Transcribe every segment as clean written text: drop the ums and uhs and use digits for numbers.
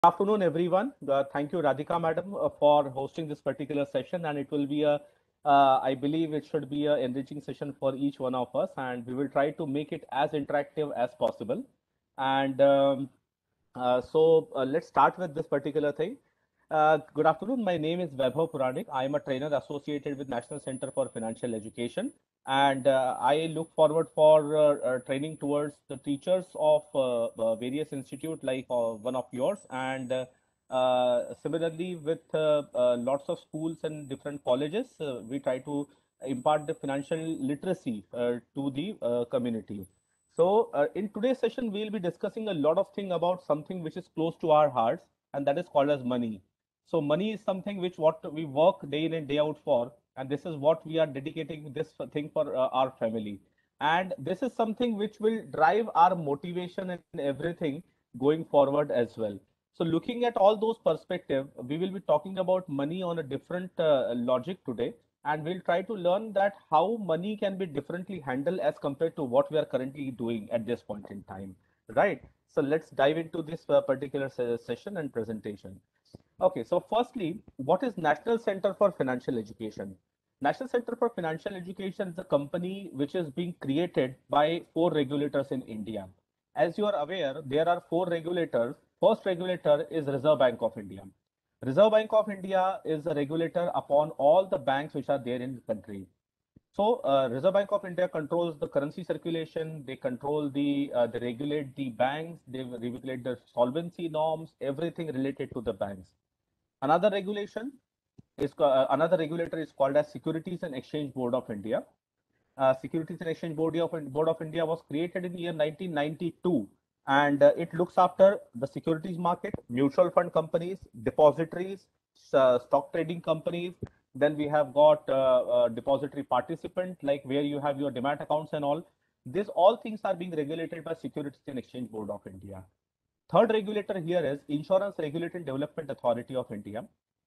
Afternoon, everyone. Thank you, Radhika madam, for hosting this particular session. And it will be I believe it should be an enriching session for each one of us. And we will try to make it as interactive as possible. And let's start with this particular thing. Good afternoon. My name is Vaibhav Puranik. I am a trainer associated with National Center for Financial Education, and I look forward for training towards the teachers of various institute like one of yours, and similarly with lots of schools and different colleges, we try to impart the financial literacy to the community. In today's session, we'll be discussing a lot of things about something which is close to our hearts, and that is called as money. So money is something which what we work day in and day out for, and this is what we are dedicating this thing for our family. And this is something which will drive our motivation and everything going forward as well. So looking at all those perspective, we will be talking about money on a different logic today, and we'll try to learn that how money can be differently handled as compared to what we are currently doing at this point in time, right? So let's dive into this particular session and presentation. Okay, so firstly, what is National Center for Financial Education? National Center for Financial Education is a company which is being created by four regulators in India. As you are aware, there are four regulators. First regulator is Reserve Bank of India. Reserve Bank of India is a regulator upon all the banks which are there in the country. So Reserve Bank of India controls the currency circulation. They control they regulate the banks. They regulate the solvency norms, everything related to the banks. Another regulation another regulator is called as Securities and Exchange Board of India. Securities and Exchange Board of India was created in the year 1992, and it looks after the securities market, mutual fund companies, depositories, stock trading companies. Then we have got depository participant, like where you have your demat accounts and all. These all things are being regulated by Securities and Exchange Board of India. Third regulator here is Insurance Regulatory Development Authority of India.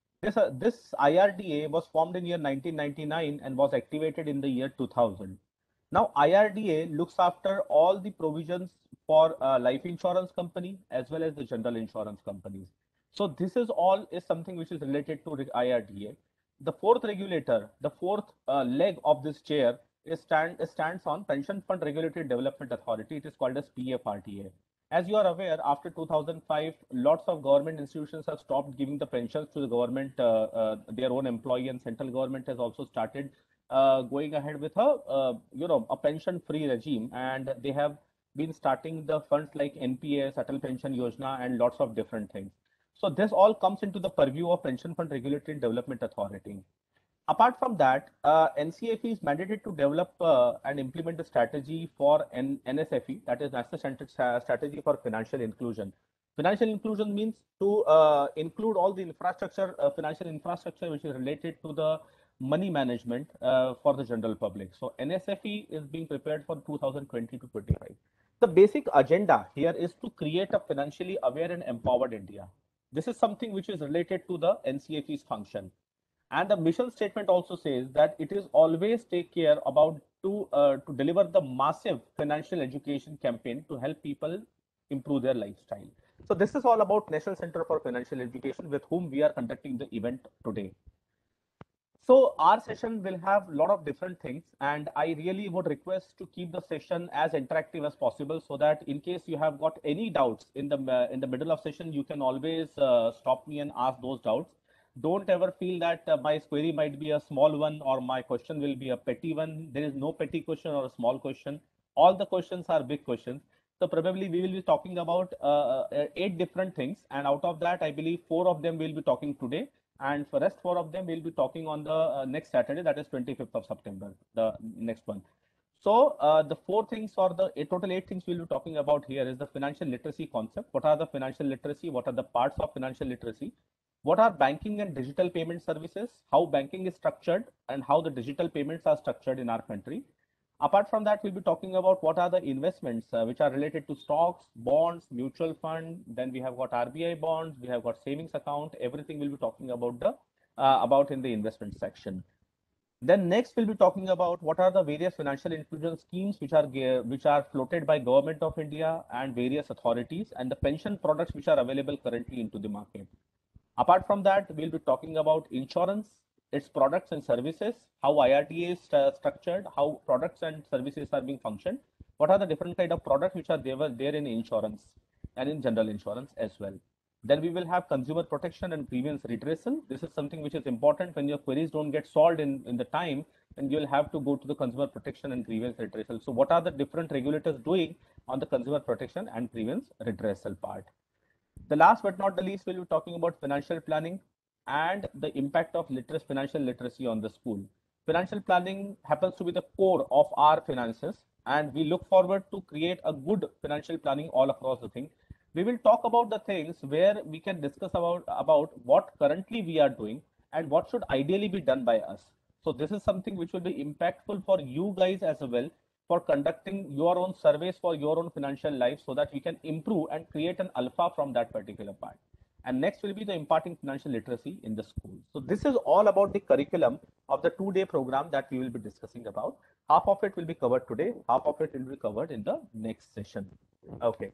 This IRDA was formed in year 1999 and was activated in the year 2000. Now, IRDA looks after all the provisions for life insurance company as well as the general insurance companies. So this is all is something which is related to IRDA. The fourth regulator, the fourth leg of this chair stands on Pension Fund Regulatory Development Authority. It is called as PFRDA. As you are aware, after 2005, lots of government institutions have stopped giving the pensions to the government, their own employee, and central government has also started going ahead with a pension-free regime, and they have been starting the funds like NPA, Atal Pension Yojana, and lots of different things. So this all comes into the purview of Pension Fund Regulatory Development Authority. Apart from that, NCFE is mandated to develop and implement a strategy for NSFE, that is National Strategy for Financial Inclusion. Financial inclusion means to include all the infrastructure, financial infrastructure, which is related to the money management for the general public. So NSFE is being prepared for 2020 to 25. The basic agenda here is to create a financially aware and empowered India. This is something which is related to the NCFE's function. And the mission statement also says that it is always take care about to deliver the massive financial education campaign to help people improve their lifestyle. So this is all about National Center for Financial Education, with whom we are conducting the event today. So our session will have a lot of different things, and I really would request to keep the session as interactive as possible, so that in case you have got any doubts in the middle of session, you can always stop me and ask those doubts. Don't ever feel that my query might be a small one or my question will be a petty one. There is no petty question or a small question. All the questions are big questions. So probably we will be talking about eight different things, and out of that, I believe four of them we'll be talking today, and for rest four of them we'll be talking on the next Saturday, that is 25th of September, the next one. So the four things or the total eight things we'll be talking about here is the financial literacy concept. What are the financial literacy? What are the parts of financial literacy? What are banking and digital payment services? How banking is structured and how the digital payments are structured in our country. Apart from that, we'll be talking about what are the investments which are related to stocks, bonds, mutual fund. Then we have got RBI bonds, we have got savings account. Everything we'll be talking about in the investment section. Then next we'll be talking about what are the various financial inclusion schemes which are floated by Government of India and various authorities, and the pension products which are available currently into the market. Apart from that, we'll be talking about insurance, its products and services, how IRDA is structured, how products and services are being functioned, what are the different kind of products which are there in insurance and in general insurance as well. Then we will have consumer protection and grievance redressal. This is something which is important when your queries don't get solved in the time, and you'll have to go to the consumer protection and grievance redressal. So what are the different regulators doing on the consumer protection and grievance redressal part? The last but not the least, we'll be talking about financial planning and the impact of financial literacy on the school. Financial planning happens to be the core of our finances, and we look forward to create a good financial planning all across the thing. We will talk about the things where we can discuss about what currently we are doing and what should ideally be done by us. So this is something which will be impactful for you guys as well, for conducting your own surveys for your own financial life, so that we can improve and create an alpha from that particular part. And next will be the imparting financial literacy in the school. So this is all about the curriculum of the 2-day program that we will be discussing about. Half of it will be covered today, half of it will be covered in the next session. Okay.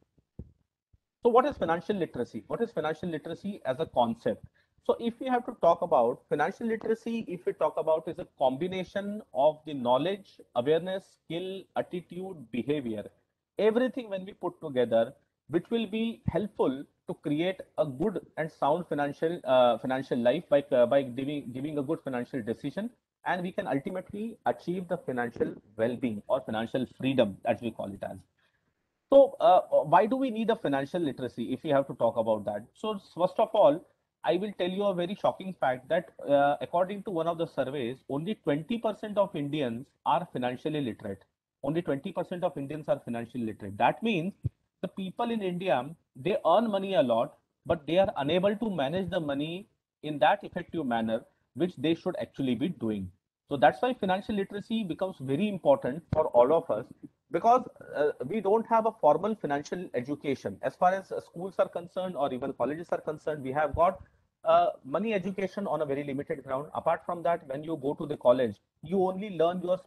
So what is financial literacy? What is financial literacy as a concept? So if we have to talk about financial literacy, if we talk about is a combination of the knowledge, awareness, skill, attitude, behavior, everything when we put together, which will be helpful to create a good and sound financial life by giving a good financial decision, and we can ultimately achieve the financial well-being or financial freedom, as we call it as. So, why do we need a financial literacy if we have to talk about that? So, first of all, I will tell you a very shocking fact that according to one of the surveys, only 20% of Indians are financially literate. Only 20% of Indians are financially literate. That means the people in India, they earn money a lot, but they are unable to manage the money in that effective manner, which they should actually be doing. So that's why financial literacy becomes very important for all of us, because we don't have a formal financial education. As far as schools are concerned or even colleges are concerned, we have got money education on a very limited ground. Apart from that, when you go to the college, you only learn your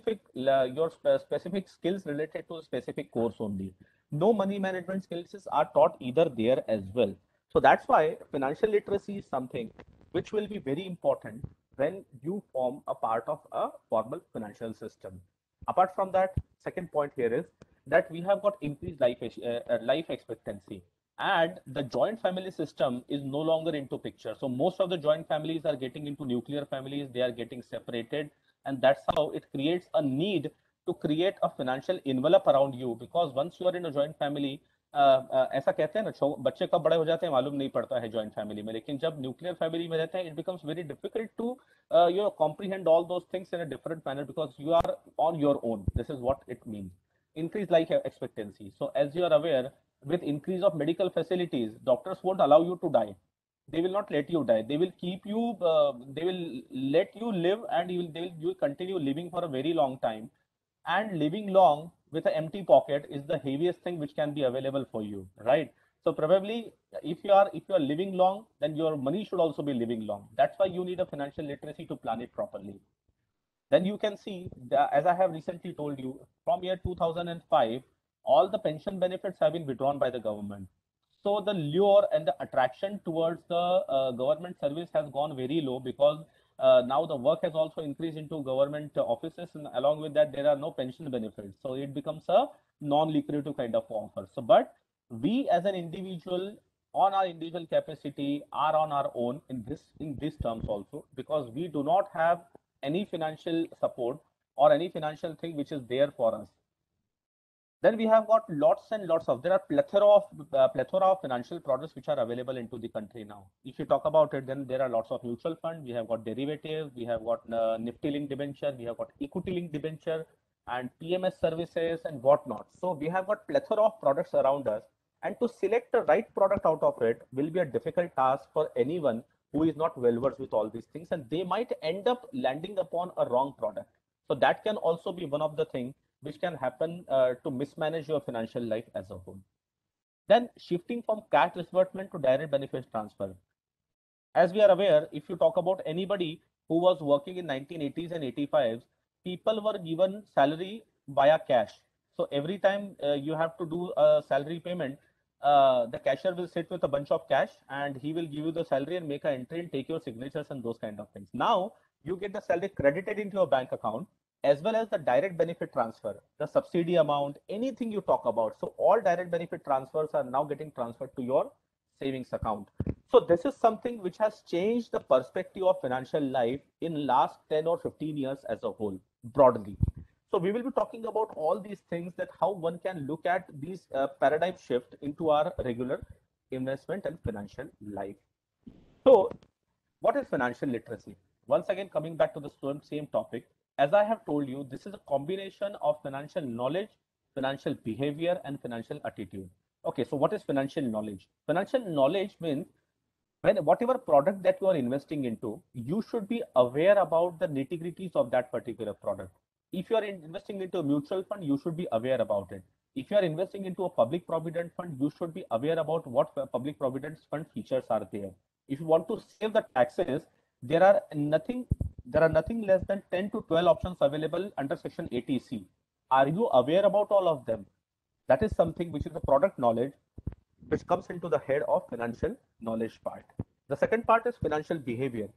specific skills related to a specific course only. No money management skills are taught either there as well. So that's why financial literacy is something which will be very important when you form a part of a formal financial system. Apart from that, second point here is that we have got increased life expectancy, and the joint family system is no longer into picture. So most of the joint families are getting into nuclear families, they are getting separated, and that's how it creates a need to create a financial envelope around you, because once you are in a joint family, ऐसा कहते हैं ना, बच्चे कब बड़े हो जाते हैं मालूम नहीं पड़ता है जॉइंट फैमिली में, लेकिन जब न्यूक्लियर फैमिली में रहते हैं, it becomes very difficult to comprehend all those things in a different manner, because you are on your own. This is what it means. Increased life expectancy. So as you are aware, with increase of medical facilities, doctors won't allow you to die. They will not let you die. They will keep you. They will let you live, and you will continue living for a very long time. And living long with an empty pocket is the heaviest thing which can be available for you, right? So probably if you are living long, then your money should also be living long. That's why you need a financial literacy to plan it properly. Then you can see that, as I have recently told you, from year 2005, all the pension benefits have been withdrawn by the government. So the lure and the attraction towards the government service has gone very low, because now the work has also increased into government offices, and along with that, there are no pension benefits. So it becomes a non-lucrative kind of offer. So, but we as an individual, on our individual capacity, are on our own in these terms also, because we do not have any financial support or any financial thing which is there for us. Then we have got lots and lots of, there are plethora of financial products which are available into the country now. If you talk about it, then there are lots of mutual funds, we have got derivatives, we have got Nifty linked debenture, we have got equity linked debenture, and PMS services and whatnot. So we have got plethora of products around us, and to select the right product out of it will be a difficult task for anyone who is not well versed with all these things, and they might end up landing upon a wrong product. So that can also be one of the things which can happen to mismanage your financial life as a whole. Then shifting from cash disbursement to direct benefits transfer. As we are aware, if you talk about anybody who was working in 1980s and 85s, people were given salary via cash. So every time you have to do a salary payment, the cashier will sit with a bunch of cash and he will give you the salary and make an entry and take your signatures and those kind of things. Now you get the salary credited into your bank account as well as the direct benefit transfer, the subsidy amount, anything you talk about. So all direct benefit transfers are now getting transferred to your savings account. So this is something which has changed the perspective of financial life in last 10 or 15 years as a whole, broadly. So we will be talking about all these things, that how one can look at these paradigm shift into our regular investment and financial life. So what is financial literacy? Once again, coming back to the same topic, as I have told you, this is a combination of financial knowledge, financial behavior, and financial attitude. Okay, so what is financial knowledge? Financial knowledge means when whatever product that you are investing into, you should be aware about the nitty-gritties of that particular product. If you are investing into a mutual fund, you should be aware about it. If you are investing into a public provident fund, you should be aware about what public provident fund features are there. If you want to save the taxes, there are nothing there are nothing less than 10 to 12 options available under section 80C. Are you aware about all of them? That is something which is the product knowledge, which comes into the head of financial knowledge part. The second part is financial behavior.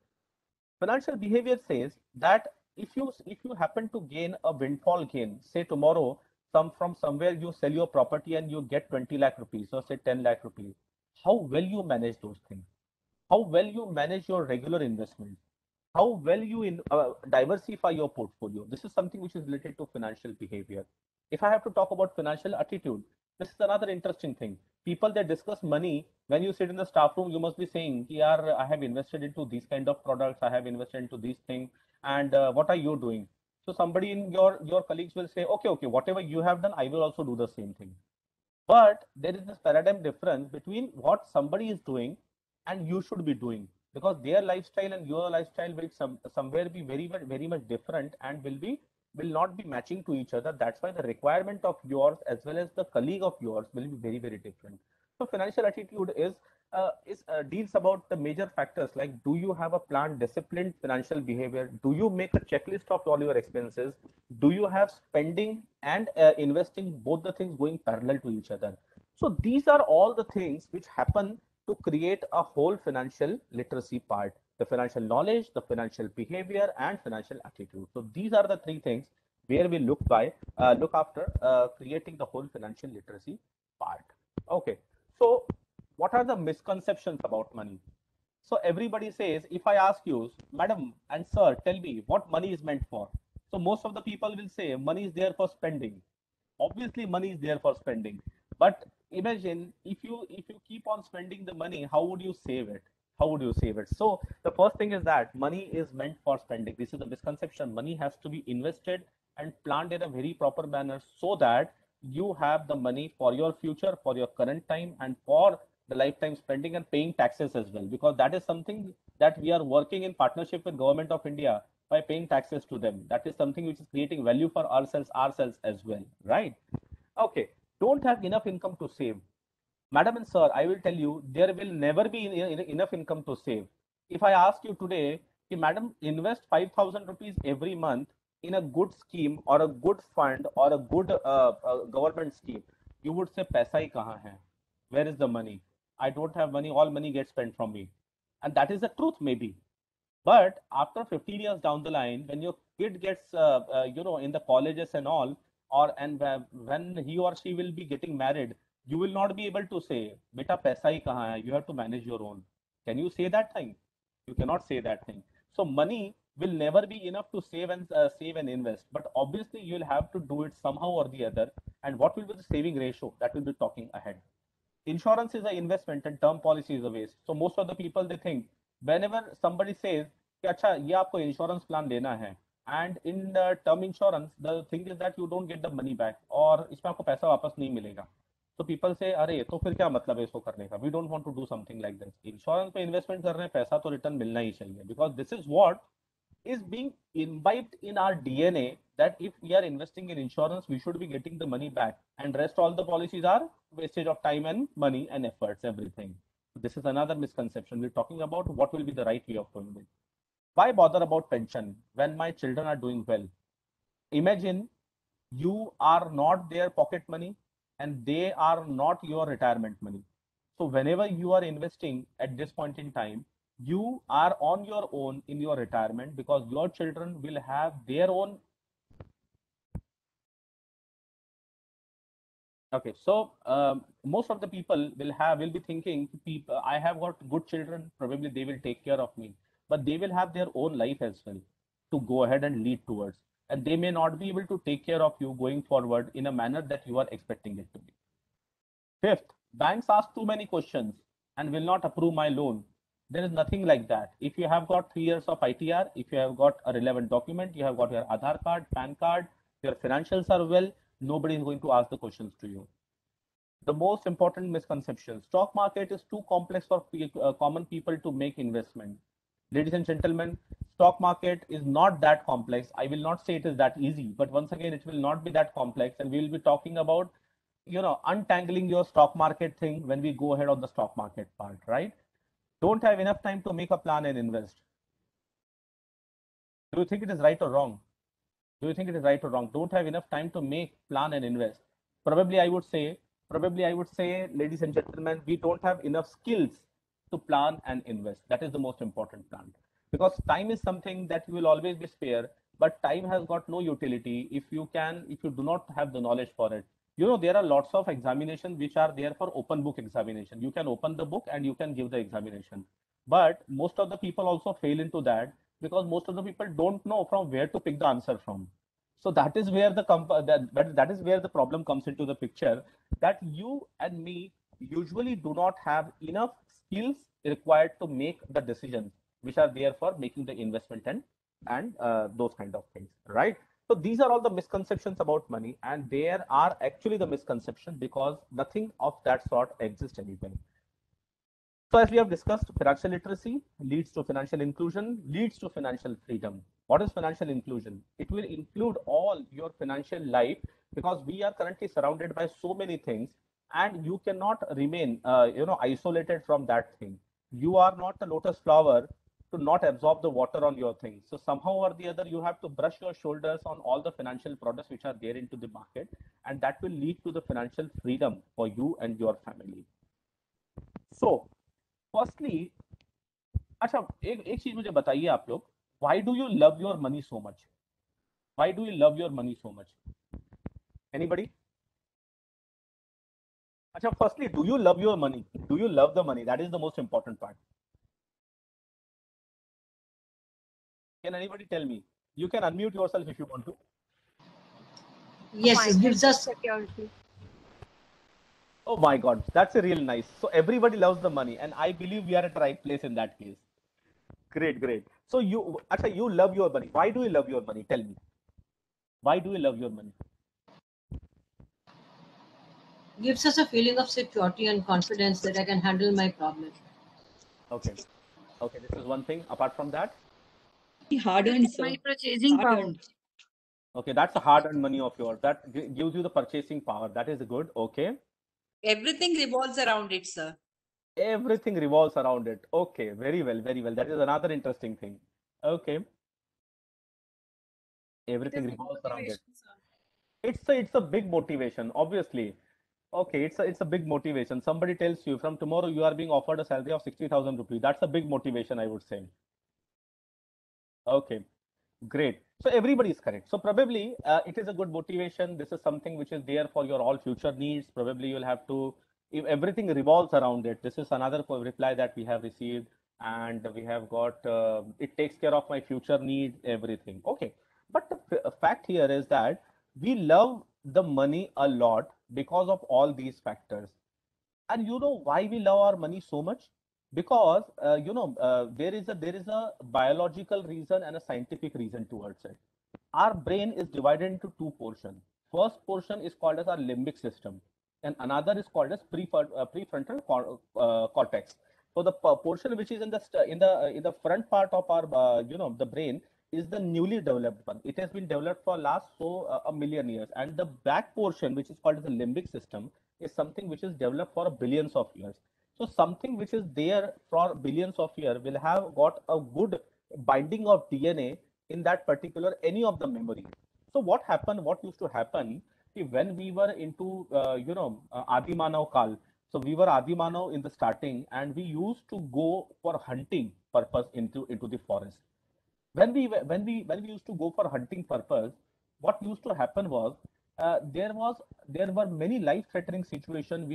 Financial behavior says that if you happen to gain a windfall gain, say tomorrow from somewhere you sell your property and you get 20 lakh rupees or say 10 lakh rupees, how well you manage those things, how well you manage your regular investments, how well you diversify your portfolio. This is something which is related to financial behavior. If I have to talk about financial attitude, this is another interesting thing. People that discuss money, when you sit in the staff room, you must be saying, yeah, I have invested into these kind of products, I have invested into these things, and what are you doing? So somebody in your colleagues will say, okay, whatever you have done, I will also do the same thing. But there is this paradigm difference between what somebody is doing and you should be doing, because their lifestyle and your lifestyle will somewhere be very much different and will not be matching to each other. That's why the requirement of yours as well as the colleague of yours will be very different. So financial attitude is deals about the major factors like, do you have a planned disciplined financial behavior? Do you make a checklist of all your expenses? Do you have spending and investing, both the things going parallel to each other? So these are all the things which happen to create a whole financial literacy part: the financial knowledge, the financial behavior, and financial attitude. So these are the three things where we look after creating the whole financial literacy part. Okay, so what are the misconceptions about money? So everybody says, if I ask you, madam and sir, tell me what money is meant for. So most of the people will say money is there for spending. Obviously, money is there for spending. But imagine if you keep on spending the money, how would you save it? How would you save it? So the first thing is that money is meant for spending. This is a misconception. Money has to be invested and planned in a very proper manner so that you have the money for your future, for your current time, and for the lifetime spending and paying taxes as well, because that is something that we are working in partnership with government of India by paying taxes to them. That is something which is creating value for ourselves as well, right? Okay, don't have enough income to save. Madam and sir, I will tell you, there will never be enough income to save. If I ask you today, madam, invest 5,000 rupees every month in a good scheme or a good fund or a good government scheme, you would say, paisa hi kahan hai? Where is the money? I don't have money. All money gets spent from me. And that is the truth, maybe. But after 15 years down the line, when your kid gets, in the colleges and all, when he or she will be getting married, you will not be able to say, "Beta, paisa hi kahan hai?" You have to manage your own. Can you say that thing? You cannot say that thing. So money will never be enough to save and invest. But obviously, you will have to do it somehow or the other. And what will be the saving ratio? That will be talking ahead. Insurance is an investment and term policy is a waste. So most of the people, they think, whenever somebody says कि अच्छा ये आपको insurance plan लेना है, and in the term insurance the thing is that you don't get the money back और इसमें आपको पैसा वापस नहीं मिलेगा. So people say, अरे तो फिर क्या मतलब है इसको करने का? We don't want to do something like this. Insurance पे investment कर रहे हैं, पैसा तो return मिलना ही चाहिए, because this is what is being imbibed in our DNA, that if we are investing in insurance, we should be getting the money back, and rest all the policies are wastage of time and money and efforts, everything. This is another misconception. We're talking about what will be the right way of doing it. Why bother about pension when my children are doing well? Imagine you are not their pocket money and they are not your retirement money. So whenever you are investing at this point in time, you are on your own in your retirement because your children will have their own. Okay, so most of the people will be thinking, people, I have got good children, probably they will take care of me, but they will have their own life as well to go ahead and lead towards, and they may not be able to take care of you going forward in a manner that you are expecting it to be. Fifth, banks ask too many questions and will not approve my loan. There is nothing like that. If you have got 3 years of ITR, if you have got a relevant document, you have got your Aadhaar card, PAN card, your financials are well, nobody is going to ask the questions to you. The most important misconception: stock market is too complex for common people to make investment. Ladies and gentlemen, stock market is not that complex. I will not say it is that easy, but once again, it will not be that complex, and we will be talking about, untangling your stock market thing when we go ahead on the stock market part, right? Don't have enough time to make a plan and invest. Do you think it is right or wrong? Do you think it is right or wrong? Don't have enough time to make, plan, and invest. Probably, I would say, ladies and gentlemen, we don't have enough skills to plan and invest. That is the most important plan. Because time is something that you will always be spare, but time has got no utility if you do not have the knowledge for it. There are lots of examinations which are there for open book examination. You can open the book and you can give the examination. But most of the people also fail into that because most of the people don't know from where to pick the answer from. So that is where that is where the problem comes into the picture, that you and me usually do not have enough skills required to make the decisions which are there for making the investment and those kind of things, right? So these are all the misconceptions about money, and there are actually the misconceptions because nothing of that sort exists anywhere. So as we have discussed, financial literacy leads to financial inclusion, leads to financial freedom. What is financial inclusion? It will include all your financial life because we are currently surrounded by so many things, and you cannot remain, isolated from that thing. You are not a lotus flower to not absorb the water on your thing. So somehow or the other, you have to brush your shoulders on all the financial products which are there into the market, and that will lead to the financial freedom for you and your family. So firstly, अच्छा, एक चीज मुझे बताइए आप लोग, why do you love your money so much? Why do you love your money so much? Anybody? अच्छा, firstly, do you love your money? Do you love the money? That is the most important part. Can anybody tell me? You can unmute yourself if you want to. Yes, it gives us security. Oh my God, that's a real nice. So everybody loves the money, and I believe we are at the right place in that case. Great, great. So you love your money. Why do you love your money? Tell me. Why do you love your money? gives us a feeling of security and confidence that I can handle my problem. Okay. Okay, this is one thing. Apart from that, Hard-earned, sir. My purchasing power. Hard-earned. okay, that's a hard-earned money of yours. That gives you the purchasing power. That is good. Okay. Everything revolves around it, sir. Everything revolves around it. Okay, very well, very well. That is another interesting thing. Okay. Everything revolves around it. It's a big motivation, obviously. Okay, it's a big motivation. Somebody tells you from tomorrow you are being offered a salary of 60,000 rupees. That's a big motivation, I would say. Okay. Great. So everybody is correct. So probably it is a good motivation. This is something which is there for your all future needs. Probably you'll have to, if everything revolves around it. This is another reply that we have received, and we have got, it takes care of my future needs, everything. Okay. But the fact here is that we love the money a lot because of all these factors. And you know why we love our money so much? Because there is a biological reason and a scientific reason towards it. Our brain is divided into two portions. First portion is called as our limbic system, and another is called as prefrontal cortex. So the portion which is in the front part of our the brain is the newly developed one. It has been developed for last a million years, and the back portion, which is called as the limbic system, is something which is developed for billions of years. So something which is there for billions of years will have got a good binding of DNA in that particular any of the memory. So what happened? What used to happen when we were into Adi Manav Kal. So we were Adi Manav in the starting, and we used to go for hunting purpose into the forest. When we used to go for hunting purpose, what used to happen was there were many life-threatening situations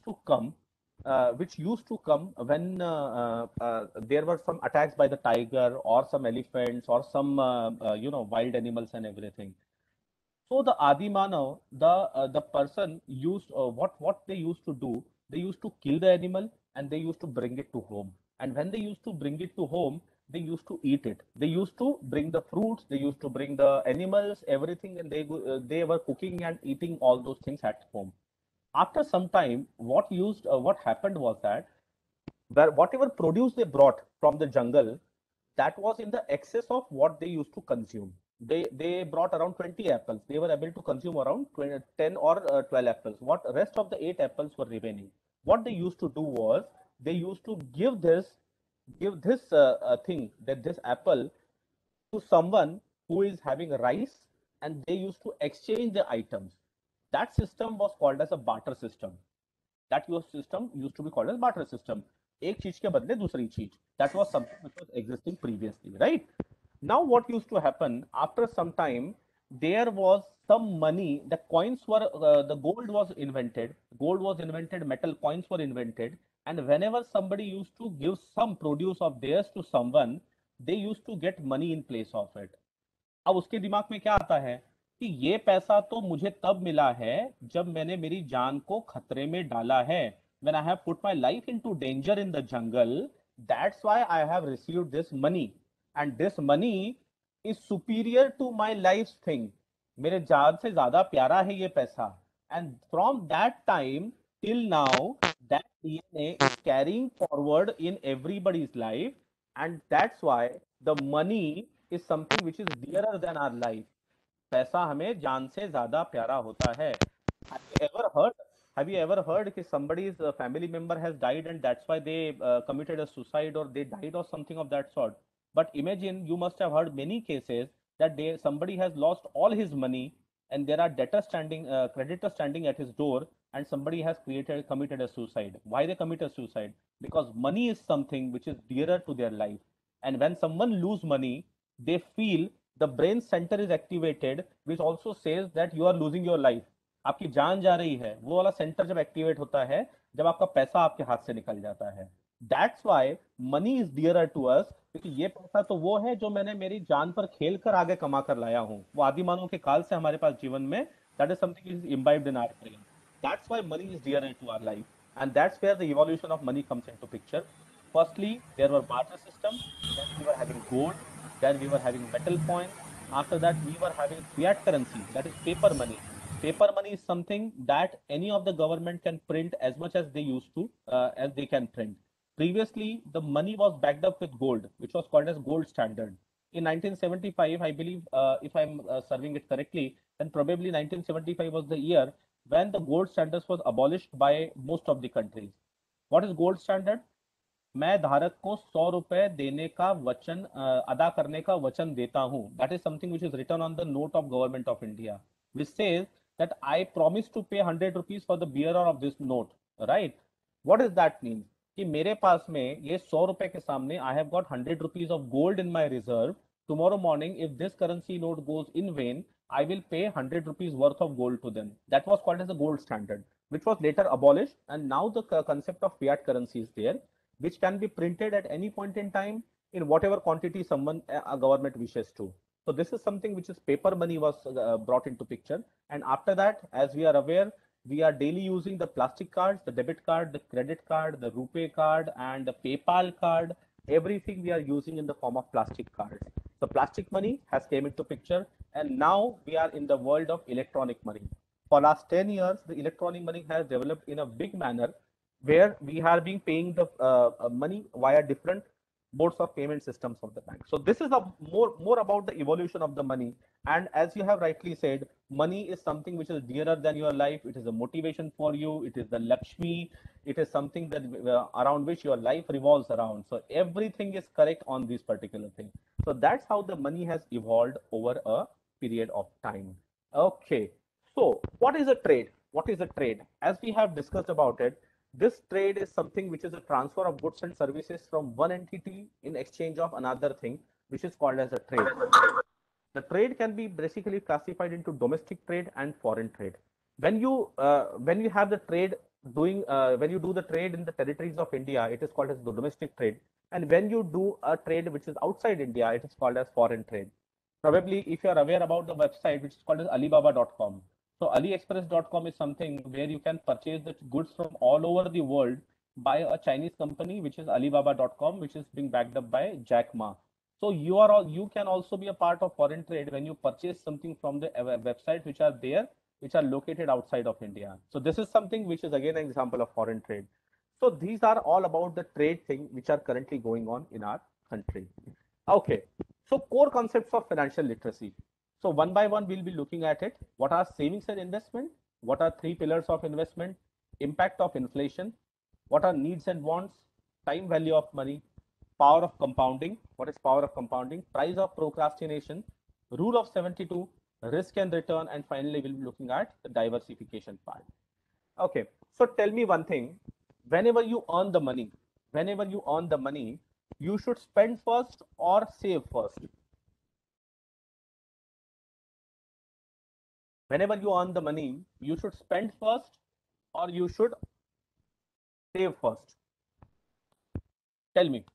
which used to come when there were some attacks by the tiger or some elephants or some wild animals and everything. So the Adi Manav, the person used what they used to do. They used to kill the animal and they used to bring it to home. And when they used to bring it to home, they used to eat it. They used to bring the fruits. They used to bring the animals, everything, and they were cooking and eating all those things at home. After some time, what happened was that where whatever produce they brought from the jungle, that was in the excess of what they used to consume. They brought around 20 apples. They were able to consume around 20, 10 or 12 apples. What rest of the 8 apples were remaining? What they used to do was they used to give this thing, that this apple, to someone who is having rice, and they used to exchange the items. That system was called as a barter system. That your system used to be called as barter system. एक चीज के बदले दूसरी चीज. That was something which was existing previously, right? Now what used to happen after some time, there was some money. The coins were the gold was invented, metal coins were invented, and whenever somebody used to give some produce of theirs to someone, they used to get money in place of it. अब उसके दिमाग में क्या आता है कि ये पैसा तो मुझे तब मिला है जब मैंने मेरी जान को खतरे में डाला है. When I have put my life into danger in the jungle, that's why I have received this money, and this money is superior to my life's thing. मेरे जान से ज्यादा प्यारा है ये पैसा. And from that time till now, that DNA is carrying forward in everybody's life, and that's why the money is something which is dearer than our life. पैसा हमें जान से ज्यादा प्यारा होता है. Have you ever heard? Have you ever heard कि somebody's family member has died and that's why they committed a suicide or they died or something of that sort? But imagine, you must have heard many cases that somebody has lost all his money and there are creditors standing at his door, and somebody has committed a suicide. Why they commit a suicide? Because money is something which is dearer to their life. And when someone lose money, they feel the brain center is activated, which also says that you are losing your life. आपकी जान जा रही है. वो वाला centre जब activate होता है जब आपका पैसा आपके हाथ से निकल जाता है. That's why money is dearer to us, क्योंकि ये पैसा तो वो है जो मैंने मेरी जान पर खेल कर आगे कमा कर लाया हूँ. वो आदि मानव के काल से हमारे पास जीवन में, that is something is imbibed in our brain. That's why money is dearer to our life, and that's where the evolution of money comes into picture. Firstly, there were barter system, then we were having gold, then we were having metal coins. After that, we were having fiat currency, that is paper money. Paper money is something that any of the government can print as much as they used to, as they can print. Previously, the money was backed up with gold, which was called as gold standard. In 1975, I believe, if I'm serving it correctly, then probably 1975 was the year when the gold standards was abolished by most of the countries. What is gold standard? मैं धारक को 100 रुपए देने का वचन अदा करने का वचन देता हूं. That is something which is written on the note of government of India, which says that I promise to pay 100 rupees for the bearer of this note, right? What does that mean? कि मेरे पास में ये 100 रुपए के सामने I have got 100 rupees of gold in my reserve. Tomorrow morning, if this currency note goes in vain, I will pay 100 rupees worth of gold to them. That was called as the gold standard, which was later abolished, and now the concept of fiat currency is there, which can be printed at any point in time in whatever quantity a government wishes to. So this is something which is paper money was brought into picture. And after that, as we are aware, we are daily using the plastic cards, the debit card, the credit card, the RuPay card, and the PayPal card. Everything we are using in the form of plastic cards. So plastic money has came into picture, and now we are in the world of electronic money. For last 10 years, the electronic money has developed in a big manner, where we are being paying the money via different modes of payment systems of the bank. So this is a more about the evolution of the money. And as you have rightly said, money is something which is dearer than your life. It is a motivation for you. It is the Lakshmi. It is something that around which your life revolves around. So everything is correct on this particular thing. So that's how the money has evolved over a period of time. Okay. So what is a trade? What is a trade? As we have discussed about it, this trade is something which is a transfer of goods and services from one entity in exchange of another thing, which is called as a trade. The trade can be basically classified into domestic trade and foreign trade. When you have the trade doing when you do the trade in the territories of India, it is called as the domestic trade. And when you do a trade which is outside India, it is called as foreign trade. Probably, if you are aware about the website which is called as Alibaba.com. So AliExpress.com is something where you can purchase the goods from all over the world by a Chinese company, which is Alibaba.com, which is being backed up by Jack Ma. So you can also be a part of foreign trade when you purchase something from the website which are there, which are located outside of India. So this is something which is again an example of foreign trade. So these are all about the trade thing which are currently going on in our country. Okay, so core concepts of financial literacy. So one by one, we'll be looking at it. What are savings and investment? What are three pillars of investment? Impact of inflation? What are needs and wants? Time value of money? Power of compounding? What is power of compounding? Price of procrastination? Rule of 72? Risk and return? And finally, we'll be looking at the diversification part. Okay, so tell me one thing. Whenever you earn the money, you should spend first or save first. Whenever you earn the money, you should spend first or you should save first. Tell me.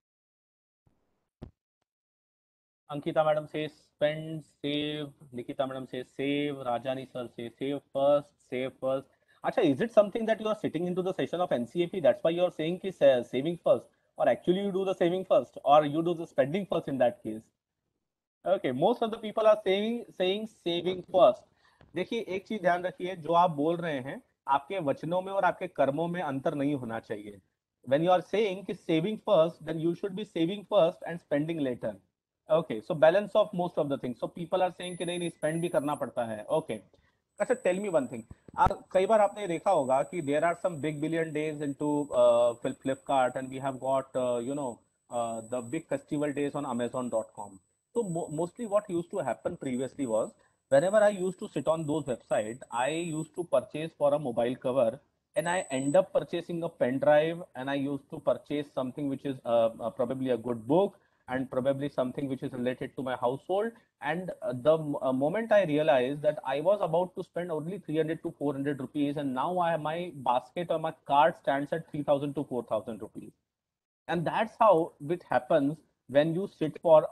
Ankita madam says spend, save. Nikita madam says save. Rajani sir says save first, save first. Acha, is it something that you are sitting into the session of NCAP? That's why you are saying ki saving first, or actually you do the saving first, or you do the spending first in that case? Okay, most of the people are saying saving first. देखिए एक चीज ध्यान रखिए, जो आप बोल रहे हैं आपके वचनों में और आपके कर्मों में अंतर नहीं होना चाहिए. When you are saying कि saving first, then you should be saving first and spending later. Okay, so balance of most of the things. So people are saying कि नहीं spend भी करना पड़ता है. Okay. अच्छा, tell me one thing. कई बार आपने देखा होगा कि there are some big billion days into Flipkart, and we have got the big festival days on Amazon.com. So mostly what used to happen previously was, whenever I used to sit on those websites, I used to purchase for a mobile cover, and I end up purchasing a pen drive, and I used to purchase something which is probably a good book, and probably something which is related to my household. And the moment I realized that I was about to spend only 300 to 400 rupees, and now my basket or my cart stands at 3000 to 4000 rupees. And that's how it happens when you sit for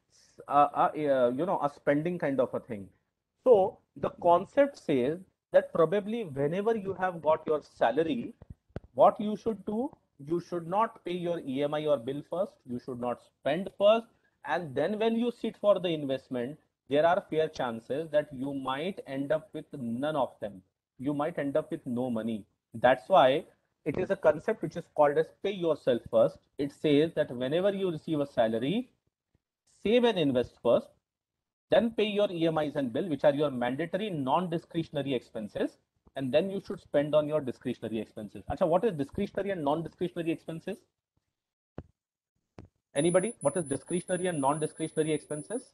a spending kind of a thing. So the concept says that probably whenever you have got your salary, what you should do, you should not pay your EMI or bill first, you should not spend first, and then when you sit for the investment, there are fair chances that you might end up with none of them. You might end up with no money. That's why it is a concept which is called as pay yourself first. It says that whenever you receive a salary, save and invest first, then pay your EMIs and bill, which are your mandatory non-discretionary expenses, and then you should spend on your discretionary expenses. Acha, what is discretionary and non-discretionary expenses? Anybody? What is discretionary and non-discretionary expenses?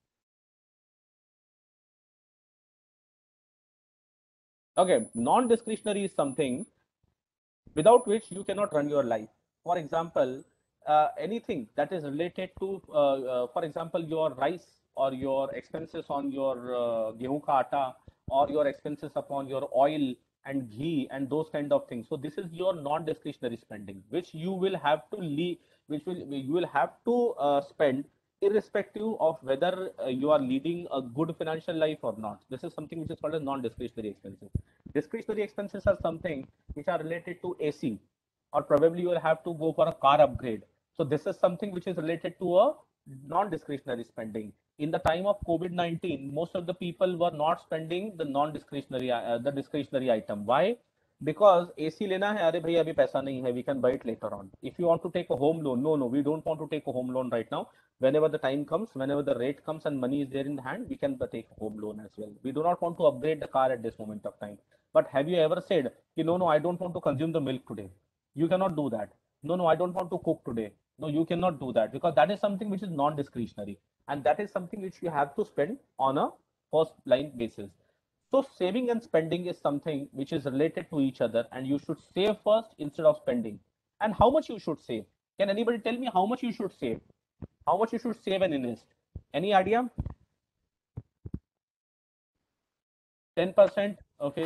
Okay, non-discretionary is something without which you cannot run your life. For example, anything that is related to, for example, your rice or your expenses on your gehu ka atta, or your expenses upon your oil and ghee and those kind of things. So this is your non-discretionary spending, which you will have to leave, you will have to spend irrespective of whether you are leading a good financial life or not. This is something which is called as non-discretionary expenses. Discretionary expenses are something which are related to AC, or probably you will have to go for a car upgrade. So this is something which is related to a non-discretionary spending. In the time of COVID-19, most of the people were not spending the non-discretionary, the discretionary item. Why? because AC लेना है, अरे भाई अभी पैसा नहीं है, we can buy it later on. If you want to take a home loan, no, we don't want to take a home loan right now. Whenever the time comes, whenever the rate comes and money is there in hand, we can take a home loan as well. We do not want to upgrade the car at this moment of time. But have you ever said, no, I don't want to consume the milk today? You cannot do that. No, I don't want to cook today. No, you cannot do that, because that is something which is non-discretionary, and that is something which you have to spend on a first line basis. So saving and spending is something which is related to each other, and you should save first instead of spending. And how much you should save? Can anybody tell me how much you should save? How much you should save and invest? Any idea? 10%? Okay.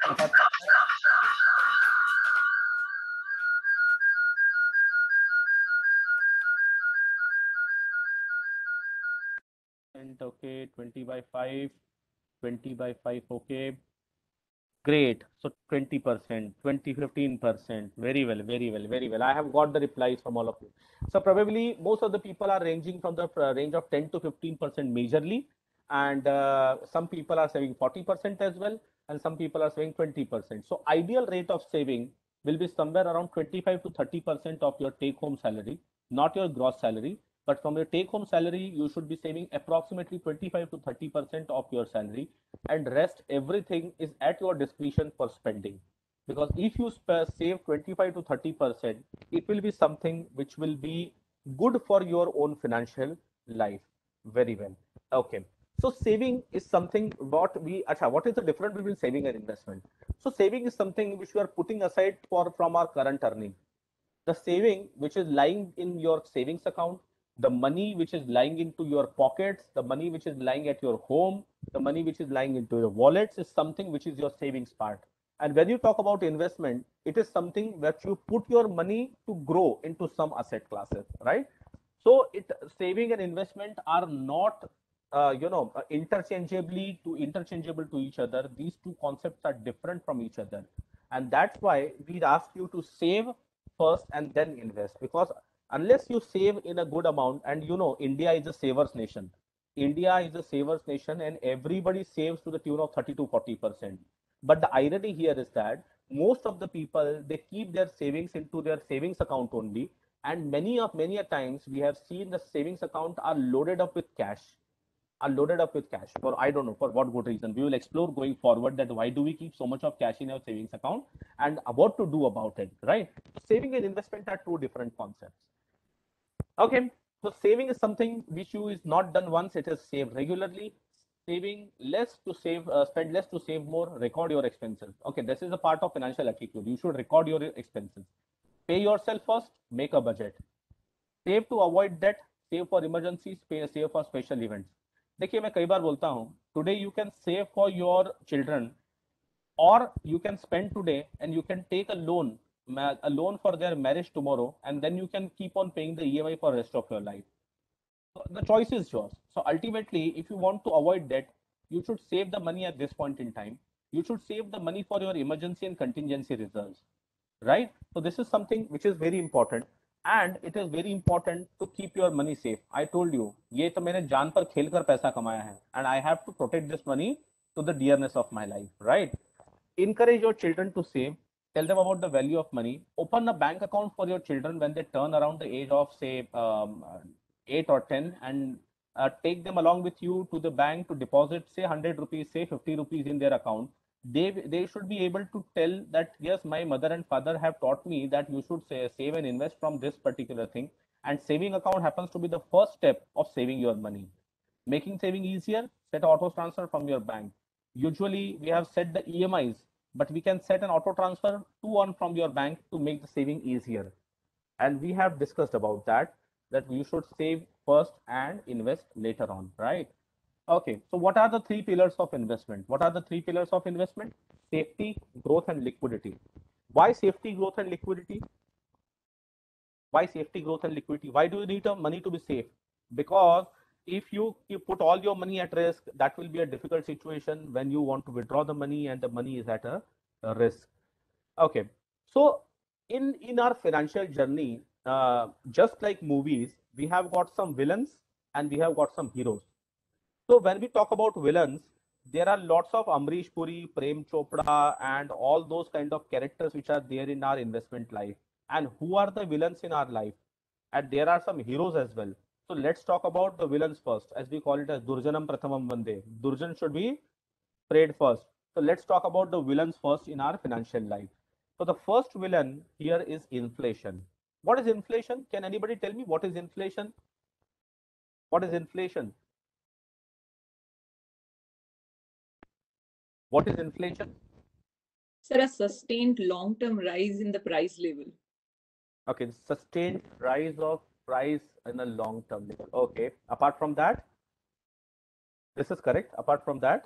Okay, 20 by 5, 20 by 5, okay. Great. So 20%, 20, 15%. Very well, very well, very well. I have got the replies from all of you. So probably most of the people are ranging from the range of 10 to 15% majorly. And some people are saving 40% as well. And some people are saving 20%. So ideal rate of saving will be somewhere around 25 to 30% of your take home salary, not your gross salary. But from your take home salary, you should be saving approximately 25 to 30% of your salary, and rest everything is at your discretion for spending. Because if you save 25 to 30%, it will be something which will be good for your own financial life. Very well. Okay. So saving is something what is the difference between saving and investment? So saving is something which we are putting aside from our current earning. The saving which is lying in your savings account, the money which is lying into your pockets, the money which is lying at your home, the money which is lying into your wallets is something which is your savings part. And when you talk about investment, it is something that you put your money to grow into some asset classes, right? So saving and investment are not interchangeable to each other. These two concepts are different from each other, and that's why we ask you to save first and then invest. Because unless you save in a good amount, and India is a savers nation. India is a savers nation, and everybody saves to the tune of 30 to 40%. But the irony here is that most of the people, they keep their savings into their savings account only, and many a times we have seen the savings account are loaded up with cash, for I don't know for what good reason. We will explore going forward that why do we keep so much of cash in our savings account and what to do about it, right? Saving and investment are two different concepts. Okay, so saving is something which you is not done once, it is saved regularly. Saving less to save, spend less to save more, record your expenses. Okay, this is a part of financial attitude. You should record your expenses. Pay yourself first, make a budget. Save to avoid debt, save for emergencies, save for special events. देखिए मैं कई बार बोलता हूँ, today you can save for your children, or you can spend today and you can take a loan for their marriage tomorrow, and then you can keep on paying the EMI for the rest of your life. So the choice is yours. So ultimately, if you want to avoid debt, you should save the money at this point in time. You should save the money for your emergency and contingency reserves, right? So this is something which is very important, and it is very important to keep your money safe. I told you, ये तो मैंने जान पर खेल कर पैसा कमाया है, and I have to protect this money to the dearness of my life, right? Encourage your children to save. Tell them about the value of money. Open a bank account for your children when they turn around the age of, say, 8 or 10, and take them along with you to the bank to deposit, say, 100 rupees, say, 50 rupees in their account. They should be able to tell that, yes, my mother and father have taught me that you should save and invest from this particular thing. And saving account happens to be the first step of saving your money. Making saving easier, set auto transfer from your bank. Usually we have set the EMIs, but we can set an auto transfer to one from your bank to make the saving easier. And we have discussed about that you should save first and invest later on, right? Okay, so what are the three pillars of investment? What are the three pillars of investment? Safety, growth, and liquidity. Why safety, growth, and liquidity? Why safety, growth, and liquidity? Why do you need money to be safe? Because if you put all your money at risk, that will be a difficult situation when you want to withdraw the money and the money is at a risk. Okay, so in our financial journey, just like movies, we have got some villains and we have got some heroes. So when we talk about villains, there are lots of Amrish Puri, Prem Chopra, and all those kind of characters which are there in our investment life. And who are the villains in our life? And there are some heroes as well. So let's talk about the villains first, as we call it as Durjanam Prathamam Vande. Durjan should be prayed first. So let's talk about the villains first in our financial life. So the first villain here is inflation. What is inflation? Can anybody tell me what is inflation? What is inflation? What is inflation? Sir, a sustained long-term rise in the price level. Okay, sustained rise of price in a long term level. Okay, apart from that, this is correct. Apart from that,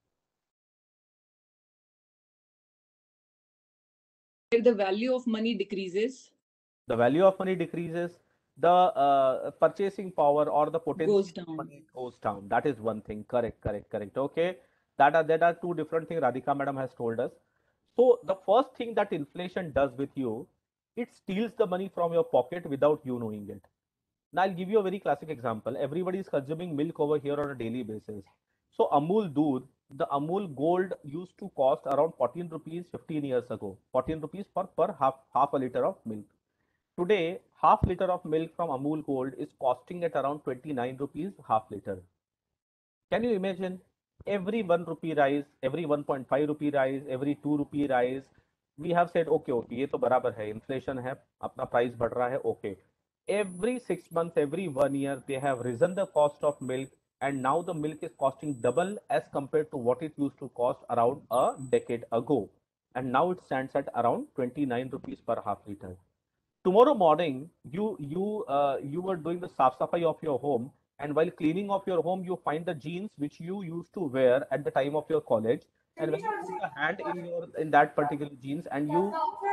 Where the value of money decreases, the value of money decreases, the purchasing power or the potential goes of down. money goes down. That is one thing. Correct, correct, correct. Okay, that are two different things Radhika madam has told us. So the first thing that inflation does with you, it steals the money from your pocket without you knowing it. Now I'll give you a very classic example. Everybody is consuming milk over here on a daily basis. So Amul Doodh, the Amul Gold used to cost around 14 rupees 15 years ago. 14 rupees per half a liter of milk. Today, half liter of milk from Amul Gold is costing at around 29 rupees half liter. Can you imagine? Every 1 rupee rise, every 1.5 rupee rise, every 2 rupee rise, we have said, okay, okay, ये तो बराबर है, inflation है, अपना price बढ़ रहा है, okay. Every 6 months, every 1 year, they have risen the cost of milk, and now the milk is costing double as compared to what it used to cost around a decade ago. And now it stands at around 29 rupees per half liter. Tomorrow morning you were doing the saaf safai of your home, and while cleaning of your home you find the jeans which you used to wear at the time of your college, and when you put the hand in that particular jeans and you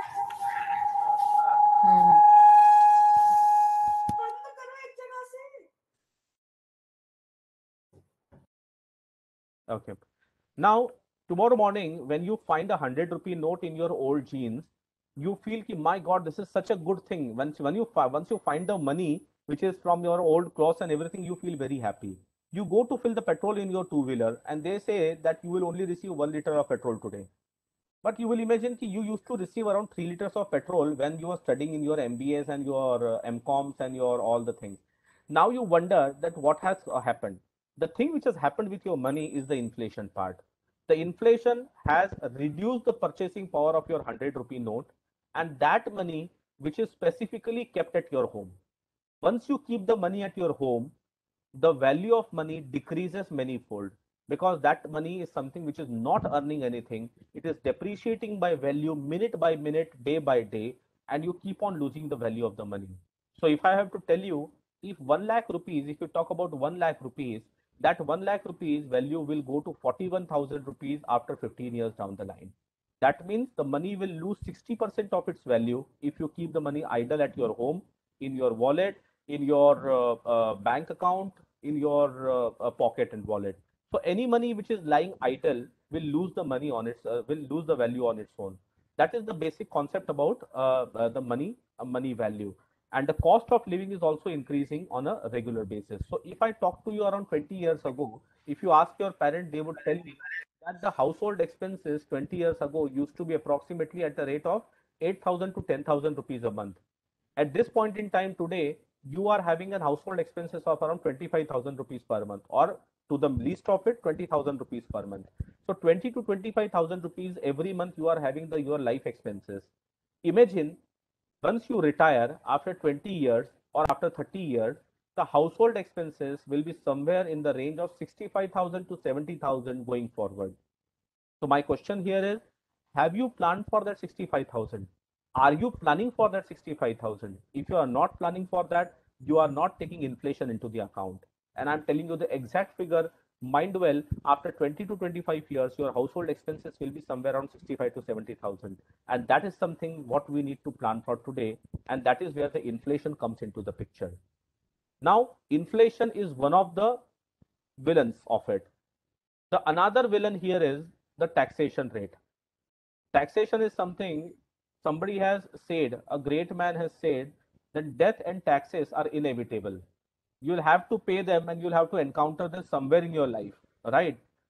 okay, now tomorrow morning when you find a 100 rupee note in your old jeans, you feel ki, my god, this is such a good thing. Once you find the money which is from your old clothes and everything, you feel very happy. You go to fill the petrol in your two-wheeler and they say that you will only receive 1 liter of petrol today. But you will imagine that you used to receive around 3 liters of petrol when you were studying in your MBAs and your MComs and your all the things. Now you wonder that what has happened. The thing which has happened with your money is the inflation part. The inflation has reduced the purchasing power of your 100 rupee note, and that money which is specifically kept at your home. Once you keep the money at your home, the value of money decreases manyfold, because that money is something which is not earning anything. It is depreciating by value minute by minute, day by day, and you keep on losing the value of the money. So if I have to tell you, if 1 lakh rupees, if you talk about 1 lakh rupees, that 1 lakh rupees value will go to 41,000 rupees after 15 years down the line. That means the money will lose 60% of its value if you keep the money idle at your home, in your wallet, in your bank account, in your pocket and wallet. So any money which is lying idle will lose the money on its will lose the value on its own. That is the basic concept about the money value. And the cost of living is also increasing on a regular basis. So if I talk to you around 20 years ago, if you ask your parent, they would tell you that the household expenses 20 years ago used to be approximately at the rate of 8,000 to 10,000 rupees a month. At this point in time today, you are having an household expenses of around 25,000 rupees per month, or to the least of it, 20,000 rupees per month. So 20 to 25,000 rupees every month you are having your life expenses. Imagine once you retire after 20 years or after 30 years, the household expenses will be somewhere in the range of 65,000 to 70,000 going forward. So my question here is, have you planned for that 65,000? Are you planning for that 65,000? If you are not planning for that, you are not taking inflation into the account. And I'm telling you the exact figure. Mind well, after 20 to 25 years, your household expenses will be somewhere around 65 to 70,000. And that is something what we need to plan for today. And that is where the inflation comes into the picture. Now, inflation is one of the villains of it. The another villain here is the taxation rate. Taxation is something somebody has said, a great man has said, that death and taxes are inevitable. You'll have to pay them and you'll have to encounter them somewhere in your life, right?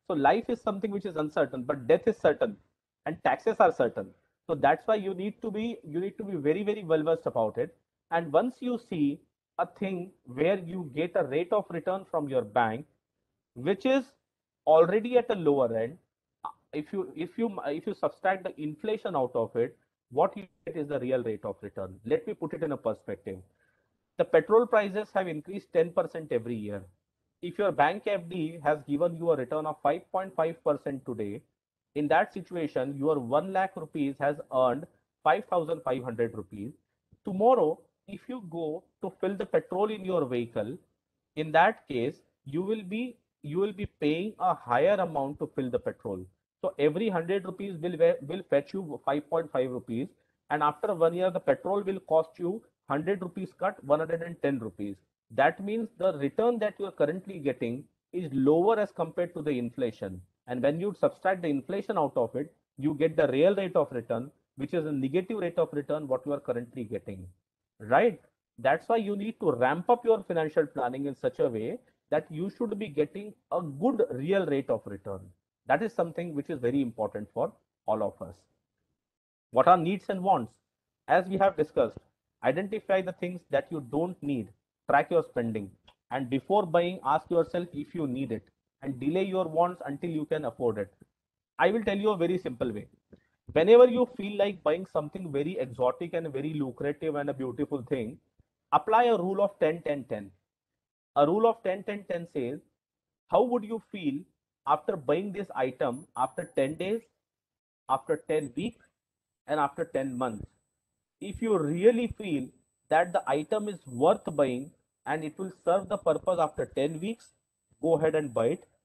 So life is something which is uncertain, but death is certain, and taxes are certain. So that's why you need to be very, very well versed about it. And once you see a thing where you get a rate of return from your bank, which is already at a lower end, if you subtract the inflation out of it, what you get is the real rate of return. Let me put it in a perspective. The petrol prices have increased 10% every year. If your bank FD has given you a return of 5.5% today, in that situation, your 1 lakh rupees has earned 5,500 rupees. Tomorrow, if you go to fill the petrol in your vehicle, in that case, you will be paying a higher amount to fill the petrol. So every 100 rupees will fetch you 5.5 rupees, and after 1 year, the petrol will cost you 100 rupees cut 110 rupees. That means the return that you are currently getting is lower as compared to the inflation. And when you subtract the inflation out of it, you get the real rate of return, which is a negative rate of return what you are currently getting. Right? That's why you need to ramp up your financial planning in such a way that you should be getting a good real rate of return. That is something which is very important for all of us. What are needs and wants? As we have discussed, identify the things that you don't need, track your spending, and before buying, ask yourself if you need it, and delay your wants until you can afford it. I will tell you a very simple way. Whenever you feel like buying something very exotic and very lucrative and a beautiful thing, apply a rule of 10 10 10. A rule of 10 10 10 says, how would you feel after buying this item after 10 days, after 10 weeks, and after 10 months? If you really feel that the item is worth buying and it will serve the purpose after 10 weeks, go ahead and buy it.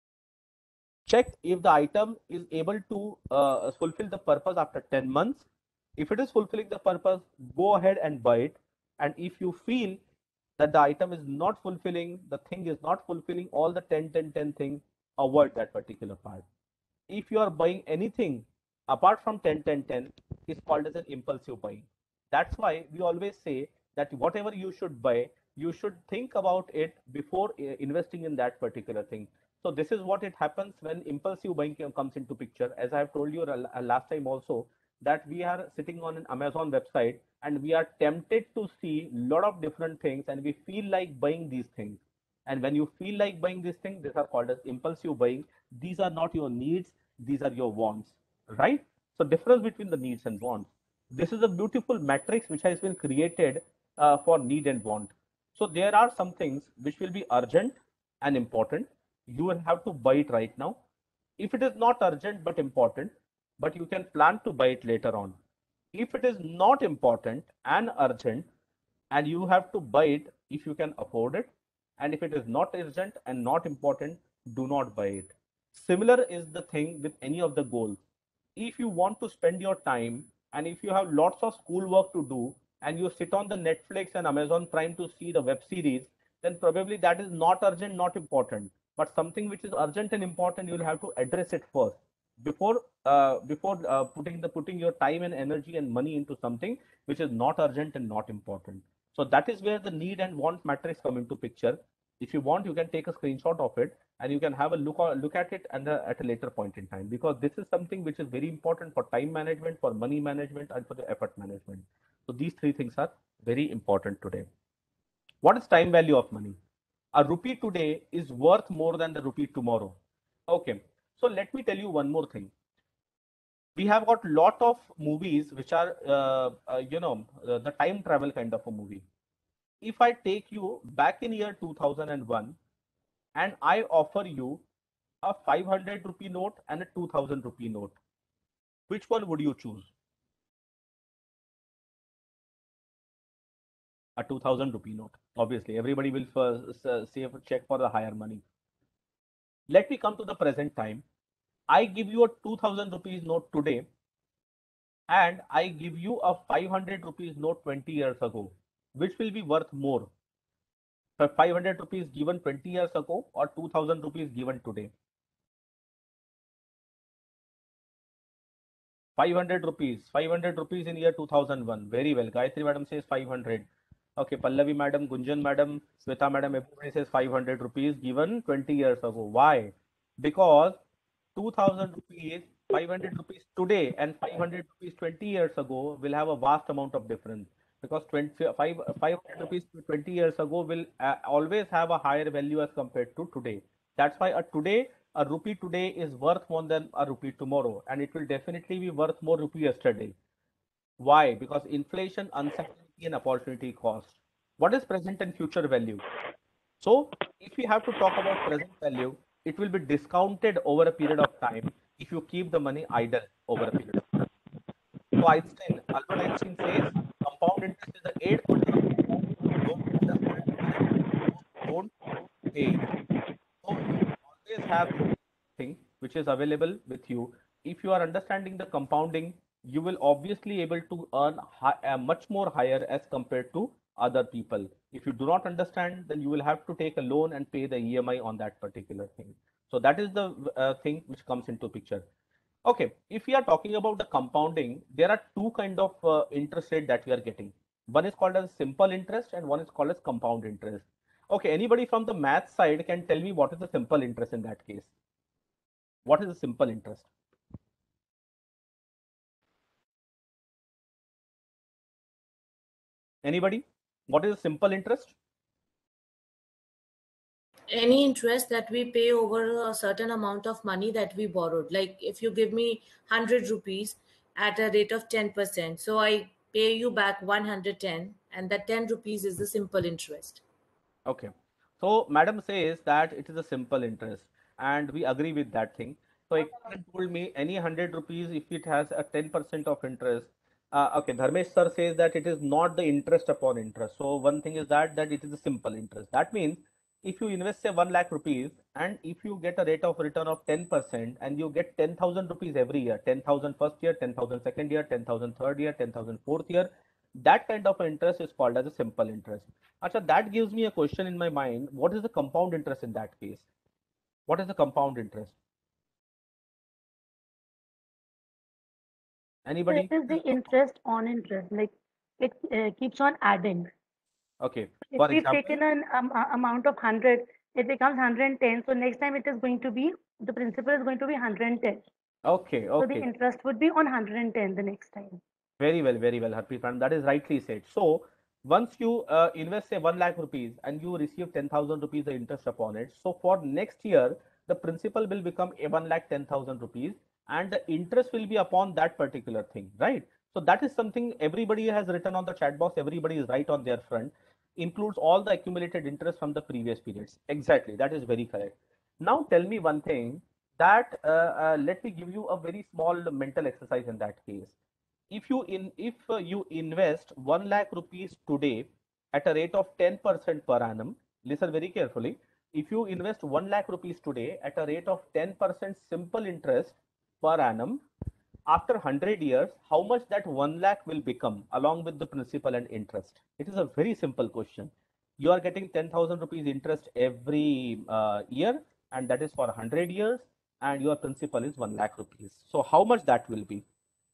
Check if the item is able to fulfill the purpose after 10 months. If it is fulfilling the purpose, go ahead and buy it. And if you feel that the item is not fulfilling, the thing is not fulfilling all the 10 10 10 things, avoid that particular part. If you are buying anything apart from 10 10 10, is called as an impulsive buying. That's why we always say that whatever you should buy, you should think about it before investing in that particular thing. So this is what it happens when impulsive buying comes into picture. As I have told you last time also, that we are sitting on an Amazon website and we are tempted to see a lot of different things and we feel like buying these things. And when you feel like buying these things, these are called as impulsive buying. These are not your needs, these are your wants, right? So difference between the needs and wants. This is a beautiful matrix which has been created for need and want. So there are some things which will be urgent and important. You will have to buy it right now. If it is not urgent but important, but you can plan to buy it later on. If it is not important and urgent, and you have to buy it if you can afford it, and if it is not urgent and not important, do not buy it. Similar is the thing with any of the goals. If you want to spend your time and if you have lots of school work to do and you sit on the Netflix and Amazon Prime to see the web series, then probably that is not urgent, not important. But something which is urgent and important, you will have to address it first before putting your time and energy and money into something which is not urgent and not important. So that is where the need and want matrix come into picture. If you want, you can take a screenshot of it and you can have a look at it and at a later point in time, because this is something which is very important for time management, for money management, and for the effort management. So these three things are very important today. What is time value of money? A rupee today is worth more than the rupee tomorrow. Okay, so let me tell you one more thing. We have got lot of movies which are the time travel kind of a movie. If I take you back in year 2001 and I offer you a 500 rupee note and a 2000 rupee note, which one would you choose? A 2000 rupee note. Obviously, everybody will first check for the higher money. Let me come to the present time. I give you a 2000 rupees note today and I give you a 500 rupees note 20 years ago. Which will be worth more? 500 rupees given 20 years ago or 2000 rupees given today? 500 rupees. 500 rupees in year 2001. Very well. Gayatri madam says 500. Okay, Pallavi madam, Gunjan madam, Sweta madam, everybody says 500 rupees given 20 years ago. Why? because 2000 rupees, 500 rupees today and 500 rupees 20 years ago will have a vast amount of difference, because 500 rupees 20 years ago will always have a higher value as compared to today. That's why a rupee today is worth more than a rupee tomorrow, and it will definitely be worth more rupee yesterday. Why? Because inflation, uncertainty, and opportunity cost. What is present and future value? So if we have to talk about present value, it will be discounted over a period of time if you keep the money idle over a period of time. So Albert Einstein says compound interest is the aid for development. Don't understand the don't pay. So you always have this thing which is available with you. If you are understanding the compounding, you will obviously able to earn much more higher as compared to other people. If you do not understand, then you will have to take a loan and pay the EMI on that particular thing. So that is the thing which comes into picture. Okay, if we are talking about the compounding, there are two kind of interest rate that we are getting. One is called as simple interest and one is called as compound interest. Okay, anybody from the math side can tell me what is the simple interest in that case? What is the simple interest? Anybody? What is the simple interest? Any interest that we pay over a certain amount of money that we borrowed. Like if you give me 100 rupees at a rate of 10%, so I pay you back 110, and that 10 rupees is the simple interest. Okay. So madam says that it is a simple interest, and we agree with that thing. So Ekman told me any 100 rupees, if it has a 10% of interest. Okay, Dharmesh sir says that it is not the interest upon interest. So one thing is that it is a simple interest. That means if you invest say 1 lakh rupees and if you get a rate of return of 10% and you get 10,000 rupees every year, 10,000 first year, 10,000 second year, 10,000 third year, 10,000 fourth year, that kind of interest is called as a simple interest. Acha, that gives me a question in my mind. What is the compound interest in that case? What is the compound interest? Anybody? It is the interest on interest, like it keeps on adding. Okay. If For we've example, taken an amount of 100, it becomes 110. So next time it is going to be, the principal is going to be 110. okay, So the okay. interest would be on 110 the next time. Very well, Harpreet Madam. That is rightly said. So once you invest say 1 lakh rupees and you receive 10,000 rupees the interest upon it. So for next year, the principal will become a 1 lakh 10,000 rupees and the interest will be upon that particular thing, right? So that is something everybody has written on the chat box. Everybody is right on their front. Includes all the accumulated interest from the previous periods. Exactly. That is very correct. Now tell me one thing that let me give you a very small mental exercise in that case. If you invest 1 lakh rupees today at a rate of 10% per annum, listen very carefully. If you invest 1 lakh rupees today at a rate of 10% simple interest per annum, after 100 years, how much that 1 lakh will become along with the principal and interest? It is a very simple question. You are getting 10,000 rupees interest every year, and that is for 100 years, and your principal is 1 lakh rupees. So how much that will be?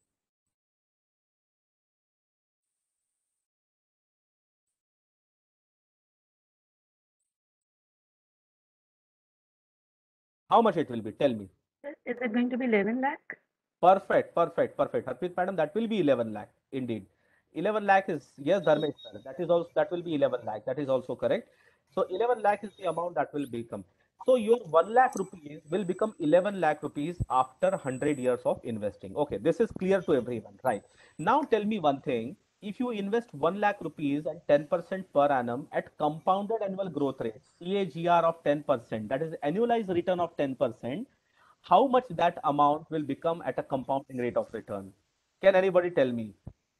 How much it will be? Tell me. Is it going to be 11 lakh? Perfect. Harpreet madam, that will be 11 lakh indeed. 11 lakh is, yes, Dharmesh sir, that is also, that will be 11 lakh. That is also correct. So 11 lakh is the amount that will become. So your 1 lakh rupees will become 11 lakh rupees after 100 years of investing. Okay, this is clear to everyone, right? Now tell me one thing. If you invest 1 lakh rupees and 10% per annum at compounded annual growth rate, CAGR of 10%, that is annualized return of 10%, how much that amount will become at a compounding rate of return? Can anybody tell me?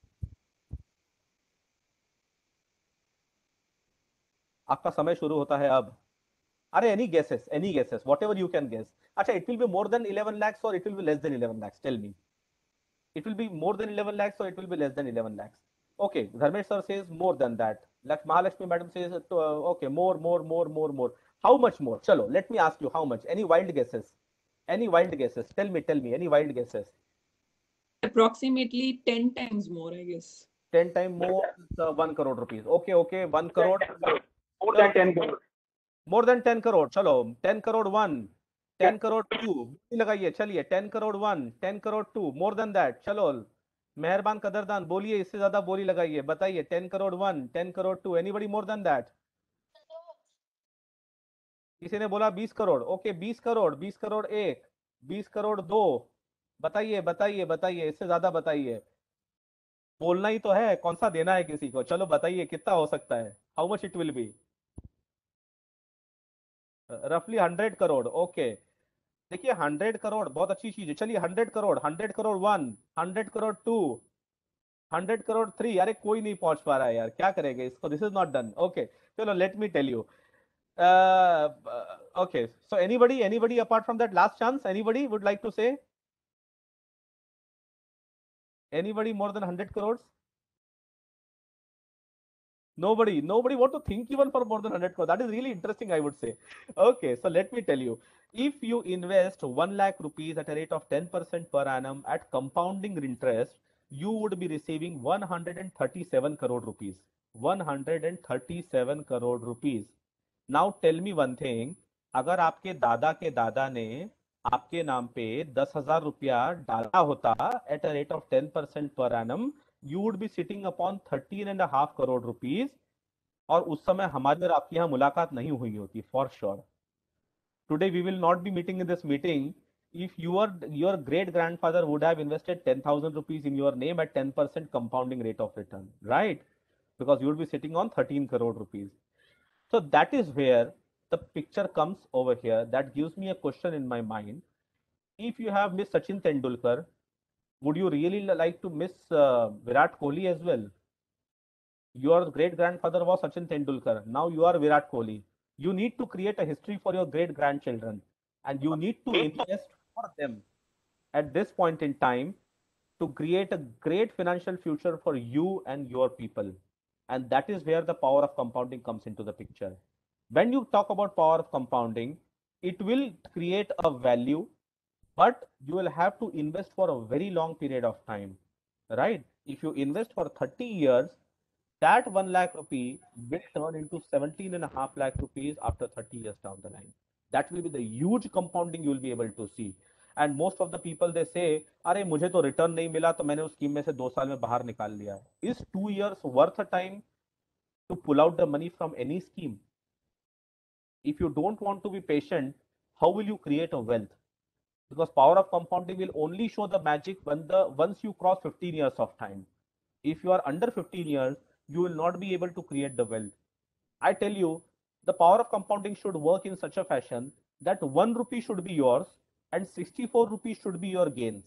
आपका समय शुरू होता है अब. अरे any guesses, whatever you can guess. अच्छा, it will be more than 11 lakhs or it will be less than 11 lakhs? Tell me. It will be more than 11 lakhs or it will be less than 11 lakhs? Okay, Dharmesh sir says more than that. Mahalakshmi madam says, okay, more. How much more? Chalo, let me ask you how much. Any wild guesses? Any wild guesses? Tell me, any wild guesses? Approximately 10 times more, I guess. 10 times more is 1 crore rupees. Okay, 1 crore. More than 10 crore. More than 10 crore. Chalo, 10 crore 1. 10 crore 2 लगाइए, चलिए 10 crore 1, 10 crore 2, more than that. चलो मेहरबान कदरदान बोलिए, इससे ज्यादा बोली लगाइए, बताइए 10 crore 1, 10 crore 2, anybody more than that? किसी ने बोला 20 करोड़, ओके 20 करोड़, 20 करोड़ 1, 20 करोड़ 2, बताइए बताइए बताइए, इससे ज्यादा बताइए, बोलना ही तो है, कौन सा देना है किसी को, चलो बताइए कितना हो सकता है, how much it will be? रफली 100 करोड़, ओके। देखिए 100 करोड़ बहुत अच्छी चीज है, चलिए 100 करोड़, 100 करोड़ 1, 100 करोड़ 2, 100 करोड़ 3, अरे कोई नहीं पहुंच पा रहा है यार, क्या करेंगे इसको, this is not done, okay. चलो let me tell you, okay, so anybody apart from that last chance, anybody would like to say, anybody more than 100 crores? Nobody want to think even for more than 100 crores. That is really interesting, I would say. Okay, so let me tell you, if you invest 1 lakh rupees at a rate of 10% per annum at compounding interest, you would be receiving 137 crore rupees. 137 crore rupees. Now tell me one thing, अगर आपके दादा के दादा ने आपके नाम पे 10,000 रुपया डाला होता at a rate of 10% per annum, you would be sitting upon 13.5 crore rupees, और उस समय हमारी और आपकी यहाँ मुलाकात नहीं हुई होती, for sure. Today we will not be meeting in this meeting if your great grandfather would have invested 10,000 rupees in your name at 10% compounding rate of return, right? Because you would be sitting on 13 crore rupees. So that is where the picture comes over here. That gives me a question in my mind. If you have Miss Sachin Tendulkar, would you really like to miss Virat Kohli as well? Your great grandfather was Sachin Tendulkar. Now you are Virat Kohli. You need to create a history for your great grandchildren, and you need to invest for them at this point in time to create a great financial future for you and your people. And that is where the power of compounding comes into the picture. When you talk about power of compounding, it will create a value, but you will have to invest for a very long period of time, right? If you invest for 30 years, that 1 lakh rupee will turn into 17.5 lakh rupees after 30 years down the line. That will be the huge compounding you will be able to see. And most of the people, they say, अरे मुझे तो return नहीं मिला तो मैंने उस scheme में से 2 साल में बाहर निकाल लिया. Is 2 years worth a time to pull out the money from any scheme? If you don't want to be patient, how will you create a wealth? Because power of compounding will only show the magic once you cross 15 years of time. If you are under 15 years, you will not be able to create the wealth. I tell you, the power of compounding should work in such a fashion that 1 rupee should be yours and 64 rupees should be your gains.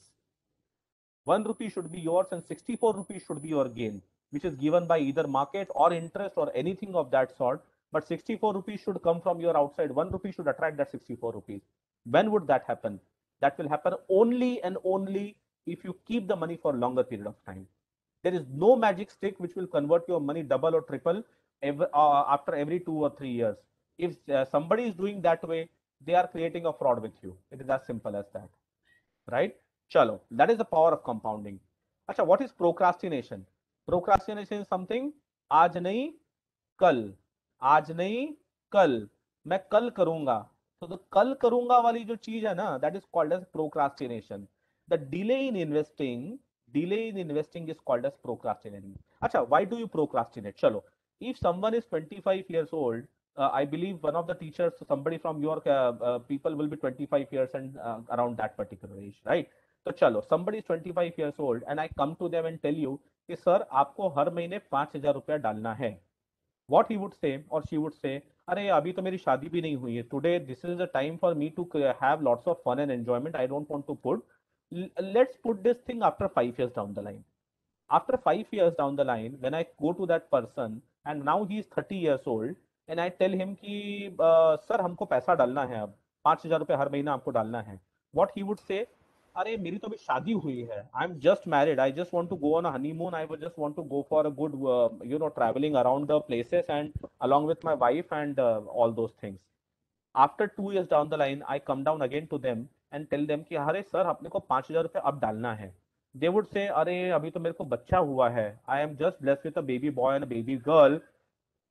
1 rupee should be yours and 64 rupees should be your gain, which is given by either market or interest or anything of that sort. But 64 rupees should come from your outside. 1 rupee should attract that 64 rupees. When would that happen? That will happen only and only if you keep the money for a longer period of time. There is no magic stick which will convert your money double or triple after every 2 or 3 years. If somebody is doing that way, they are creating a fraud with you. It is as simple as that, right? Chalo, that is the power of compounding. Acha, what is procrastination? Procrastination is something आज नहीं कल, आज नहीं कल, मैं कल करूंगा. So the कल करूंगा वाली जो चीज है ना, that is called as procrastination. The delay in investing is called as procrastinating. Acha, why do you procrastinate? Chalo, if someone is 25 years old, I believe one of the teachers, somebody from your people will be 25 years and around that particular age, right? तो चलो, somebody is 25 years old and I come to them and tell you कि sir आपको हर महीने 5,000 रुपया डालना है. What he would say or she would say, अरे अभी तो मेरी शादी भी नहीं हुई है. Today this is the time for me to have lots of fun and enjoyment. I don't want to put. Let's put this thing after 5 years down the line. After 5 years down the line, when I go to that person and now he is 30 years old and I tell him कि sir हमको पैसा डालना है, अब 5,000 रुपये हर महीना आपको डालना है. What he would say, अरे मेरी तो अभी शादी हुई है, I am just married, I just want to go on a honeymoon, I would just want to go for a good travelling around the places and along with my wife and all those things. After 2 years down the line, I come down again to them and tell them कि अरे sir अपने को 5,000 रुपये अब डालना है. They would say, अरे अभी तो मेरे को बच्चा हुआ है, I am just blessed with a baby boy and a baby girl,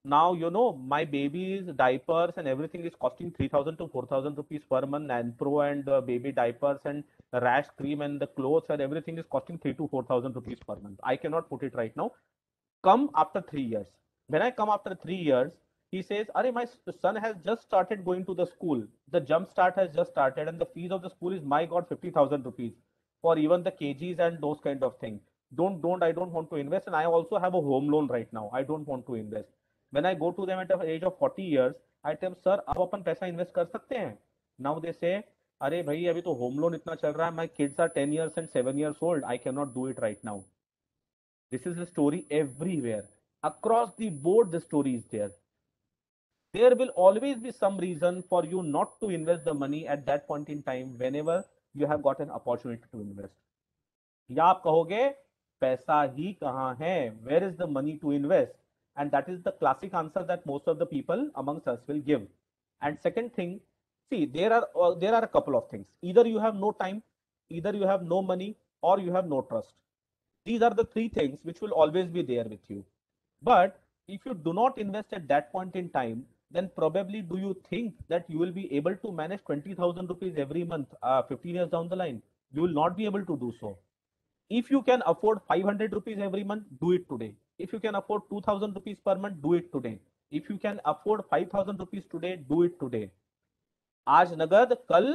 Now, you know, my baby's diapers and everything is costing 3,000 to 4,000 rupees per month. Nanpro and baby diapers and rash cream and the clothes and everything is costing 3 to 4,000 rupees per month. I cannot put it right now. Come after 3 years. When I come after 3 years, he says, "Arey, my son has just started going to the school. The jump start has just started, and the fees of the school is, my God, 50,000 rupees for even the KGs and those kind of things. I don't want to invest. And I also have a home loan right now. I don't want to invest." When I go to them at the age of 40 years, I tell them, "Sir, आप अपन पैसा invest कर सकते हैं?" Now they say, "अरे भाई, अभी तो home loan इतना चल रहा है. My kids are 10 years and 7 years old. I cannot do it right now." This is the story everywhere. Across the board, the story is there. There will always be some reason for you not to invest the money at that point in time whenever you have got an opportunity to invest. या आप कहोगे पैसा ही कहाँ है? Where is the money to invest? And that is the classic answer that most of the people amongst us will give. And second thing, see, there are a couple of things. Either you have no time, either you have no money, or you have no trust. These are the three things which will always be there with you. But if you do not invest at that point in time, then probably do you think that you will be able to manage 20,000 rupees every month 15 years down the line? You will not be able to do so. If you can afford 500 rupees every month, do it today. If you can afford 2,000 rupees per month, do it today. If you can afford 5,000 rupees today, do it today. आज नगद कल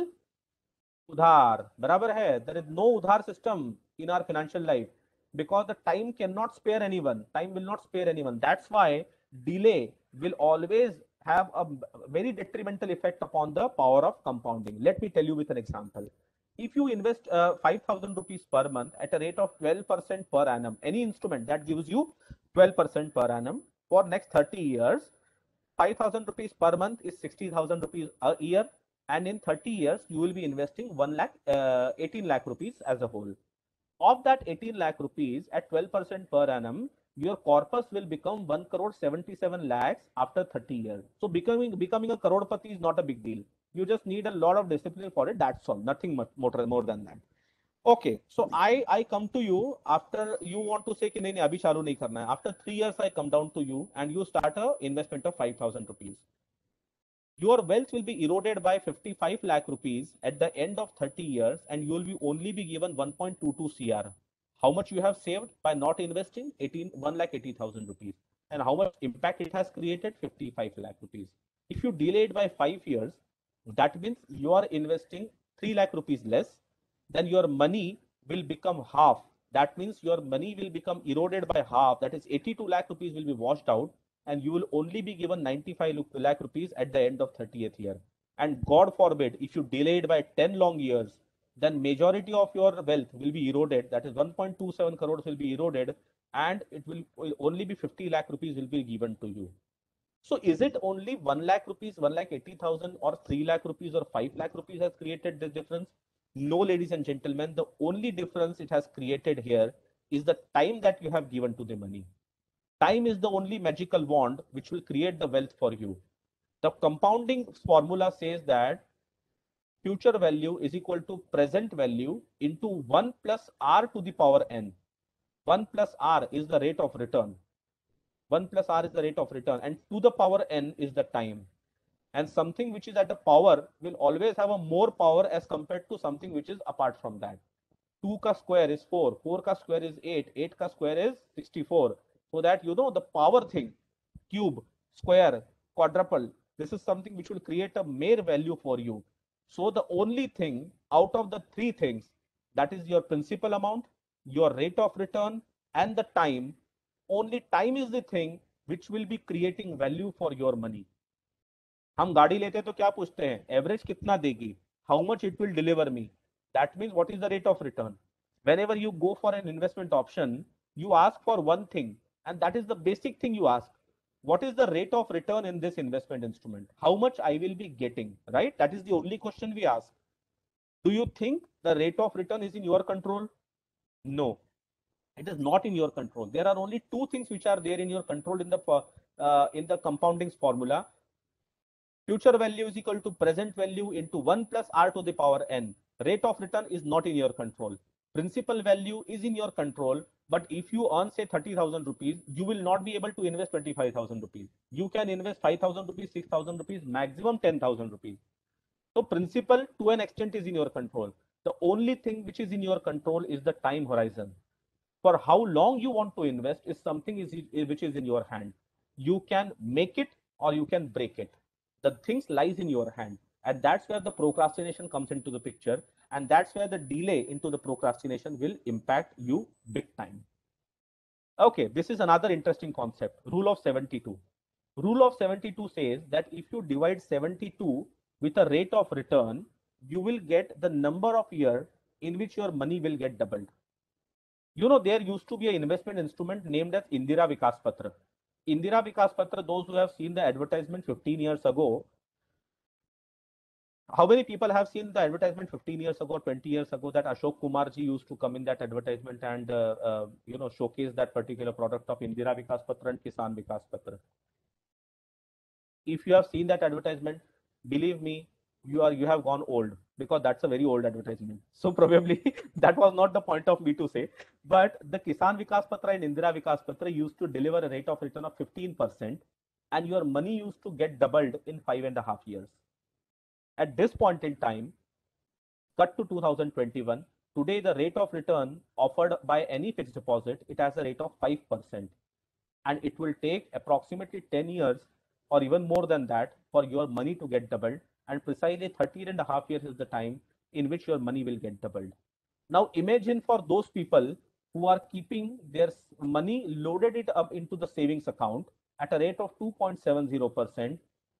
उधार बराबर है. There is no udhar system in our financial life because the time cannot spare anyone. Time will not spare anyone. That's why delay will always have a very detrimental effect upon the power of compounding. Let me tell you with an example. If you invest 5,000 rupees per month at a rate of 12% per annum, any instrument that gives you 12% per annum for next 30 years, 5,000 rupees per month is 60,000 rupees a year. And in 30 years, you will be investing 18 lakh rupees as a whole. Of that 18 lakh rupees at 12% per annum, your corpus will become 1 crore 77 lakhs after 30 years. So becoming a crorepati is not a big deal. You just need a lot of discipline for it. That's all. Nothing much more than that. Okay, so I come to you after you want to say कि नहीं अभी चालू नहीं करना है. After 3 years, I come down to you and you start a investment of 5,000 rupees. Your wealth will be eroded by 55 lakh rupees at the end of 30 years and you will be only be given 1.22 CR. How much you have saved by not investing? 1,80,000 rupees. And how much impact it has created? 55 lakh rupees. If you delay it by 5 years, that means you are investing 3 lakh rupees less, then your money will become half. That means your money will become eroded by half. That is 82 lakh rupees will be washed out and you will only be given 95 lakh rupees at the end of 30th year. And God forbid, if you delay it by 10 long years, then majority of your wealth will be eroded. That is 1.27 crores will be eroded and it will only be 50 lakh rupees will be given to you. So is it only 1 lakh rupees, 1,80,000 or 3 lakh rupees or 5 lakh rupees has created this difference? No, ladies and gentlemen, the only difference it has created here is the time that you have given to the money. Time is the only magical wand which will create the wealth for you. The compounding formula says that future value is equal to present value into 1 plus r to the power n. 1 plus r is the rate of return. 1 plus r is the rate of return and to the power n is the time. And something which is at the power will always have a more power as compared to something which is apart from that. 2 ka square is 4, 4 ka square is 8, 8 ka square is 64. So that you know the power thing, cube, square, quadruple, this is something which will create a mere value for you. So the only thing out of the three things, that is your principal amount, your rate of return and the time, only time is the thing which will be creating value for your money. हम गाड़ी लेते तो क्या पूछते हैं? Average कितना देगी? How much it will deliver me? That means what is the rate of return? Whenever you go for an investment option, you ask for one thing, and that is the basic thing you ask. What is the rate of return in this investment instrument? How much I will be getting, right? That is the only question we ask. Do you think the rate of return is in your control? No, it is not in your control. There are only two things which are there in your control in the compounding formula. Future value is equal to present value into 1 plus r to the power n. Rate of return is not in your control. Principal value is in your control, But if you earn say 30,000 rupees, you will not be able to invest 25,000 rupees. You can invest 5,000 rupees, 6,000 rupees, maximum 10,000 rupees. So principal to an extent is in your control. The only thing which is in your control is the time horizon. For how long you want to invest is something which is in your hand. You can make it or you can break it. The things lies in your hand. And that's where the procrastination comes into the picture. And that's where the delay into the procrastination will impact you big time. Okay, this is another interesting concept, rule of 72. Rule of 72 says that if you divide 72 with a rate of return, you will get the number of years in which your money will get doubled. You know, there used to be an investment instrument named as Indira Vikas Patra. Indira Vikas Patra, those who have seen the advertisement 15 years ago, how many people have seen the advertisement 15 years ago, 20 years ago, that Ashok Kumar ji used to come in that advertisement and showcase that particular product of Indira Vikas Patra and Kisan Vikas Patra? If you have seen that advertisement, believe me, you have gone old, because that's a very old advertisement. So probably that was not the point of me to say. But the Kisan Vikas Patra and Indira Vikas Patra used to deliver a rate of return of 15%, and your money used to get doubled in 5.5 years. At this point in time, cut to 2021, today the rate of return offered by any fixed deposit, it has a rate of 5%. And it will take approximately 10 years or even more than that for your money to get doubled. And precisely 13.5 years is the time in which your money will get doubled. Now imagine for those people who are keeping their money, loaded it up into the savings account at a rate of 2.70%.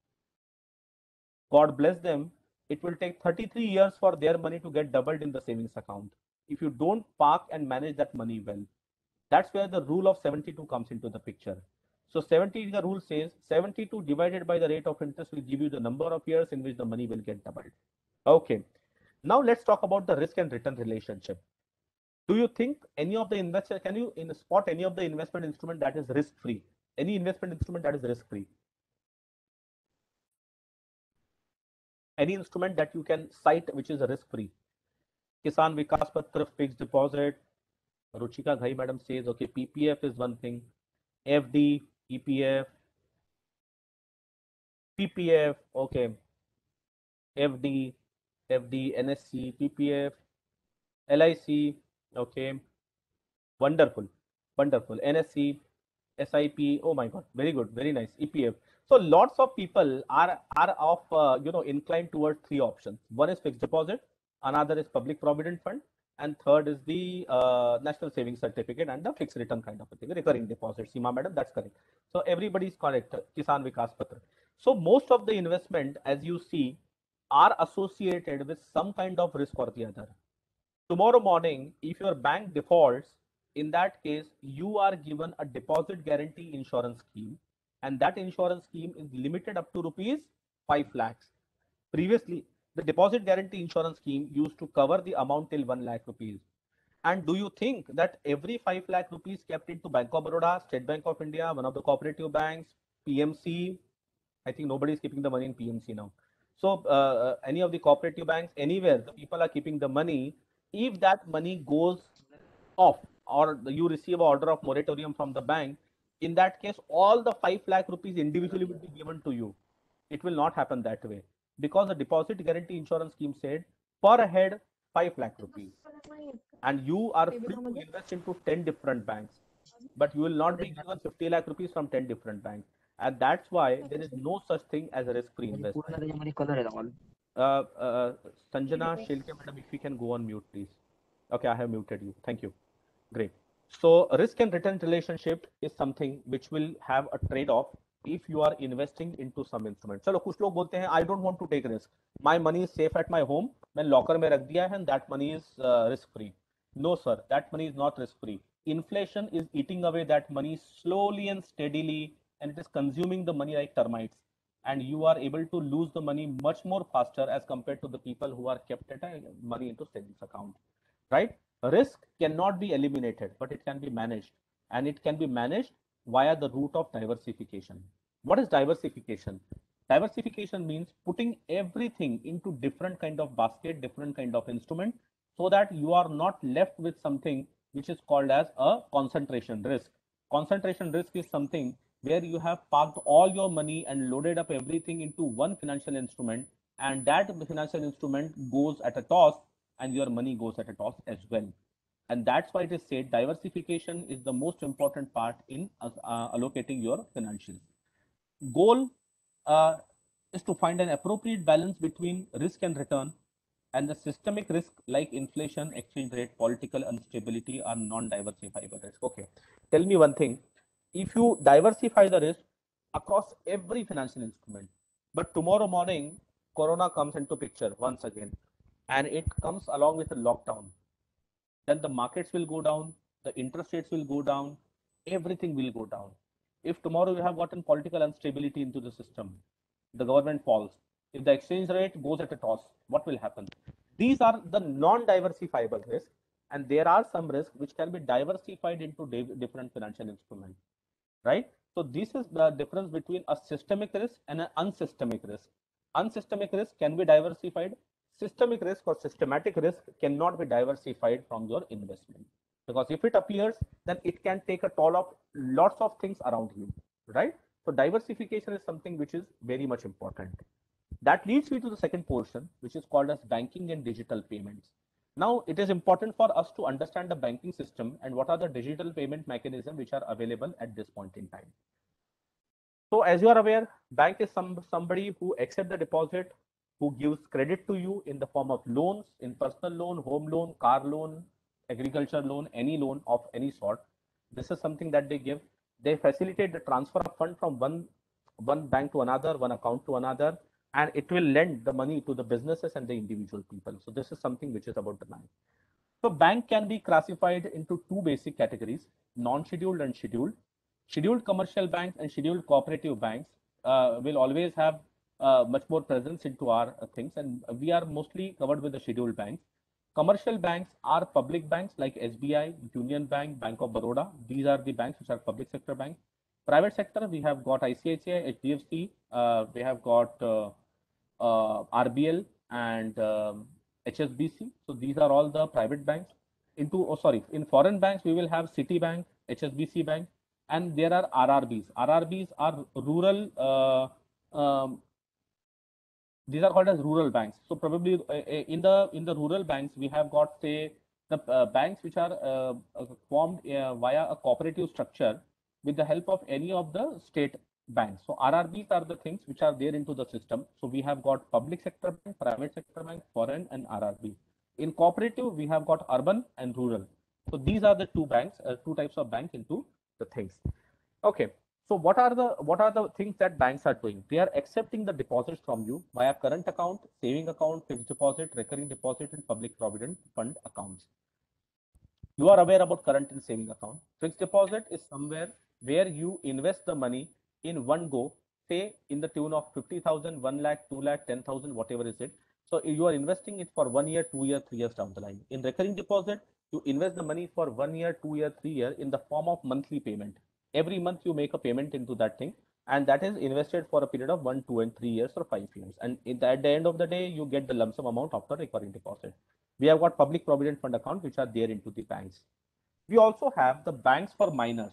God bless them. It will take 33 years for their money to get doubled in the savings account if you don't park and manage that money well. That's where the rule of 72 comes into the picture. So 70, the rule says 72 divided by the rate of interest will give you the number of years in which the money will get doubled. Okay. Now let's talk about the risk and return relationship. Do you think any of the investors, can you spot any of the investment instrument that is risk-free? Any investment instrument that is risk-free? Any instrument that you can cite which is risk-free? Kisan Vikas Patra, fixed deposit. Ruchika Ghai madam says, okay, PPF is one thing. FD, EPF, PPF, okay. FD, NSC, PPF, LIC, okay. Wonderful. NSC, SIP, oh my God, very good, very nice. EPF. So lots of people are of inclined towards three options. One is fixed deposit, another is public provident fund, and third is the national savings certificate and the fixed return kind of a thing, recurring deposit. Seema madam, that's correct. So everybody is correct. Kisan Vikas Patra. So most of the investment, as you see, are associated with some kind of risk or the other. Tomorrow morning, if your bank defaults, in that case, you are given a deposit guarantee insurance scheme, and that insurance scheme is limited up to rupees 5 lakhs. Previously, the deposit guarantee insurance scheme used to cover the amount till 1 lakh rupees. And do you think that every 5 lakh rupees kept into Bank of Baroda, State Bank of India, one of the cooperative banks, PMC, I think nobody is keeping the money in PMC now. So any of the cooperative banks, anywhere, the people are keeping the money. If that money goes off or you receive an order of moratorium from the bank, in that case, all the 5 lakh rupees individually will be given to you. It will not happen that way, because the deposit guarantee insurance scheme said per head 5 lakh rupees. And you are free to invest into 10 different banks, but you will not be given 50 lakh rupees from 10 different banks. And that's why there is no such thing as a risk-free investment. Sanjana Shelke, madam, if you can go on mute, please. Okay, I have muted you. Thank you. Great. So risk and return relationship is something which will have a trade-off if you are investing into some instrument. चलो कुछ लोग बोलते हैं I don't want to take risk. My money is safe at my home. मैं locker में रख दिया है and that money is risk-free. No sir, that money is not risk-free. Inflation is eating away that money slowly and steadily, and it is consuming the money like termites. And you are able to lose the money much more faster as compared to the people who are kept at money into savings account, right? Risk cannot be eliminated, but it can be managed, and it can be managed via the route of diversification. What is diversification? Diversification means putting everything into different kind of basket, different kind of instrument, so that you are not left with something which is called as a concentration risk. Concentration risk is something where you have parked all your money and loaded up everything into one financial instrument, and that financial instrument goes at a toss and your money goes at a toss as well. And that's why it is said diversification is the most important part in allocating your financials. Goal is to find an appropriate balance between risk and return, and the systemic risk like inflation, exchange rate, political instability are non-diversifiable risk. Okay, tell me one thing. If you diversify the risk across every financial instrument, but tomorrow morning Corona comes into picture once again, and it comes along with a lockdown, then the markets will go down, the interest rates will go down, everything will go down. If tomorrow you have gotten political instability into the system, the government falls, if the exchange rate goes at a toss, what will happen? These are the non-diversifiable risks, and there are some risks which can be diversified into different financial instruments, right? So this is the difference between a systemic risk and an unsystemic risk. Unsystemic risk can be diversified. Systemic risk or systematic risk cannot be diversified from your investment, because if it appears, then it can take a toll of lots of things around you, right? So diversification is something which is very much important. That leads me to the second portion, which is called as banking and digital payments. Now, it is important for us to understand the banking system and what are the digital payment mechanisms which are available at this point in time. So as you are aware, bank is somebody who accepts the deposit, who gives credit to you in the form of loans, in personal loan, home loan, car loan, agriculture loan, any loan of any sort. This is something that they give. They facilitate the transfer of fund from one bank to another, one account to another, and it will lend the money to the businesses and the individual people. So this is something which is about the bank. So bank can be classified into two basic categories: non-scheduled and scheduled. Scheduled commercial banks and scheduled cooperative banks will always have much more presence into our things, and we are mostly covered with the scheduled banks. Commercial banks are public banks like SBI, Union Bank, Bank of Baroda. These are the banks which are public sector banks. Private sector, we have got ICICI, HDFC, we have got RBL and HSBC. So these are all the private banks. In foreign banks, we will have Citibank, HSBC Bank, and there are RRBs. RRBs are rural. These are called as rural banks. So probably in the rural banks, we have got, say, the banks which are formed via a cooperative structure with the help of any of the state banks. So RRBs are the things which are there into the system. So we have got public sector bank, private sector bank, foreign, and RRB. In cooperative, we have got urban and rural. So these are the two banks, two types of banks into the things. Okay. So what are the things that banks are doing? They are accepting the deposits from you via current account, saving account, fixed deposit, recurring deposit, and public provident fund accounts. You are aware about current and saving account. Fixed deposit is somewhere where you invest the money in one go, say in the tune of 50,000, 1 lakh, 2 lakh, 10,000, whatever is it. So you are investing it for 1 year, 2 years, 3 years down the line. In recurring deposit, you invest the money for 1 year, 2 year, 3 year in the form of monthly payment. Every month you make a payment into that thing, and that is invested for a period of 1, 2, and 3 years or 5 years. And at the end of the day, you get the lump sum amount of the recurring deposit. We have got public provident fund account which are there into the banks. We also have the banks for minors.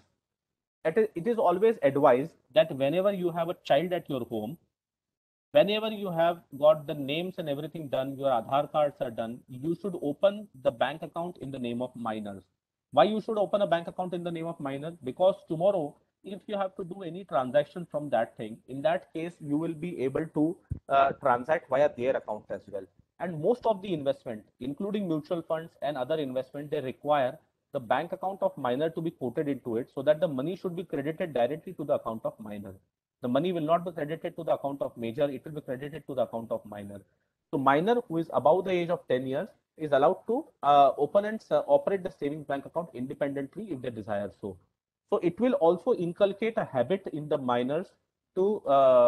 It is always advised that whenever you have a child at your home, whenever you have got the names and everything done, your Aadhaar cards are done, you should open the bank account in the name of minors. Why you should open a bank account in the name of minors? Because tomorrow, if you have to do any transaction from that thing, in that case, you will be able to transact via their account as well. And most of the investment, including mutual funds and other investment, they require the bank account of minor to be quoted into it, so that the money should be credited directly to the account of minor. The money will not be credited to the account of major, it will be credited to the account of minor. So minor who is above the age of 10 years is allowed to open and operate the savings bank account independently if they desire so. So it will also inculcate a habit in the minors to,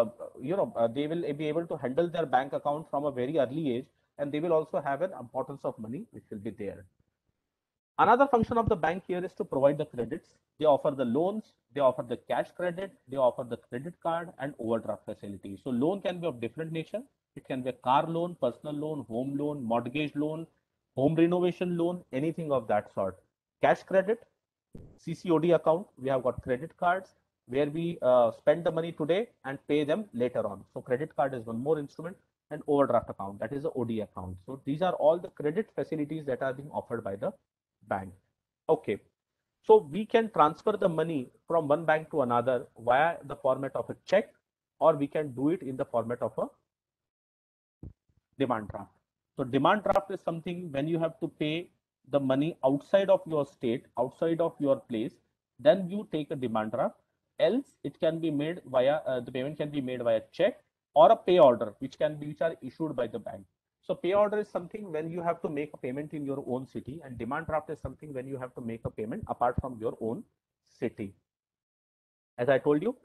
they will be able to handle their bank account from a very early age, and they will also have an importance of money which will be there. Another function of the bank here is to provide the credits. They offer the loans, they offer the cash credit, they offer the credit card and overdraft facility. So loan can be of different nature. It can be a car loan, personal loan, home loan, mortgage loan, home renovation loan, anything of that sort. cash credit, CCOD account, we have got credit cards where we spend the money today and pay them later on. So credit card is one more instrument, and overdraft account, that is the OD account. So these are all the credit facilities that are being offered by the bank. Okay. So we can transfer the money from one bank to another via the format of a check, or we can do it in the format of a demand draft. So demand draft is something when you have to pay the money outside of your state, outside of your place, then you take a demand draft. Else it can be made via the payment can be made via check or a pay order, which are issued by the bank. So pay order is something when you have to make a payment in your own city, and demand draft is something when you have to make a payment apart from your own city. As I told you,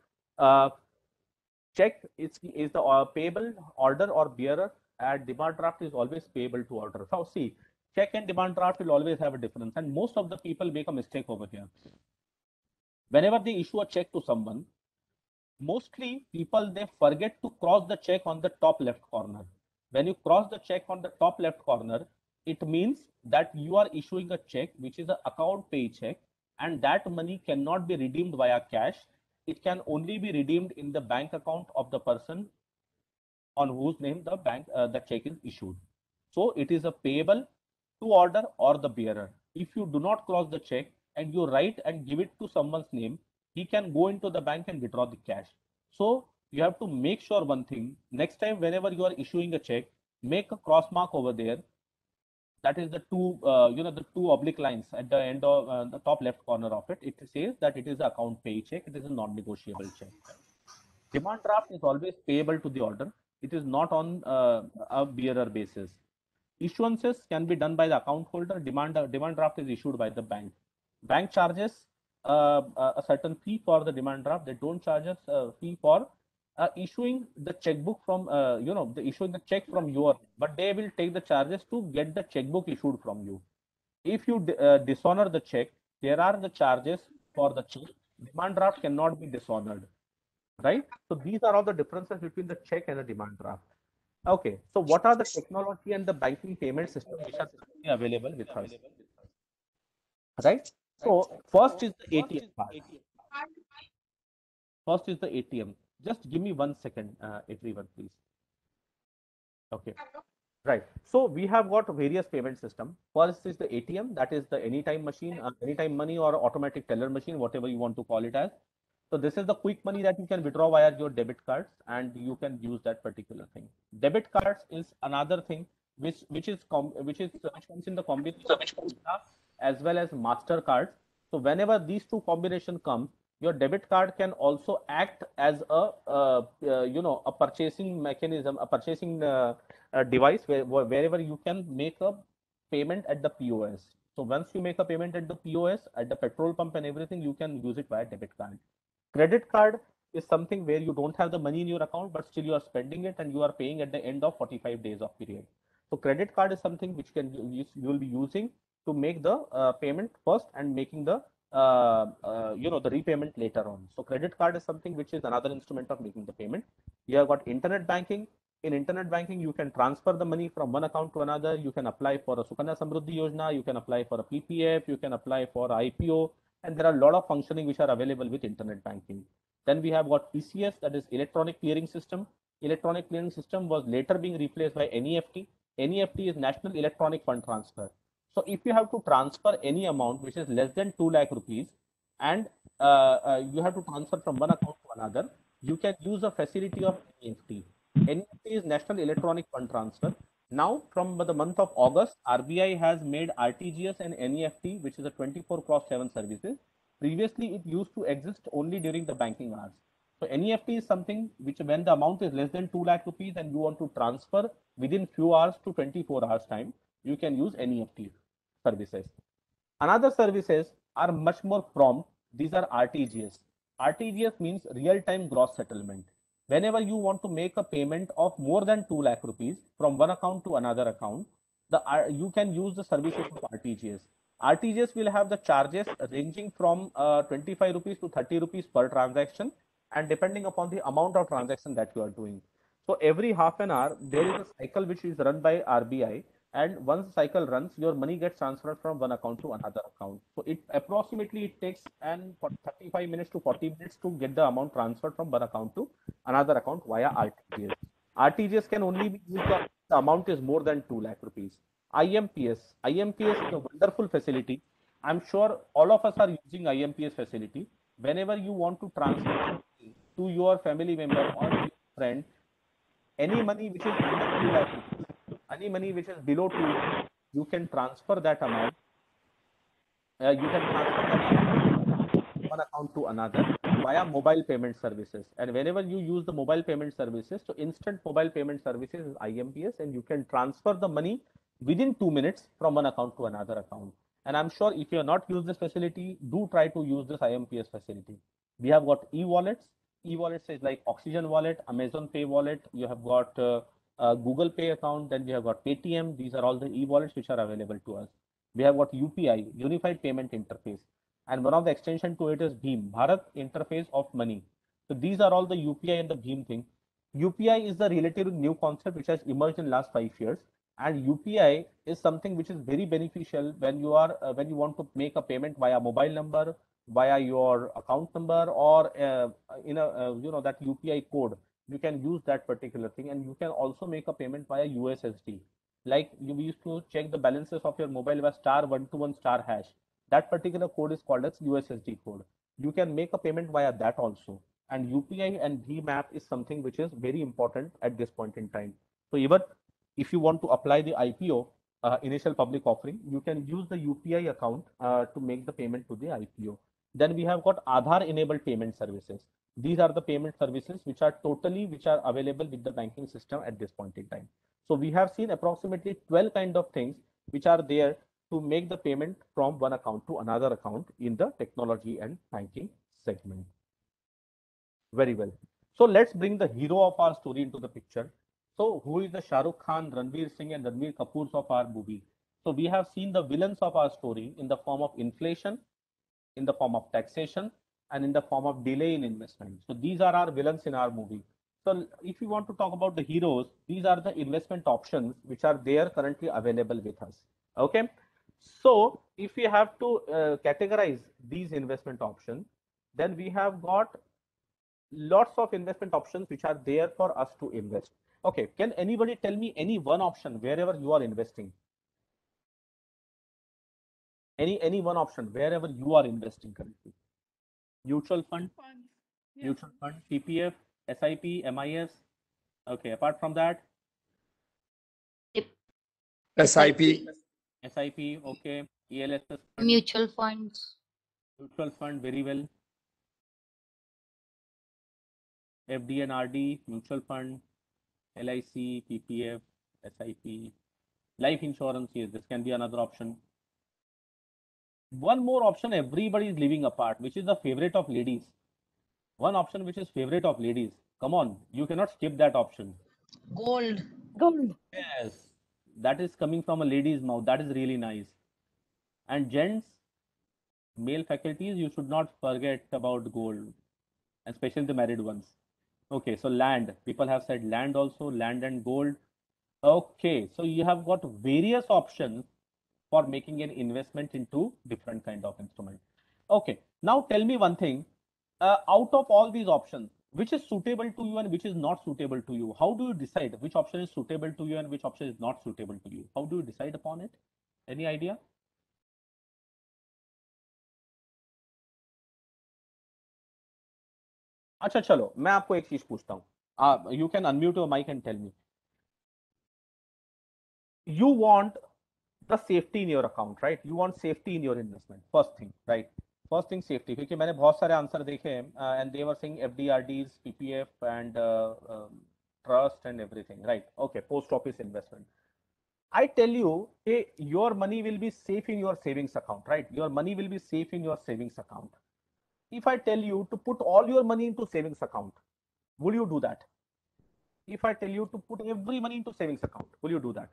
check is the payable order or bearer, and demand draft is always payable to order. So see, check and demand draft will always have a difference, and most of the people make a mistake over here. Whenever they issue a check to someone, mostly people, they forget to cross the check on the top left corner. When you cross the check on the top left corner, it means that you are issuing a check which is an account pay check, and that money cannot be redeemed via cash. It can only be redeemed in the bank account of the person on whose name the check is issued. So it is a payable to order or the bearer. If you do not cross the check and you write and give it to someone's name, he can go into the bank and withdraw the cash. So you have to make sure one thing: next time whenever you are issuing a check, make a cross mark over there. That is the the two oblique lines at the end of the top left corner of it. It says that it is an account pay check. It is a non-negotiable check. Demand draft is always payable to the order. It is not on a bearer basis. Issuances can be done by the account holder. Demand draft is issued by the bank. Bank charges a certain fee for the demand draft. They don't charge us a fee for issuing the checkbook from issuing the check from your, but they will take the charges to get the checkbook issued from you. If you dishonor the check, there are the charges for the check. Demand draft cannot be dishonored, right? So these are all the differences between the check and the demand draft. Okay, so what are the technology and the banking payment system which are available with us, right? So first is the ATM card. First is the ATM. Just give me 1 second, everyone, please. Okay, right. So we have got various payment system. First is the ATM, that is the anytime machine, anytime money or automatic teller machine, whatever you want to call it as. So this is the quick money that you can withdraw via your debit cards, and you can use that particular thing. Debit cards is another thing which comes in the combination as well as MasterCard. So whenever these two combination come, your debit card can also act as a purchasing mechanism, a purchasing device wherever you can make a payment at the POS. So once you make a payment at the POS, at the petrol pump and everything, you can use it via debit card. Credit card is something where you don't have the money in your account, but still you are spending it and you are paying at the end of 45 days of period. So credit card is something which you will be using to make the payment first and making the the repayment later on. So credit card is something which is another instrument of making the payment. You have got internet banking. In internet banking, you can transfer the money from one account to another. You can apply for a Sukanya Samruddhi Yojana. You can apply for a PPF. You can apply for IPO. And there are a lot of functioning which are available with internet banking. Then we have got ECS, that is electronic clearing system. Electronic clearing system was later being replaced by NEFT. NEFT is National Electronic Fund Transfer. So if you have to transfer any amount which is less than 2 lakh rupees and you have to transfer from one account to another, you can use a facility of NEFT. NEFT is National Electronic Fund Transfer. Now, from the month of August, RBI has made RTGS and NEFT, which is a 24/7 services. Previously, it used to exist only during the banking hours. So NEFT is something which, when the amount is less than 2 lakh rupees and you want to transfer within few hours to 24 hours time, you can use NEFT services. Another services are much more prompt. These are RTGS. RTGS means real-time gross settlement. Whenever you want to make a payment of more than 2 lakh rupees from one account to another account, you can use the services of RTGS. RTGS will have the charges ranging from 25 rupees to 30 rupees per transaction, and depending upon the amount of transaction that you are doing. So every half an hour, there is a cycle which is run by RBI, and once the cycle runs, your money gets transferred from one account to another account. So it approximately it takes for 35 minutes to 40 minutes to get the amount transferred from one account to another account via RTGS. RTGS can only be used if the amount is more than 2 lakh rupees. IMPS is a wonderful facility. I'm sure all of us are using IMPS facility. Whenever you want to transfer to your family member or to your friend, any money which is under 2 lakh rupees, any money which is below 2 lakh, you can transfer that amount. You can transfer that amount from one account to another via mobile payment services. And whenever you use the mobile payment services, so instant mobile payment services is IMPS, and you can transfer the money within 2 minutes from one account to another account. And I'm sure if you have not used this facility, do try to use this IMPS facility. We have got e-wallets. E-wallets is like Oxygen Wallet, Amazon Pay Wallet. You have got Google Pay account. Then we have got Paytm. These are all the e-wallets which are available to us. We have got UPI, Unified Payment Interface. And one of the extension to it is BHIM, Bharat Interface of Money. So these are all the UPI and the BHIM thing. UPI is the relatively new concept which has emerged in last 5 years. And UPI is something which is very beneficial when you are when you want to make a payment via mobile number, via your account number, or in a that UPI code. You can use that particular thing, and you can also make a payment via USSD. Like you used to check the balances of your mobile by *121*#. That particular code is called as USSD code. You can make a payment via that also. And UPI and BHIM app is something which is very important at this point in time. So even if you want to apply the IPO, initial public offering, you can use the UPI account to make the payment to the IPO. Then we have got Aadhaar enabled payment services. These are the payment services which are available with the banking system at this point in time. So we have seen approximately 12 kind of things which are there to make the payment from one account to another account in the technology and banking segment. Very well. So let's bring the hero of our story into the picture. So who is the Shah Rukh Khan, Ranveer Singh and Ranbir Kapoor's of our movie? So we have seen the villains of our story in the form of inflation, in the form of taxation, and in the form of delay in investment. So these are our villains in our movie. So if you want to talk about the heroes, these are the investment options which are there currently available with us. Okay. So if we have to categorize these investment options, then we have got lots of investment options which are there for us to invest. Okay, can anybody tell me any one option wherever you are investing? Any one option wherever you are investing currently? Mutual fund, mutual fund, PPF, SIP, MIS. Okay, apart from that, SIP. SIP, okay, ELSS fund, Mutual funds. mutual fund, very well. FD and RD, mutual fund, LIC, PPF, SIP, life insurance. Yes, this can be another option. One more option everybody is leaving apart, which is the favorite of ladies. One option which is favorite of ladies. Come on, you cannot skip that option. Gold. Gold. Yes, that is coming from a lady's mouth. That is really nice. And gents, male faculties, you should not forget about gold, especially the married ones. Okay, so land. People have said land also, land and gold. Okay, so you have got various options for making an investment into different kind of instrument. Okay, now tell me one thing. Out of all these options, which is suitable to you and which is not suitable to you? How do you decide which option is suitable to you and which option is not suitable to you? How do you decide upon it? Any idea? अच्छा चलो मैं आपको एक चीज पूछता हूँ. You can unmute your mic and tell me. You want the safety in your account, right? You want safety in your investment. First thing, right? First thing, safety. क्योंकि मैंने बहुत सारे आंसर देखे हैं and they were saying FDRDs, PPF and trust and everything, right? Okay, post office investment. I tell you, hey, your money will be safe in your savings account, right? Your money will be safe in your savings account. If I tell you to put all your money into savings account, will you do that? If I tell you to put every money into savings account, will you do that?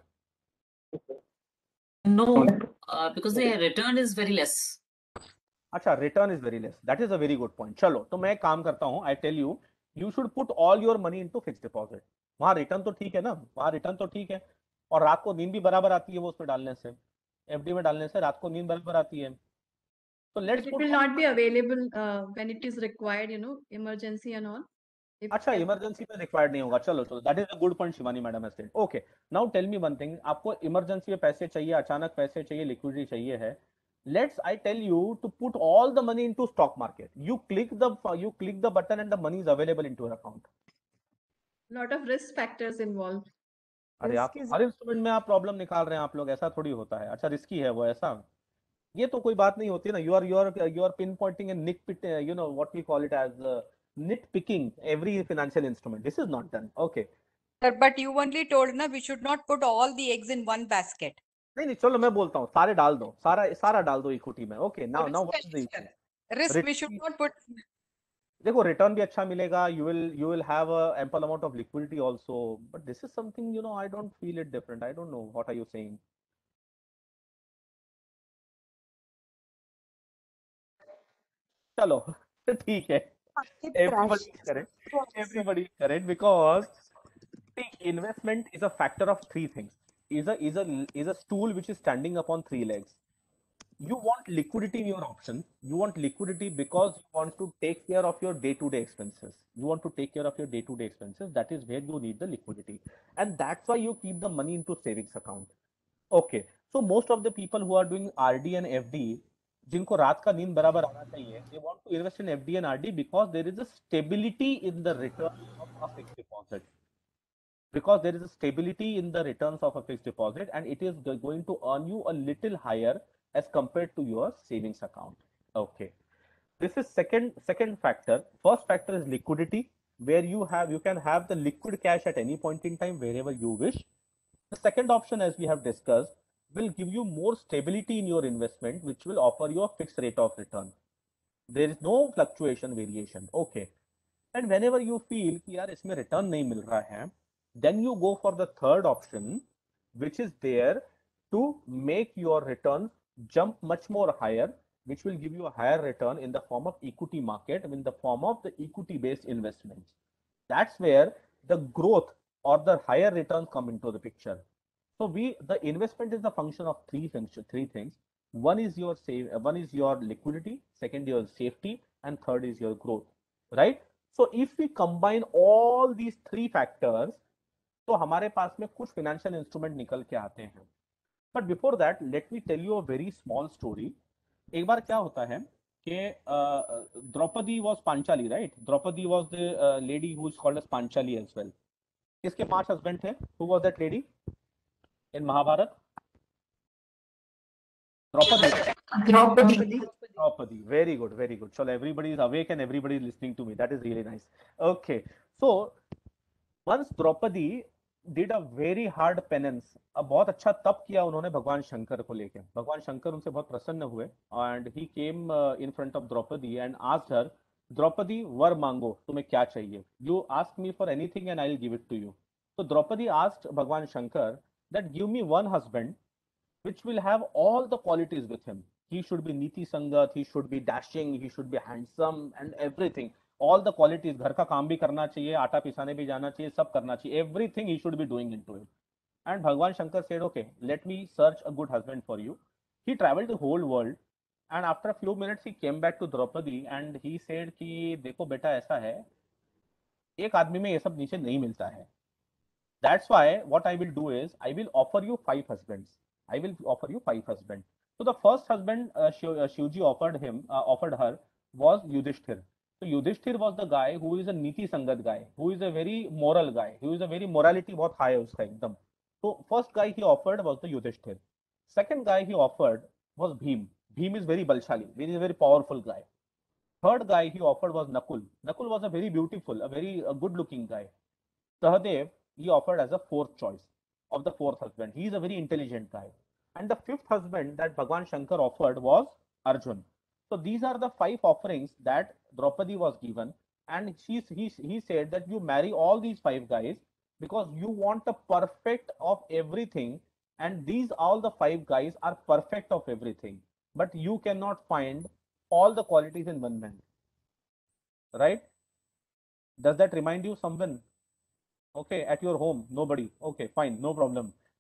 No, because the return is very less. अच्छा, return is very less. That is a very good point. चलो, तो मैं काम करता हूँ. I tell you, you should put all your money into fixed deposit. वहाँ return तो ठीक है ना? वहाँ return तो ठीक है. और रात को नींद भी बराबर आती है वो उसमें डालने से, एफडी में डालने से रात को नींद बराबर आती है. तो लेट्स But it पुट. will not be available when it is required, emergency and all. अच्छा, इमरजेंसी में रिक्वायर्ड नहीं होगा. चलो चलो, that is a good point Shivani madam has said. Okay, now tell me one thing. आपको इमरजेंसी में पैसे चाहिए, अचानक पैसे चाहिए, लिक्विडिटी चाहिए है. Let's I tell you to put all the money into stock market. You click the button and the money is available into your account. Lot of risk factors involved. अरे आप हर इंस्ट्रूमेंट में आप problem निकाल रहे हैं आप लोग, ऐसा थोड़ी होता है. अच्छा रिस्की है वो, ऐसा ये तो कोई बात नहीं होती ना. You are pinpointing and nit pick, you know what we call it as nit picking every financial instrument. This is not done. Okay. Sir, but you only told na we should not put all the eggs in one basket. नहीं नहीं, चलो मैं बोलता हूँ, सारे डाल दो, सारा डाल दो इक्विटी में. Okay, now what is the issue? Risk we should not put. देखो रिटर्न भी अच्छा मिलेगा, you will have a ample amount of liquidity also, but this is something, you know, I don't feel it different. I don't know, what are you saying? चलो ठीक है, everybody is correct because see, investment is a factor of three things. Is a stool which is standing upon three legs. You want liquidity in your option. You want liquidity because you want to take care of your day-to-day expenses. You want to take care of your day-to-day expenses. That is where you need the liquidity. And that's why you keep the money into savings account. Okay. So most of the people who are doing RD and FD, जिनको रात का नींद बराबर आना चाहिए, they want to invest in FD and RD because there is a stability in the return of a fixed deposit. Because there is a stability in the returns of a fixed deposit and it is going to earn you a little higher as compared to your savings account. Okay, this is second factor. First factor is liquidity, where you can have the liquid cash at any point in time wherever you wish. The second option, as we have discussed, will give you more stability in your investment, which will offer you a fixed rate of return. There is no fluctuation variation. Okay, and whenever you feel कि यार इसमें return नहीं मिल रहा है, then you go for the third option, which is there to make your returns jump much more higher, which will give you a higher return in the form of equity market, in the form of the equity based investments. That's where the growth or the higher returns come into the picture. So the investment is the function of three things. One is your liquidity, second your safety, and third is your growth, right? So if we combine all these three factors, तो हमारे पास में कुछ financial instrument निकल के आते हैं. But before that, let me tell you a very small story. एक बार क्या होता है कि Draupadi was Panchali, right? Draupadi was the lady who is called as Panchali as well. किसके 5 husband थे? Who was that lady in Mahabharat? Draupadi. Very good, very good. So everybody is awake and everybody is listening to me. That is really nice. Okay, so once Draupadi did a very hard penance. अब बहुत अच्छा तप किया उन्होंने भगवान शंकर को लेके. भगवान शंकर उनसे बहुत प्रसन्न हुए and he came in front of Draupadi and asked her, Draupadi, वर मांगो, तुम्हें क्या चाहिए? You ask me for anything and I'll give it to you. So Draupadi asked Bhagwan Shankar that give me one husband which will have all the qualities with him. He should be Niti Sangat, he should be dashing, he should be handsome and everything. All the qualities, घर का काम भी करना चाहिए, आटा पिसाने भी जाना चाहिए, सब करना चाहिए. Everything he should be doing into it. And Bhagwan Shankar said, okay, let me search a good husband for you. He traveled the whole world and after a few minutes he came back to Draupadi and he said कि देखो बेटा ऐसा है, एक आदमी में ये सब नीचे नहीं मिलता है. That's why what I will do is I will offer you 5 husbands. I will offer you 5 husbands. So the first husband Shivji offered her was Yudhishthir. So Yudhishthir was the guy who is a Niti Sangat guy, who is a very moral guy, who is a very morality बहुत high है उसका एकदम. So first guy he offered was the Yudhishthir. Second guy he offered was Bhim. Bhim is very balshali, he is a very powerful guy. Third guy he offered was Nakul. Nakul was a very beautiful, a very good looking guy. Sahadev he offered as a fourth choice of the fourth husband. He is a very intelligent guy. And the fifth husband that Bhagwan Shankar offered was Arjun. So these are the 5 offerings that Draupadi was given. And he said that you marry all these 5 guys because you want the perfect of everything. And all the 5 guys are perfect of everything. But you cannot find all the qualities in one man. Right? Does that remind you someone? Okay, at your home, nobody. Okay, fine, no problem.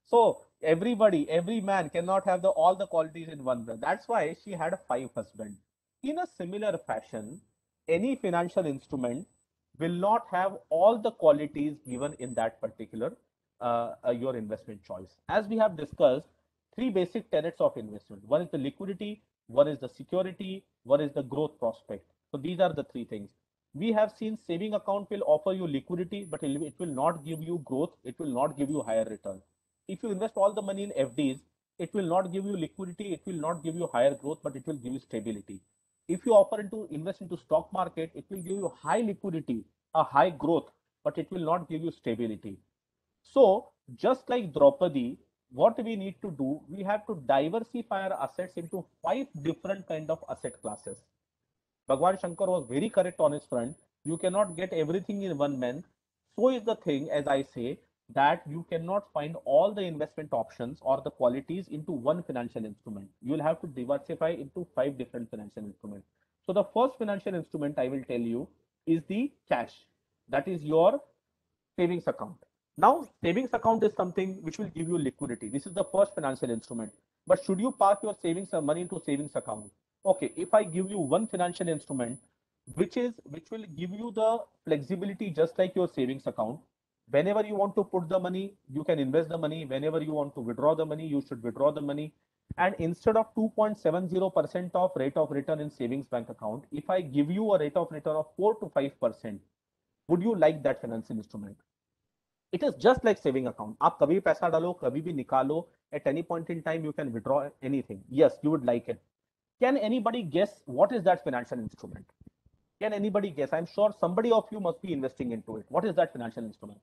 So everybody, every man cannot have all the qualities in one brother. That's why she had 5 husbands. In a similar fashion, any financial instrument will not have all the qualities given in that particular your investment choice. As we have discussed, three basic tenets of investment. One is the liquidity, one is the security, one is the growth prospect. So these are the three things. We have seen saving account will offer you liquidity, but it will not give you growth. It will not give you higher return. If you invest all the money in FDs, it will not give you liquidity, it will not give you higher growth, but it will give you stability. If you offer to invest into stock market, it will give you high liquidity, a high growth, but it will not give you stability. So just like Draupadi, what we need to do, we have to diversify our assets into 5 different kind of asset classes. Bhagwan Shankar was very correct on his front. You cannot get everything in one man. So is the thing, as I say, that you cannot find all the investment options or the qualities into one financial instrument. You will have to diversify into 5 different financial instruments. So the first financial instrument I will tell you is the cash. That is your savings account. Now, savings account is something which will give you liquidity. This is the first financial instrument. But should you park your savings money into savings account? Okay, if I give you one financial instrument, which will give you the flexibility just like your savings account. Whenever you want to put the money, you can invest the money. Whenever you want to withdraw the money, you should withdraw the money. And instead of 2.70% of rate of return in savings bank account, if I give you a rate of return of 4 to 5%, would you like that financial instrument? It is just like saving account. आप कभी पैसा डालो, कभी भी निकालो. At any point in time, you can withdraw anything. Yes, you would like it. Can anybody guess what is that financial instrument? Can anybody guess? I'm sure somebody of you must be investing into it. What is that financial instrument?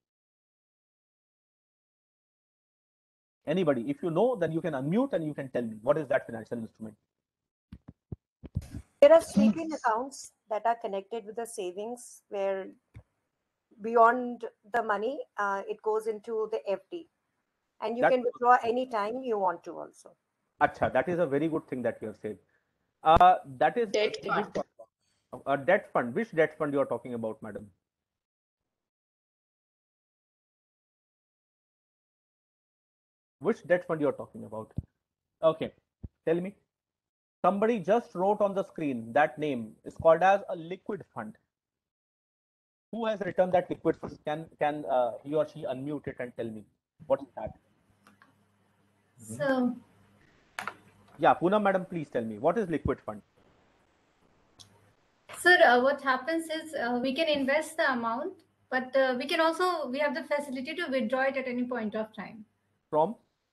Anybody? If you know, then you can unmute and you can tell me what is that financial instrument. There are saving accounts that are connected with the savings where beyond the money, it goes into the FD. And you can withdraw anytime you want to also. Acha, that is a very good thing that you have said. That is Debt fund. A debt fund. Which debt fund you are talking about, madam? Which debt fund you are talking about? Okay, tell me. Somebody just wrote on the screen that name is called as a liquid fund. Who has written that liquid fund? Can he or she unmute it and tell me what is that? So, yeah, Poonam madam, please tell me what is liquid fund. sir, what happens is we can invest the amount, but we have the facility to withdraw it at any point of time. From?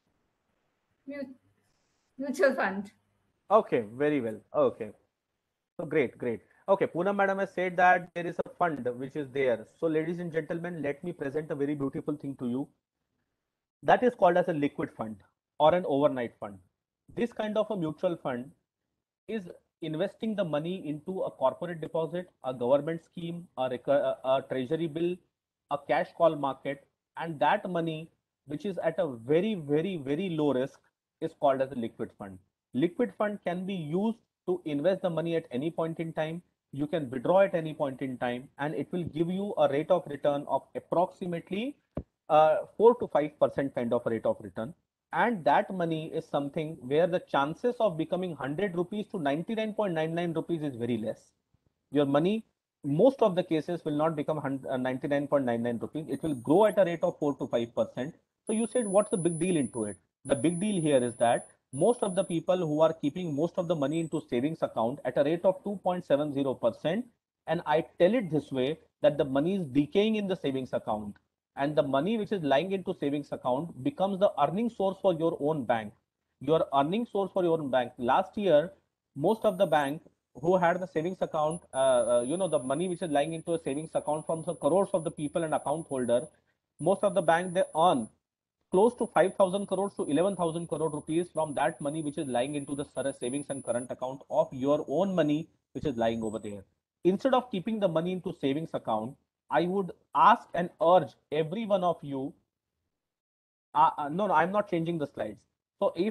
Mutual fund. Okay, very well. Okay, so great. Okay, Poonam madam has said that there is a fund which is there. So ladies and gentlemen, let me present a very beautiful thing to you. That is called as a liquid fund or an overnight fund. This kind of a mutual fund is investing the money into a corporate deposit, a government scheme, a treasury bill, a cash call market, and that money, which is at a very, very, very low risk, is called as a liquid fund. Liquid fund can be used to invest the money at any point in time. You can withdraw at any point in time, and it will give you a rate of return of approximately 4 to 5% kind of rate of return. And that money is something where the chances of becoming 100 rupees to 99.99 rupees is very less. Your money, most of the cases, will not become 99.99 rupees. It will grow at a rate of 4 to 5%. So you said, what's the big deal into it? The big deal here is that most of the people who are keeping most of the money into savings account at a rate of 2.70%, and I tell it this way, that the money is decaying in the savings account, and the money which is lying into savings account becomes the earning source for your own bank. Your earning source for your own bank. Last year, most of the bank who had the savings account, the money which is lying into a savings account from the crores of the people and account holder, most of the bank, they earn close to 5,000 crores to 11,000 crore rupees from that money which is lying into the savings and current account of your own money which is lying over there. Instead of keeping the money into savings account, I would ask and urge every one of you. No, I'm not changing the slides. So if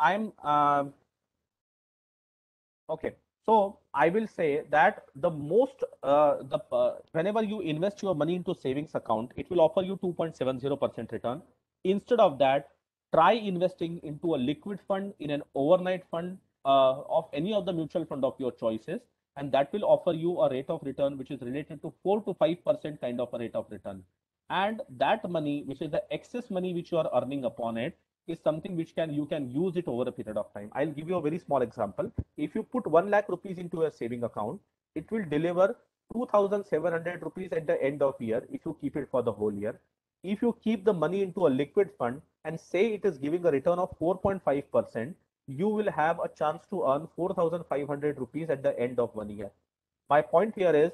okay, so I will say that whenever you invest your money into savings account, it will offer you 2.70% return. Instead of that, try investing into a liquid fund, in an overnight fund of any of the mutual fund of your choices, and that will offer you a rate of return which is related to 4 to 5% kind of a rate of return. And that money, which is the excess money which you are earning upon it, is something which you can use it over a period of time. I'll give you a very small example. If you put 1 lakh rupees into a saving account, it will deliver 2,700 rupees at the end of year if you keep it for the whole year. If you keep the money into a liquid fund and say it is giving a return of 4.5%, you will have a chance to earn 4,500 rupees at the end of 1 year. My point here is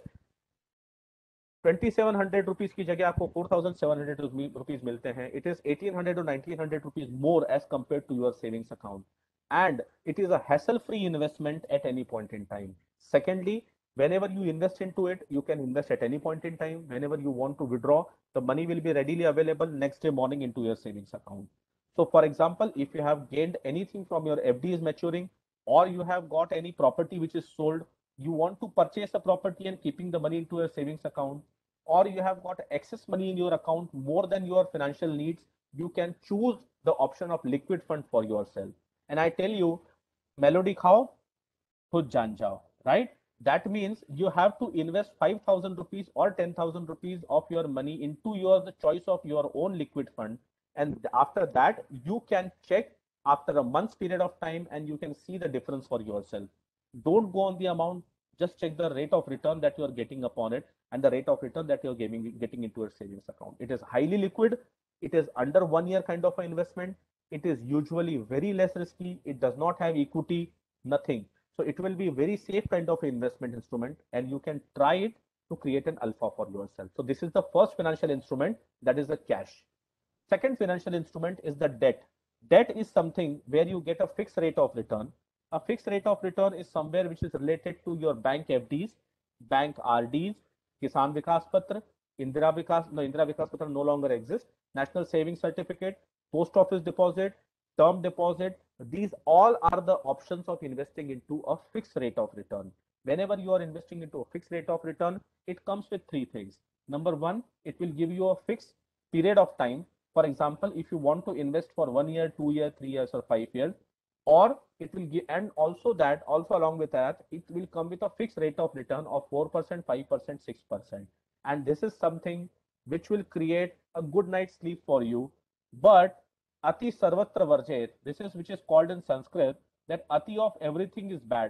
2,700 rupees की जगह आपको 4,700 rupees मिलते हैं. It is 1,800 or 1,900 rupees more as compared to your savings account. And it is a hassle-free investment at any point in time. Secondly, whenever you invest into it, you can invest at any point in time. Whenever you want to withdraw, the money will be readily available next day morning into your savings account. So for example, if you have gained anything from your FD is maturing, or you have got any property which is sold, you want to purchase a property and keeping the money into your savings account, or you have got excess money in your account more than your financial needs, you can choose the option of liquid fund for yourself. And I tell you, melody khao, khud jaan jao, right? That means you have to invest 5,000 rupees or 10,000 rupees of your money into the choice of your own liquid fund. And after that, you can check after a month's period of time and you can see the difference for yourself. Don't go on the amount, just check the rate of return that you are getting upon it and the rate of return that you're getting into your savings account. It is highly liquid. It is under 1 year kind of an investment. It is usually very less risky. It does not have equity, nothing. So it will be a very safe kind of investment instrument, and you can try it to create an alpha for yourself. So this is the first financial instrument, that is the cash. Second financial instrument is the debt. Debt is something where you get a fixed rate of return. A fixed rate of return is somewhere which is related to your bank FDs, bank RDs, Kisan Vikas Patra, Indira Vikas Patra no longer exists, National Savings Certificate, Post Office deposit, term deposit. These all are the options of investing into a fixed rate of return. Whenever you are investing into a fixed rate of return, it comes with three things. Number one, it will give you a fixed period of time. For example, if you want to invest for 1 year, 2 years, 3 years, or 5 years, or it will give, and also along with that, it will come with a fixed rate of return of 4%, 5%, 6%. And this is something which will create a good night's sleep for you. But Ati Sarvatra Varjet, this is which is called in Sanskrit that Ati of everything is bad.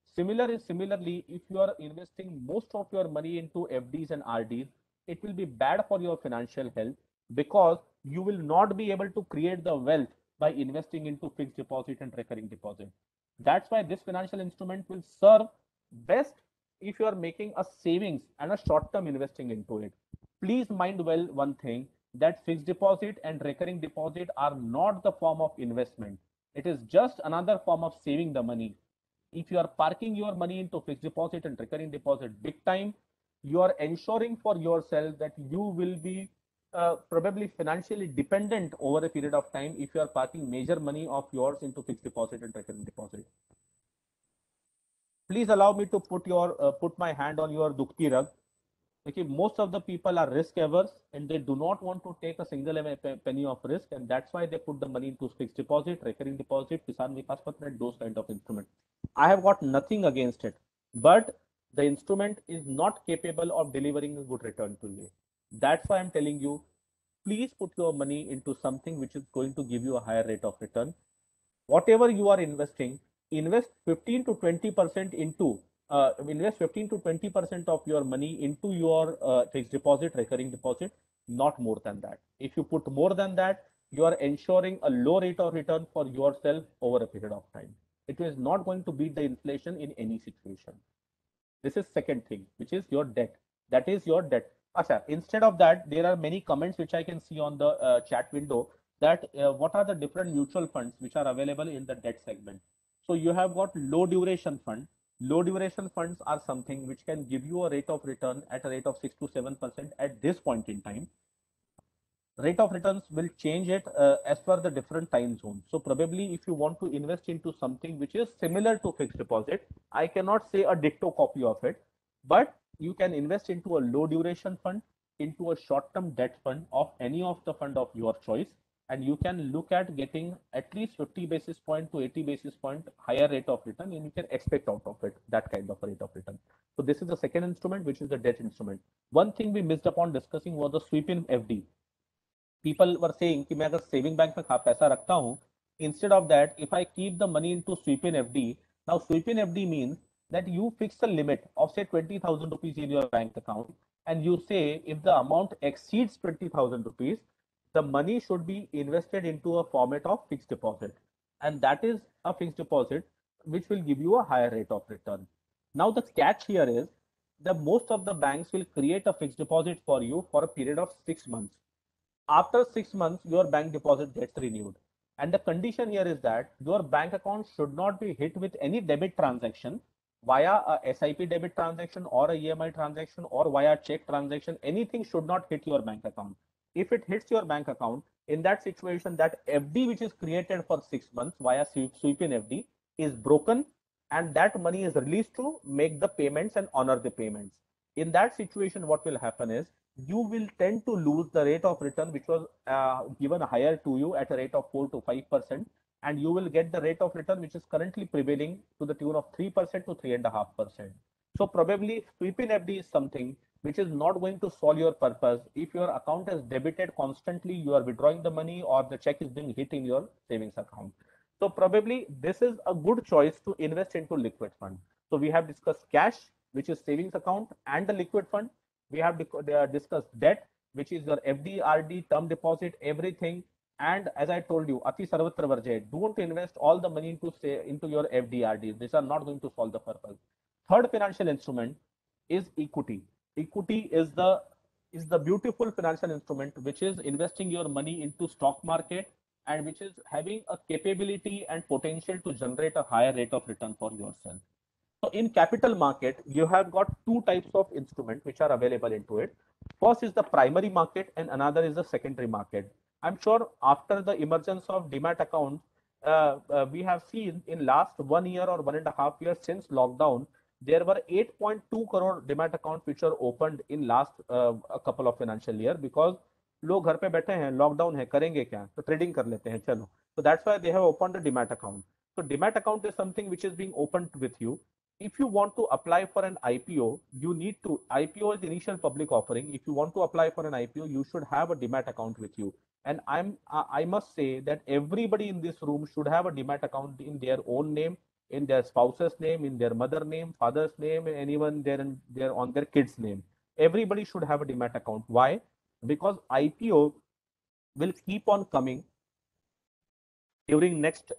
Similarly, if you are investing most of your money into FDs and RDs, it will be bad for your financial health because you will not be able to create the wealth by investing into fixed deposit and recurring deposit. That's why this financial instrument will serve best if you are making a savings and a short-term investing into it. Please mind well one thing, that fixed deposit and recurring deposit are not the form of investment. It is just another form of saving the money. If you are parking your money into fixed deposit and recurring deposit big time, you are ensuring for yourself that you will be probably financially dependent over a period of time if you are parking major money of yours into fixed deposit and recurring deposit. Please allow me to put my hand on your dukti rag. Okay, most of the people are risk averse and they do not want to take a single penny of risk, and that's why they put the money into fixed deposit, recurring deposit, Kisan Vikas Patra, and those kind of instruments. I have got nothing against it, but the instrument is not capable of delivering a good return to you. That's why I'm telling you, please put your money into something which is going to give you a higher rate of return. Whatever you are investing, invest 15 to 20% into invest 15 to 20% of your money into your fixed deposit, recurring deposit, not more than that. If you put more than that, you are ensuring a low rate of return for yourself over a period of time. It is not going to beat the inflation in any situation. This is second thing, which is your debt. That is your debt. Asha, instead of that, there are many comments which I can see on the chat window that what are the different mutual funds which are available in the debt segment. So you have got low duration fund. Low duration funds are something which can give you a rate of return at a rate of 6 to 7% at this point in time. Rate of returns will change it as per the different time zones. So probably if you want to invest into something which is similar to fixed deposit, I cannot say a ditto copy of it, but you can invest into a low duration fund, into a short-term debt fund of any of the fund of your choice, and you can look at getting at least 50 basis point to 80 basis point higher rate of return, and you can expect out of it that kind of a rate of return. So this is the second instrument, which is the debt instrument. One thing we missed upon discussing was the sweep in FD. People were saying कि मैं अगर saving bank में पैसा रखता हूँ, instead of that, if I keep the money into sweep in FD, now sweep in FD means that you fix a limit of say 20,000 rupees in your bank account, and you say if the amount exceeds 20,000 rupees, the money should be invested into a format of fixed deposit, and that is a fixed deposit which will give you a higher rate of return. Now the catch here is that most of the banks will create a fixed deposit for you for a period of 6 months. After 6 months, your bank deposit gets renewed. And the condition here is that your bank account should not be hit with any debit transaction via a SIP debit transaction or a EMI transaction or via check transaction. Anything should not hit your bank account. If it hits your bank account, in that situation, that FD which is created for 6 months via sweep in FD is broken, and that money is released to make the payments and honor the payments. In that situation, what will happen is you will tend to lose the rate of return which was given higher to you at a rate of 4 to 5%, and you will get the rate of return which is currently prevailing to the tune of 3% to 3.5%. So probably sweep in FD is something which is not going to solve your purpose. If your account is debited constantly, you are withdrawing the money or the check is being hit in your savings account. So probably this is a good choice to invest into liquid fund. So we have discussed cash, which is savings account, and the liquid fund. We have discussed debt, which is your FD, RD, term deposit, everything. And as I told you, Ati Sarvatra Varjay, don't invest all the money into your FD, RDs. These are not going to solve the purpose. Third financial instrument is equity. Equity is the beautiful financial instrument which is investing your money into stock market and which is having a capability and potential to generate a higher rate of return for yourself. So in capital market, you have got two types of instruments which are available into it. First is the primary market and another is the secondary market. I'm sure after the emergence of Demat accounts, we have seen in last 1 year or 1.5 years since lockdown, there were 8.2 crore Demat accounts which are opened in last a couple of financial year, because लोग घर पे बैठे हैं, lockdown है, करेंगे क्या, तो trading कर लेते हैं, चलो. So that's why they have opened a Demat account. So Demat account is something which is being opened with you. If you want to apply for an IPO, you need to, IPO is initial public offering. If you want to apply for an IPO, you should have a Demat account with you. And I must say that everybody in this room should have a Demat account in their own name, in their spouse's name, in their mother name, father's name, and anyone there on their kid's name. Everybody should have a Demat account. Why? Because IPO will keep on coming during next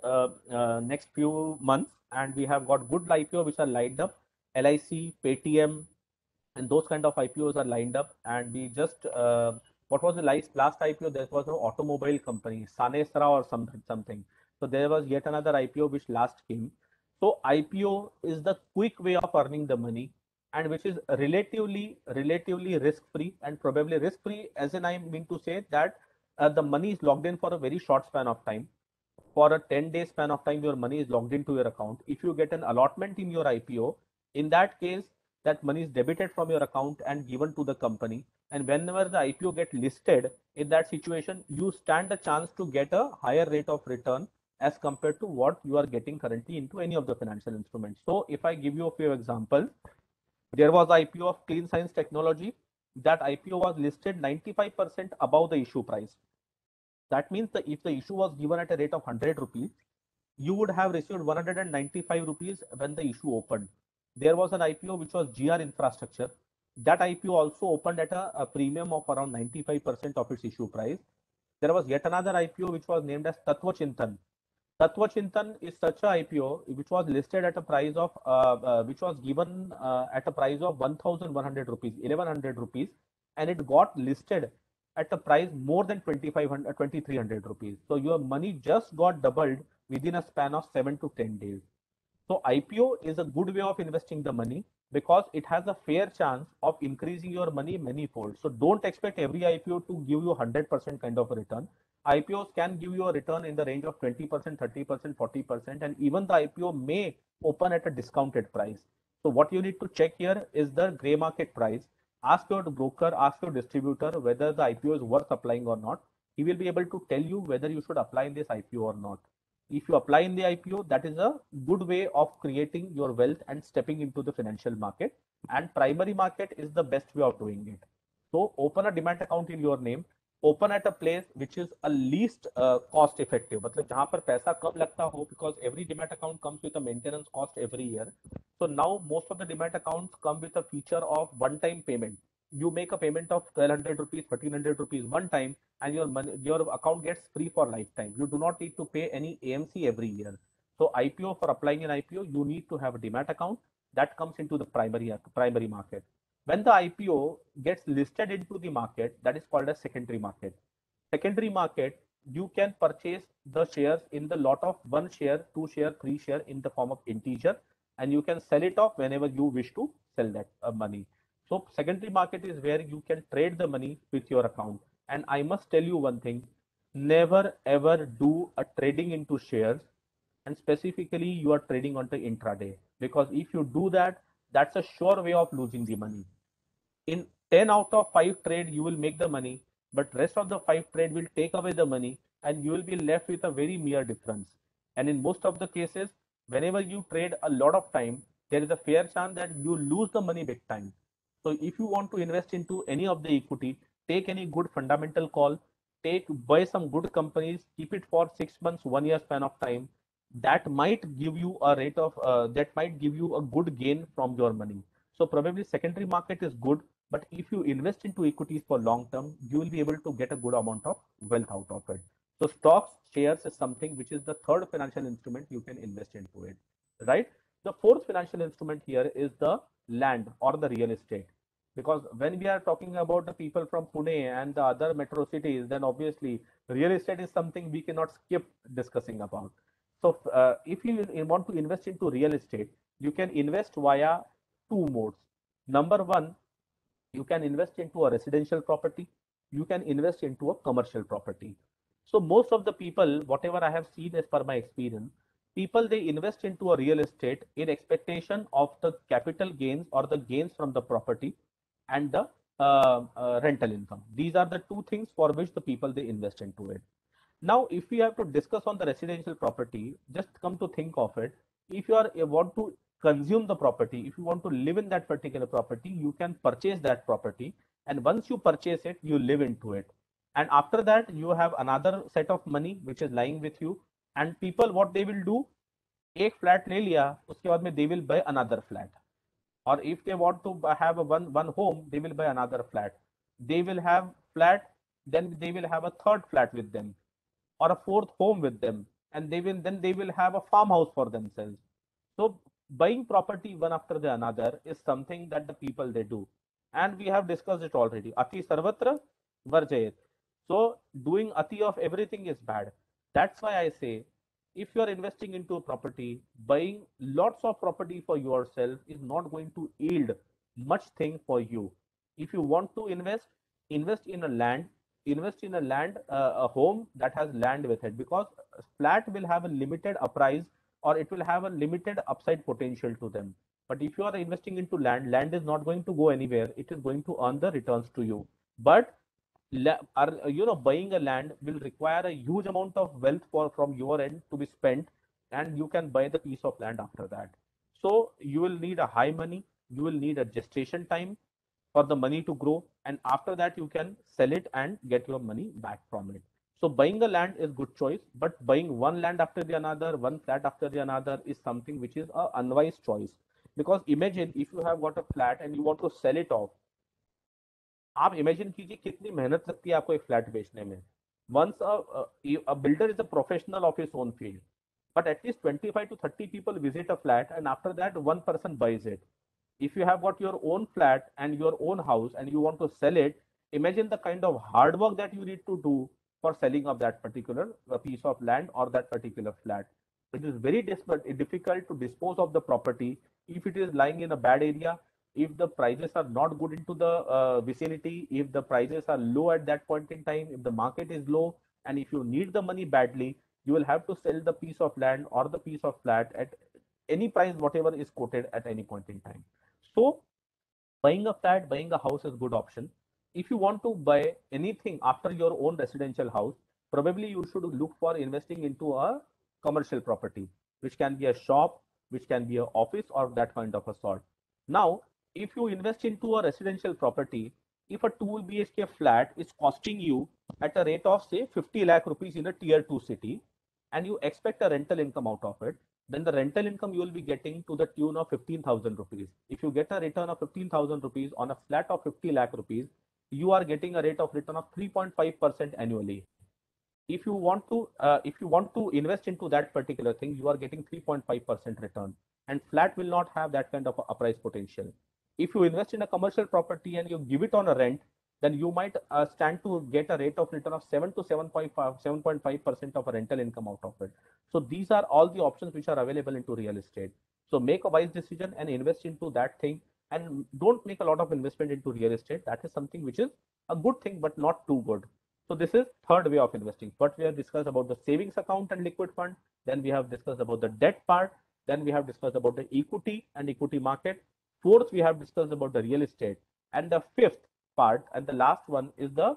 few months, and we have got good IPO which are lined up. LIC, Paytm, and those kind of IPOs are lined up. And we just what was the last IPO? There was an automobile company, Sanesra or something. So there was yet another IPO which last came. So IPO is the quick way of earning the money, and which is relatively risk-free, and probably risk-free as in I mean to say that the money is logged in for a very short span of time. For a 10-day span of time, your money is logged into your account. If you get an allotment in your IPO, in that case, that money is debited from your account and given to the company. And whenever the IPO gets listed, in that situation, you stand a chance to get a higher rate of return as compared to what you are getting currently into any of the financial instruments. So if I give you a few examples, there was IPO of Clean Science Technology. That IPO was listed 95% above the issue price. That means that if the issue was given at a rate of 100 rupees, you would have received 195 rupees when the issue opened. There was an IPO which was GR Infrastructure. That IPO also opened at a premium of around 95% of its issue price. There was yet another IPO which was named as Tatva Chintan. Tatva Chintan is such a IPO which was listed at a price of which was given at a price of 1,100 rupees, 1,100 rupees, and it got listed at a price more than 2,300 rupees. So your money just got doubled within a span of 7 to 10 days. So IPO is a good way of investing the money because it has a fair chance of increasing your money many-fold. So don't expect every IPO to give you 100% kind of a return. IPOs can give you a return in the range of 20%, 30%, 40%, and even the IPO may open at a discounted price. So what you need to check here is the gray market price. Ask your broker, ask your distributor whether the IPO is worth applying or not. he will be able to tell you whether you should apply in this IPO or not. If you apply in the IPO, that is a good way of creating your wealth and stepping into the financial market. And primary market is the best way of doing it. So open a demat account in your name. Open at a place which is a least cost effective, मतलब जहाँ पर पैसा कम लगता हो, because every demat account comes with a maintenance cost every year. So now most of the demat accounts come with a feature of one-time payment. You make a payment of 1,200 rupees, 1,300 rupees one time, and your account gets free for lifetime. You do not need to pay any AMC every year. So IPO, for applying an IPO, you need to have a demat account that comes into the primary market. When the IPO gets listed into the market, that is called a secondary market. Secondary market, you can purchase the shares in the lot of 1 share, 2 share, 3 share in the form of integer, and you can sell it off whenever you wish to sell that money. So secondary market is where you can trade the money with your account. And I must tell you one thing, never ever do a trading into shares, and specifically you are trading on the intraday, because if you do that, that's a sure way of losing the money. In 10 out of 5 trade, you will make the money, but rest of the 5 trade will take away the money and you will be left with a very mere difference. And in most of the cases, whenever you trade a lot of time, there is a fair chance that you lose the money big time. So if you want to invest into any of the equity, take any good fundamental call, buy some good companies, keep it for 6 months, 1 year span of time. That might give you a rate of, that might give you a good gain from your money. So probably secondary market is good, but if you invest into equities for long term, you will be able to get a good amount of wealth out of it. So stocks, shares is something which is the third financial instrument you can invest into it, right? The fourth financial instrument here is the land or the real estate. Because when we are talking about the people from Pune and the other metro cities, then obviously real estate is something we cannot skip discussing about. So if you want to invest into real estate, you can invest via 2 modes. Number one, you can invest into a residential property. You can invest into a commercial property. So most of the people, whatever I have seen as per my experience, people, they invest into a real estate in expectation of the capital gains or the gains from the property and the rental income. These are the 2 things for which the people, they invest into it. Now, if we have to discuss on the residential property, just come to think of it. If you want to consume the property, if you want to live in that particular property, you can purchase that property. And once you purchase it, you live into it. And after that, you have another set of money which is lying with you. And people, what they will do, एक flat ले लिया, उसके बाद में they will buy another flat. Or if they want to have a one home, they will buy another flat. They will have flat, then they will have a third flat with them, or a fourth home with them, and they will have a farmhouse for themselves. So buying property one after the another is something that the people, they do, and we have discussed it already. Ati sarvatra varjayet. So doing ati of everything is bad. That's why I say, if you are investing into a property, buying lots of property for yourself is not going to yield much thing for you. If you want to invest in a land, a home that has land with it, because flat will have a limited price, or it will have a limited upside potential to them. But if you are investing into land is not going to go anywhere. It is going to earn the returns to you. But buying a land will require a huge amount of wealth from your end to be spent, and you can buy the piece of land after that. So you will need a high money, you will need a gestation time for the money to grow, and after that you can sell it and get your money back from it. So buying a land is good choice, but buying one land after the another, one flat after the another is something which is a unwise choice. Because imagine if you have got a flat and you want to sell it off, आप imagine कीजिए कितनी मेहनत लगती है आपको एक flat बेचने में. Once a builder is a professional of his own field, but at least 25 to 30 people visit a flat, and after that one person buys it. If you have got your own flat and your own house and you want to sell it, imagine the kind of hard work that you need to do for selling of that particular piece of land or that particular flat. It is very difficult to dispose of the property if it is lying in a bad area, if the prices are not good into the vicinity, if the prices are low at that point in time, if the market is low, and if you need the money badly, you will have to sell the piece of land or the piece of flat at any price, whatever is quoted at any point in time. So buying a flat, buying a house is good option. if you want to buy anything after your own residential house, probably you should look for investing into a commercial property, which can be a shop, which can be an office, or that kind of a sort. Now, if you invest into a residential property, if a 2 BHK flat is costing you at a rate of say 50 lakh rupees in a tier 2 city, and you expect a rental income out of it, then the rental income you will be getting to the tune of 15,000 rupees. If you get a return of 15,000 rupees on a flat of 50 lakh rupees, you are getting a rate of return of 3.5% annually. If you want to invest into that particular thing, you are getting 3.5% return, and flat will not have that kind of a price potential. If you invest in a commercial property and you give it on a rent, then you might stand to get a rate of return of 7 to 7.5% of a rental income out of it. So these are all the options which are available into real estate. So make a wise decision and invest into that thing, and don't make a lot of investment into real estate. That is something which is a good thing, but not too good. So this is third way of investing. First, we have discussed about the savings account and liquid fund. Then we have discussed about the debt part. Then we have discussed about the equity and equity market. Fourth, we have discussed about the real estate. And the fifth part and the last one is the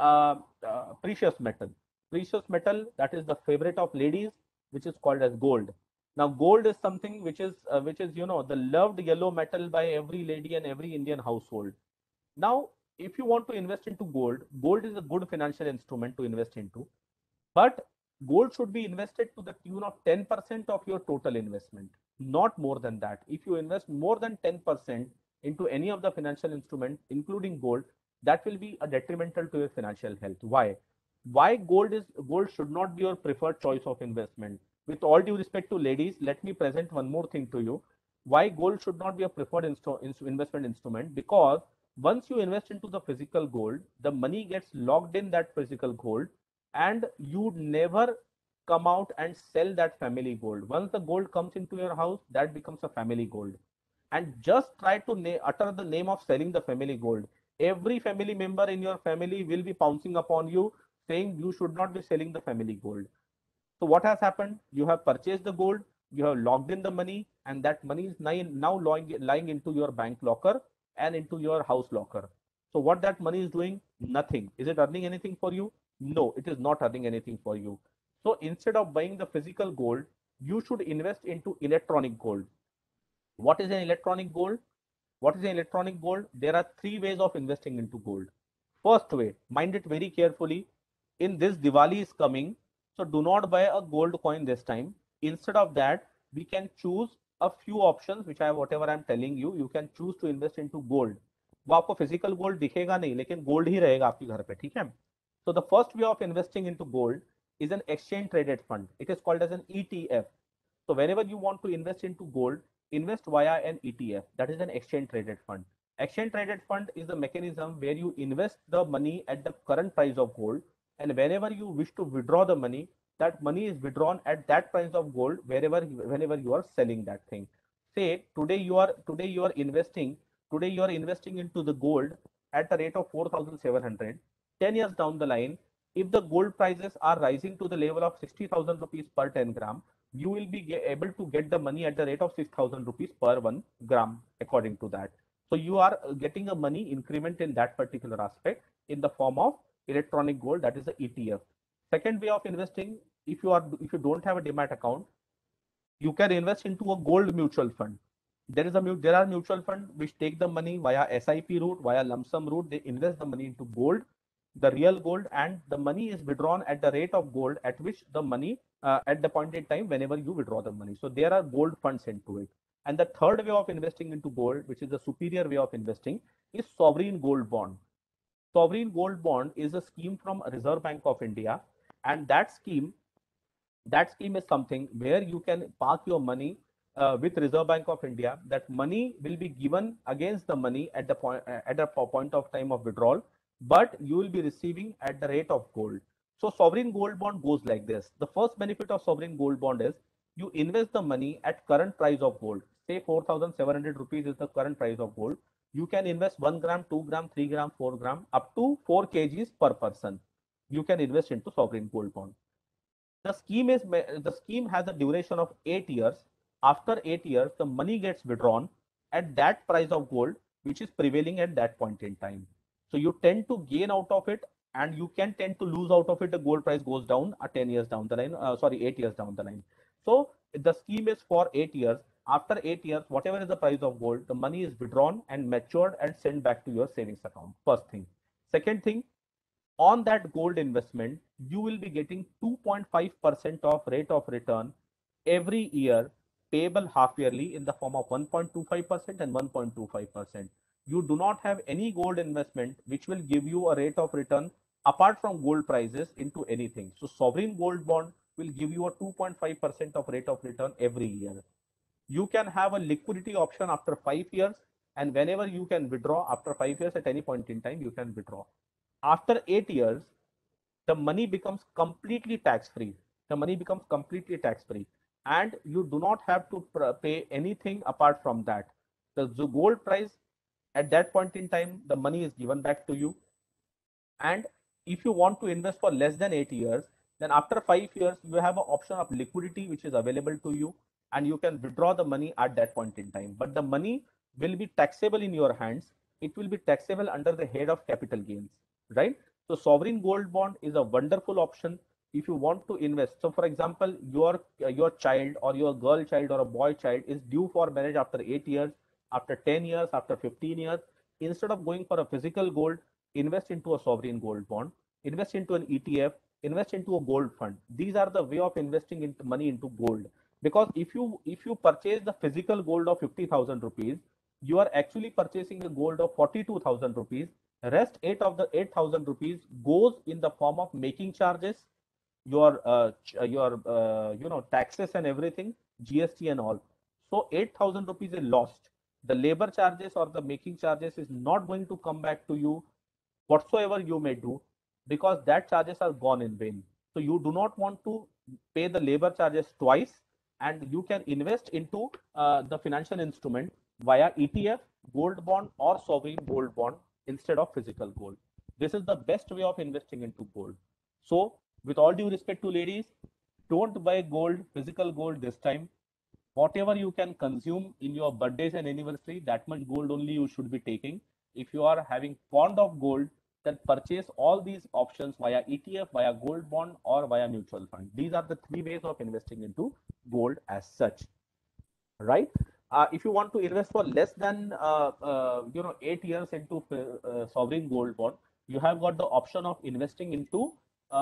precious metal. Precious metal, that is the favorite of ladies, which is called as gold. Now, gold is something which is the loved yellow metal by every lady and every Indian household. Now, if you want to invest into gold, gold is a good financial instrument to invest into, but gold should be invested to the tune of 10% of your total investment, not more than that. If you invest more than 10% into any of the financial instruments, including gold, that will be a detrimental to your financial health. Why? Why gold should not be your preferred choice of investment? With all due respect to ladies, let me present one more thing to you. Why gold should not be a preferred investment instrument? Because once you invest into the physical gold, the money gets locked in that physical gold, and you never come out and sell that family gold. Once the gold comes into your house, that becomes a family gold. And just try to utter the name of selling the family gold. Every family member in your family will be pouncing upon you, saying you should not be selling the family gold. So what has happened? You have purchased the gold, you have locked in the money, and that money is now lying into your bank locker and into your house locker. So what that money is doing? Nothing. Is it earning anything for you? No, it is not earning anything for you. So instead of buying the physical gold, you should invest into electronic gold. What is an electronic gold? What is an electronic gold? There are three ways of investing into gold. First way, mind it very carefully. In this Diwali is coming, so do not buy a gold coin this time. Instead of that, we can choose a few options, which whatever I'm telling you, you can choose to invest into gold. वो आपको physical gold दिखेगा नहीं, लेकिन gold ही रहेगा आपके घर पे, ठीक है? So the first way of investing into gold is an exchange traded fund. It is called as an ETF. So whenever you want to invest into gold, invest via an ETF. That is an exchange traded fund. Exchange traded fund is a mechanism where you invest the money at the current price of gold, and whenever you wish to withdraw the money, that money is withdrawn at that price of gold whenever you are selling that thing. Say today you are investing into the gold at the rate of 4,700. 10 years down the line, if the gold prices are rising to the level of 60,000 rupees per 10 gram, you will be able to get the money at the rate of 6,000 rupees per 1 gram according to that. So you are getting a money increment in that particular aspect in the form of electronic gold, that is the ETF. Second way of investing, if you don't have a demat account, you can invest into a gold mutual fund. There are mutual funds which take the money via SIP route, via lump sum route. They invest the money into gold, the real gold, and the money is withdrawn at the rate of gold at which the money at the point in time whenever you withdraw the money. So there are gold funds into it. And the third way of investing into gold, which is the superior way of investing, is sovereign gold bond. Sovereign gold bond is a scheme from Reserve Bank of India, and that scheme is something where you can park your money with Reserve Bank of India. That money will be given against the money at the point of time of withdrawal, but you will be receiving at the rate of gold. So sovereign gold bond goes like this. The first benefit of sovereign gold bond is you invest the money at current price of gold. Say 4,700 rupees is the current price of gold. You can invest 1 gram, 2 gram, 3 gram, 4 gram, up to 4 kgs per person. You can invest into sovereign gold bond. The scheme has a duration of 8 years. After 8 years, the money gets withdrawn at that price of gold which is prevailing at that point in time. So you tend to gain out of it, and you can tend to lose out of it. The gold price goes down 10 years down the line, 8 years down the line. So the scheme is for 8 years. After 8 years, whatever is the price of gold, the money is withdrawn and matured and sent back to your savings account. First thing. Second thing, on that gold investment, you will be getting 2.5% of rate of return every year, payable half yearly in the form of 1.25% and 1.25%. You do not have any gold investment which will give you a rate of return apart from gold prices into anything. So sovereign gold bond will give you a 2.5% of rate of return every year. You can have a liquidity option after 5 years, and whenever you can withdraw after 5 years, at any point in time, you can withdraw. After 8 years, the money becomes completely tax free. The money becomes completely tax free, and you do not have to pay anything apart from that. The gold price at that point in time, the money is given back to you. And if you want to invest for less than 8 years, then after 5 years, you have an option of liquidity which is available to you, and you can withdraw the money at that point in time. But the money will be taxable in your hands. It will be taxable under the head of capital gains, right? So sovereign gold bond is a wonderful option if you want to invest. So for example, your child or your girl child or a boy child is due for marriage after 8 years, after 10 years, after 15 years. Instead of going for a physical gold, invest into a sovereign gold bond, invest into an ETF, invest into a gold fund. These are the way of investing into money into gold. Because if you purchase the physical gold of 50,000 rupees, you are actually purchasing a gold of 42,000 rupees. Rest 8,000 rupees goes in the form of making charges, your taxes and everything, GST and all. So 8,000 rupees is lost. The labor charges or the making charges is not going to come back to you whatsoever you may do, because that charges are gone in vain. So you do not want to pay the labor charges twice, and you can invest into the financial instrument via ETF, gold bond, or sovereign gold bond instead of physical gold. This is the best way of investing into gold. So with all due respect to ladies, don't buy gold, physical gold this time. Whatever you can consume in your birthdays and anniversary, that much gold only you should be taking. If you are having fond of gold, then purchase all these options via ETF, via gold bond, or via mutual fund. These are the three ways of investing into gold as such, right? If you want to invest for less than 8 years into sovereign gold bond, you have got the option of investing into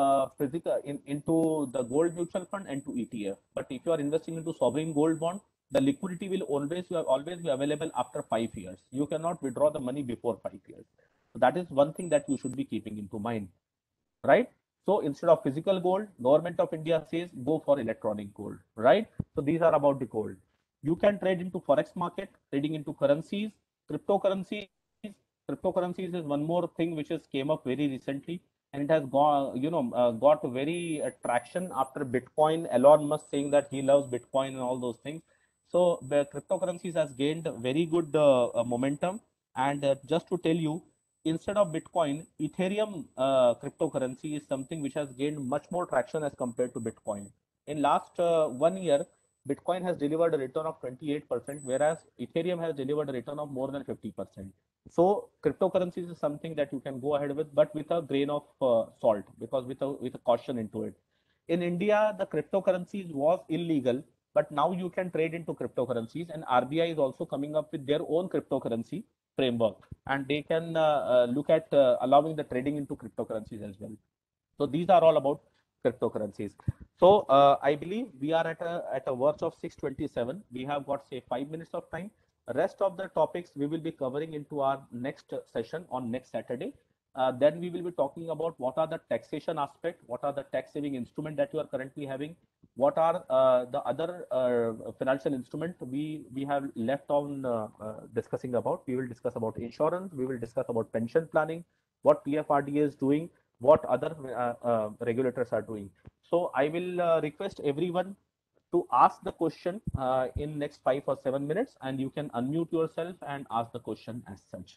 into the gold mutual fund and to ETF. But if you are investing into sovereign gold bond, the liquidity will always be available after 5 years. You cannot withdraw the money before 5 years. So that is one thing that you should be keeping into mind, right? So instead of physical gold, Government of India says go for electronic gold, right? So these are about the gold. You can trade into forex market, trading into currencies, cryptocurrencies. Cryptocurrencies is one more thing which has came up very recently, and it has got very traction after Bitcoin. Elon Musk saying that he loves Bitcoin and all those things. So the cryptocurrencies has gained very good momentum. And just to tell you, instead of Bitcoin, Ethereum cryptocurrency is something which has gained much more traction as compared to Bitcoin. In last 1 year, Bitcoin has delivered a return of 28%, whereas Ethereum has delivered a return of more than 50%. So cryptocurrencies is something that you can go ahead with, but with a grain of salt, because with a caution into it. In India, the cryptocurrencies was illegal, but now you can trade into cryptocurrencies, and RBI is also coming up with their own cryptocurrency framework, and they can look at allowing the trading into cryptocurrencies as well. So these are all about cryptocurrencies. So I believe we are at a verge of 6:27. We have got say 5 minutes of time. Rest of the topics we will be covering into our next session on next Saturday. Then we will be talking about what are the taxation aspect, what are the tax saving instrument that you are currently having, what are the other financial instrument we have left on discussing about. We will discuss about insurance, we will discuss about pension planning, what PFRDA is doing, what other regulators are doing. So I will request everyone to ask the question in next 5 or 7 minutes, and you can unmute yourself and ask the question as such.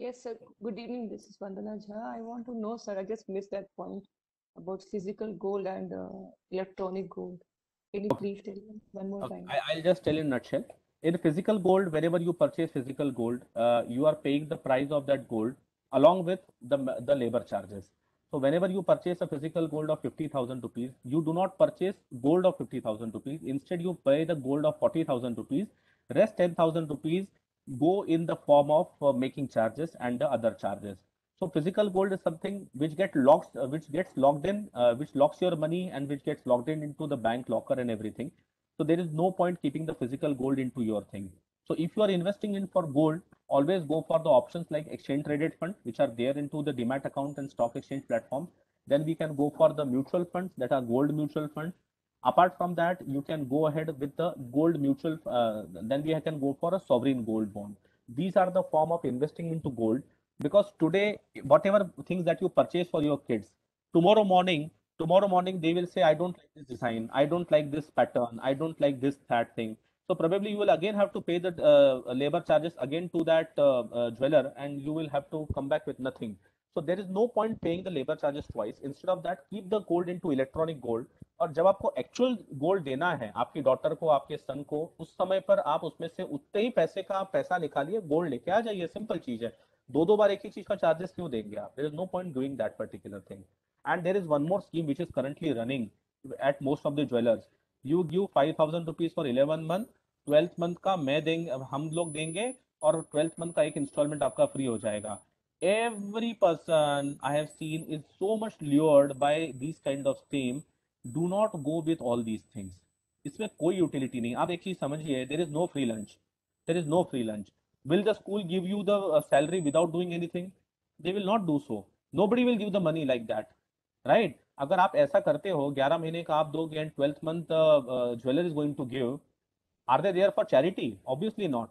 Yes, sir. Good evening. This is Vandana Jha. I want to know, sir, I just missed that point about physical gold and electronic gold. Can you please tell me one more Okay, time? I'll just tell in a nutshell. In physical gold, whenever you purchase physical gold, you are paying the price of that gold along with the labor charges. So whenever you purchase a physical gold of 50,000 rupees, you do not purchase gold of 50,000 rupees. Instead, you pay the gold of 40,000 rupees. Rest 10,000 rupees go in the form of making charges and the other charges. So physical gold is something which gets locked in, which locks your money and which gets locked in into the bank locker and everything. So there is no point keeping the physical gold into your thing. So if you are investing in for gold, always go for the options like exchange traded fund, which are there into the demat account and stock exchange platform. Then we can go for the mutual funds that are gold mutual funds. Apart from that, you can go ahead with the gold mutual. Then we can go for a sovereign gold bond. These are the form of investing into gold, because today, whatever things that you purchase for your kids, tomorrow morning they will say, I don't like this design, I don't like this pattern, I don't like this that thing. So probably you will again have to pay the labor charges again to that jeweler, and you will have to come back with nothing. So there is no point paying the labor charges twice. Instead of that, keep the gold into electronic gold. और जब आपको actual gold देना है आपकी daughter को, आपके सन को, उस समय पर आप उसमें से उतने ही पैसे का आप पैसा निकालिए, गोल्ड लेके आ जाइए। सिंपल चीज है। दो बार एक ही चीज का चार्जेस क्यों देंगे आप? There is no point doing that particular thing. And there is one more scheme which is currently running at most of the jewelers. You give 5,000 rupees for 11 month, 12th month का मैं देंगे, हम लोग देंगे, और 12th month का एक instalment आपका फ्री हो जाएगा. Every person I have seen is so much lured by these kind of scheme. Do not go with all these things. इसमें कोई यूटिलिटी नहीं. आप एक चीज समझिए, there is no free lunch. There is no free lunch. Will the school give you the salary without doing anything? They will not do so. Nobody will give the money like that. Right? अगर आप ऐसा करते हो, 11 महीने का आप दोगे and 12th month jeweller is going to give, are they there for charity? Obviously not.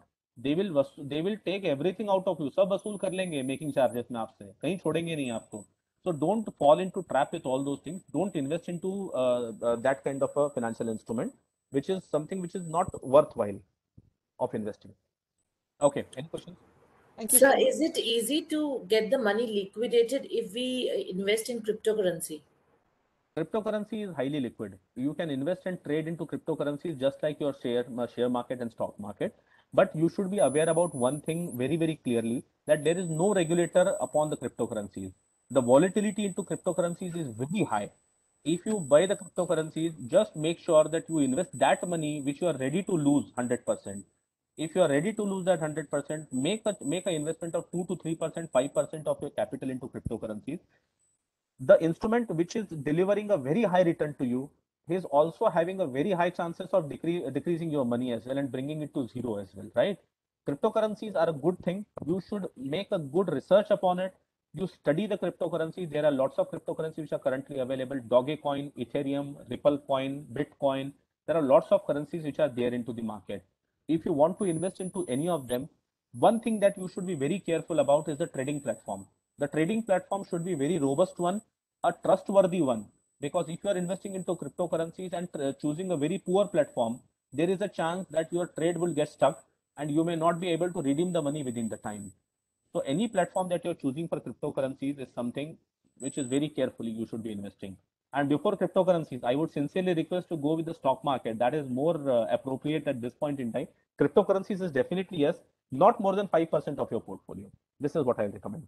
They will take everything out of you. सब वसूल कर लेंगे मेकिंग चार्जेस में आपसे, कहीं छोड़ेंगे नहीं आपको. So don't fall into trap with all those things. Don't invest into that kind of a financial instrument which is something which is not worthwhile of investing. Okay, any questions? Thank you, Sir, sir. is it easy to get the money liquidated if we invest in cryptocurrency? Cryptocurrency is highly liquid. You can invest and trade into cryptocurrencies just like your share market and stock market. But you should be aware about one thing very, very clearly, that there is no regulator upon the cryptocurrencies. The volatility into cryptocurrencies is very high. If you buy the cryptocurrencies, just make sure that you invest that money which you are ready to lose 100%. If you are ready to lose that 100%, make an investment of 2 to 3%, 5% of your capital into cryptocurrencies. The instrument which is delivering a very high return to you is also having a very high chances of decreasing your money as well and bringing it to zero as well, right? Cryptocurrencies are a good thing. You should make a good research upon it. You study the cryptocurrency. There are lots of cryptocurrencies which are currently available: Dogecoin, Ethereum, Ripple Coin, Bitcoin. There are lots of currencies which are there into the market. If you want to invest into any of them, one thing that you should be very careful about is the trading platform. The trading platform should be very robust one, a trustworthy one, because if you are investing into cryptocurrencies and choosing a very poor platform, there is a chance that your trade will get stuck and you may not be able to redeem the money within the time. So any platform that you're choosing for cryptocurrencies is something which is very carefully you should be investing. And before cryptocurrencies, I would sincerely request to go with the stock market. That is more appropriate at this point in time. Cryptocurrencies is definitely yes, not more than 5% of your portfolio. This is what I recommend.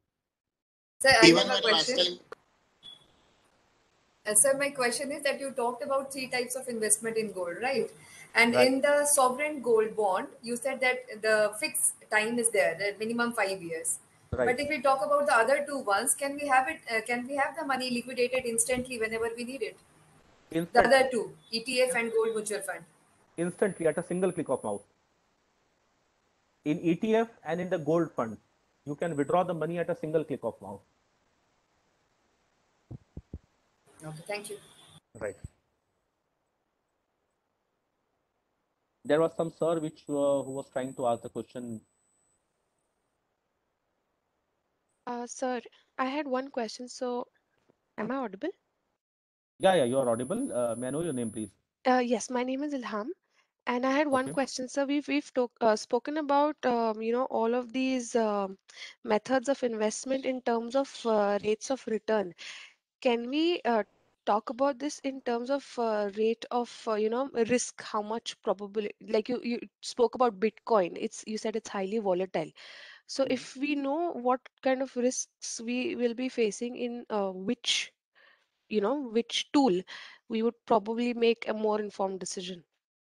Sir, I have a question. Sir, my question is that you talked about 3 types of investment in gold, right? And Right. in the sovereign gold bond, you said that the fixed time is there, the minimum 5 years. Right. But if we talk about the other 2 ones, can we have it? Can we have the money liquidated instantly whenever we need it? The other 2, ETF and gold mutual fund. Instantly at a single click of mouse. In ETF and in the gold fund, you can withdraw the money at a single click of mouse. Okay, thank you. Right. There was some sir who was trying to ask the question. Sir, I had one question. So, am I audible? Yeah, you are audible. May I know your name, please? Yes, my name is Ilham, And I had one Okay. question, sir. We've spoken about all of these methods of investment in terms of rates of return. Can we talk about this in terms of rate of risk? How much probably, like you spoke about Bitcoin. You said it's highly volatile. So if we know what kind of risks we will be facing in which tool, we would probably make a more informed decision.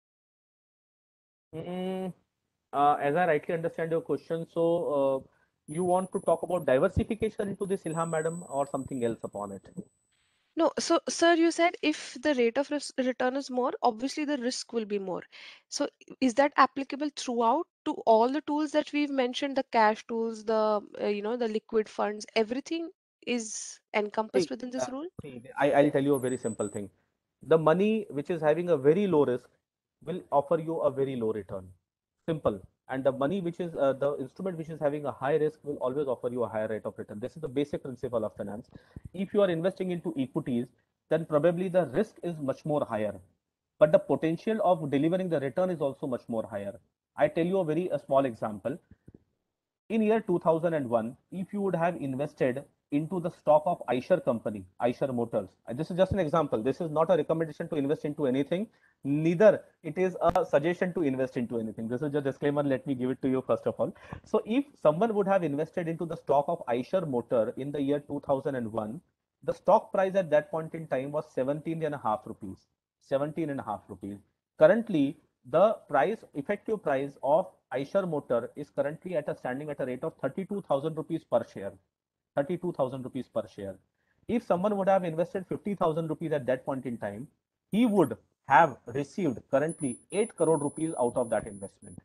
As I rightly understand your question, so you want to talk about diversification into this, Ilham madam, or something else upon it? No, so sir, you said if the rate of return is more, obviously the risk will be more. So is that applicable throughout to all the tools that we've mentioned, the cash tools, the the liquid funds, everything is encompassed within this rule? I'll tell you a very simple thing. The money which is having a very low risk will offer you a very low return. Simple. And the money which is the instrument which is having a high risk will always offer you a higher rate of return. This is the basic principle of finance. If you are investing into equities, then probably the risk is much more higher, but the potential of delivering the return is also much more higher. I tell you a small example. In year 2001, if you would have invested into the stock of Eicher company, Eicher Motors, this is just an example. This is not a recommendation to invest into anything. Neither it is a suggestion to invest into anything. This is just a disclaimer. Let me give it to you first of all. So if someone would have invested into the stock of Eicher Motor in the year 2001, the stock price at that point in time was 17.5 rupees. 17.5 rupees. Currently, the effective price of Eicher Motor is currently standing at a rate of 32,000 rupees per share. 32,000 rupees per share. If someone would have invested 50,000 rupees at that point in time, he would have received currently 8 crore rupees out of that investment.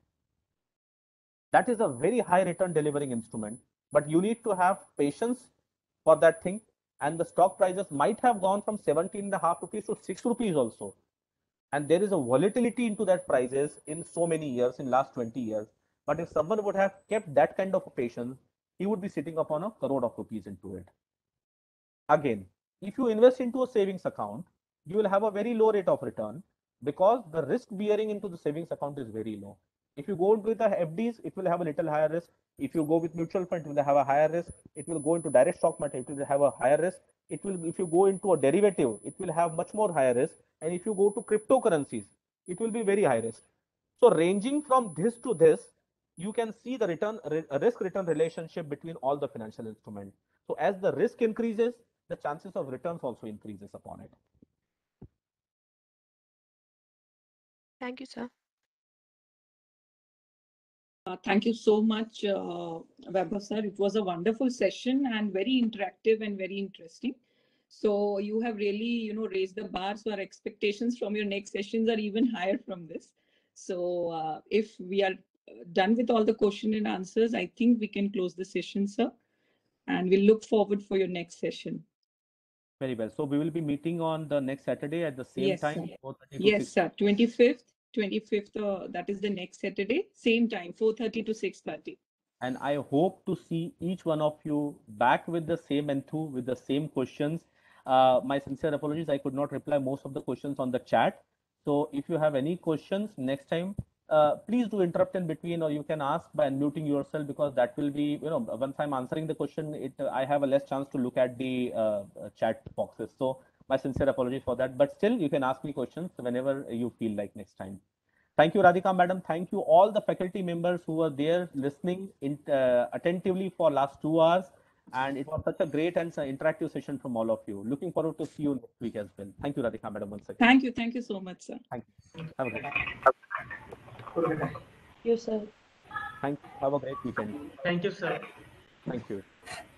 That is a very high return delivering instrument, but you need to have patience for that thing. And the stock prices might have gone from 17.5 rupees to 6 rupees also. And there is a volatility into that prices in so many years, in last 20 years. But if someone would have kept that kind of patience, he would be sitting upon a crore of rupees into it. Again, if you invest into a savings account, you will have a very low rate of return because the risk bearing into the savings account is very low. If you go with the FDs, it will have a little higher risk. If you go with mutual fund, it will have a higher risk. It will go into direct stock market, it will have a higher risk. It will, if you go into a derivative, it will have much more higher risk. And if you go to cryptocurrencies, it will be very high risk. So ranging from this to this, you can see the risk return relationship between all the financial instruments. So as the risk increases, the chances of returns also increases upon it. Thank you, sir. Thank you so much, Vaibhav sir. It was a wonderful session and very interactive and very interesting. So you have really, raised the bar. So our expectations from your next sessions are even higher from this. So if we are done with all the question and answers, I think we can close the session, sir. And we'll look forward for your next session. Very well. So we will be meeting on the next Saturday at the same time. Yes, sir. 25th, that is the next Saturday, same time, 4:30 to 6:30. And I hope to see each one of you back with the same enthuse, with the same questions. My sincere apologies, I could not reply most of the questions on the chat. So if you have any questions next time, please do interrupt in between, or you can ask by unmuting yourself, because that will be, once I'm answering the question, I have a less chance to look at the chat boxes. So my sincere apologies for that, but still you can ask me questions whenever you feel like next time. Thank you, Radhika madam. Thank you all the faculty members who were there listening attentively for last 2 hours. And it was such a great and interactive session from all of you. Looking forward to see you next week as well. Thank you, Radhika madam, once again. Thank you. Thank you so much, sir. Thank you. Have a great day. Thank you, sir. Thank you. Have a great weekend. Thank you, sir. Thank you.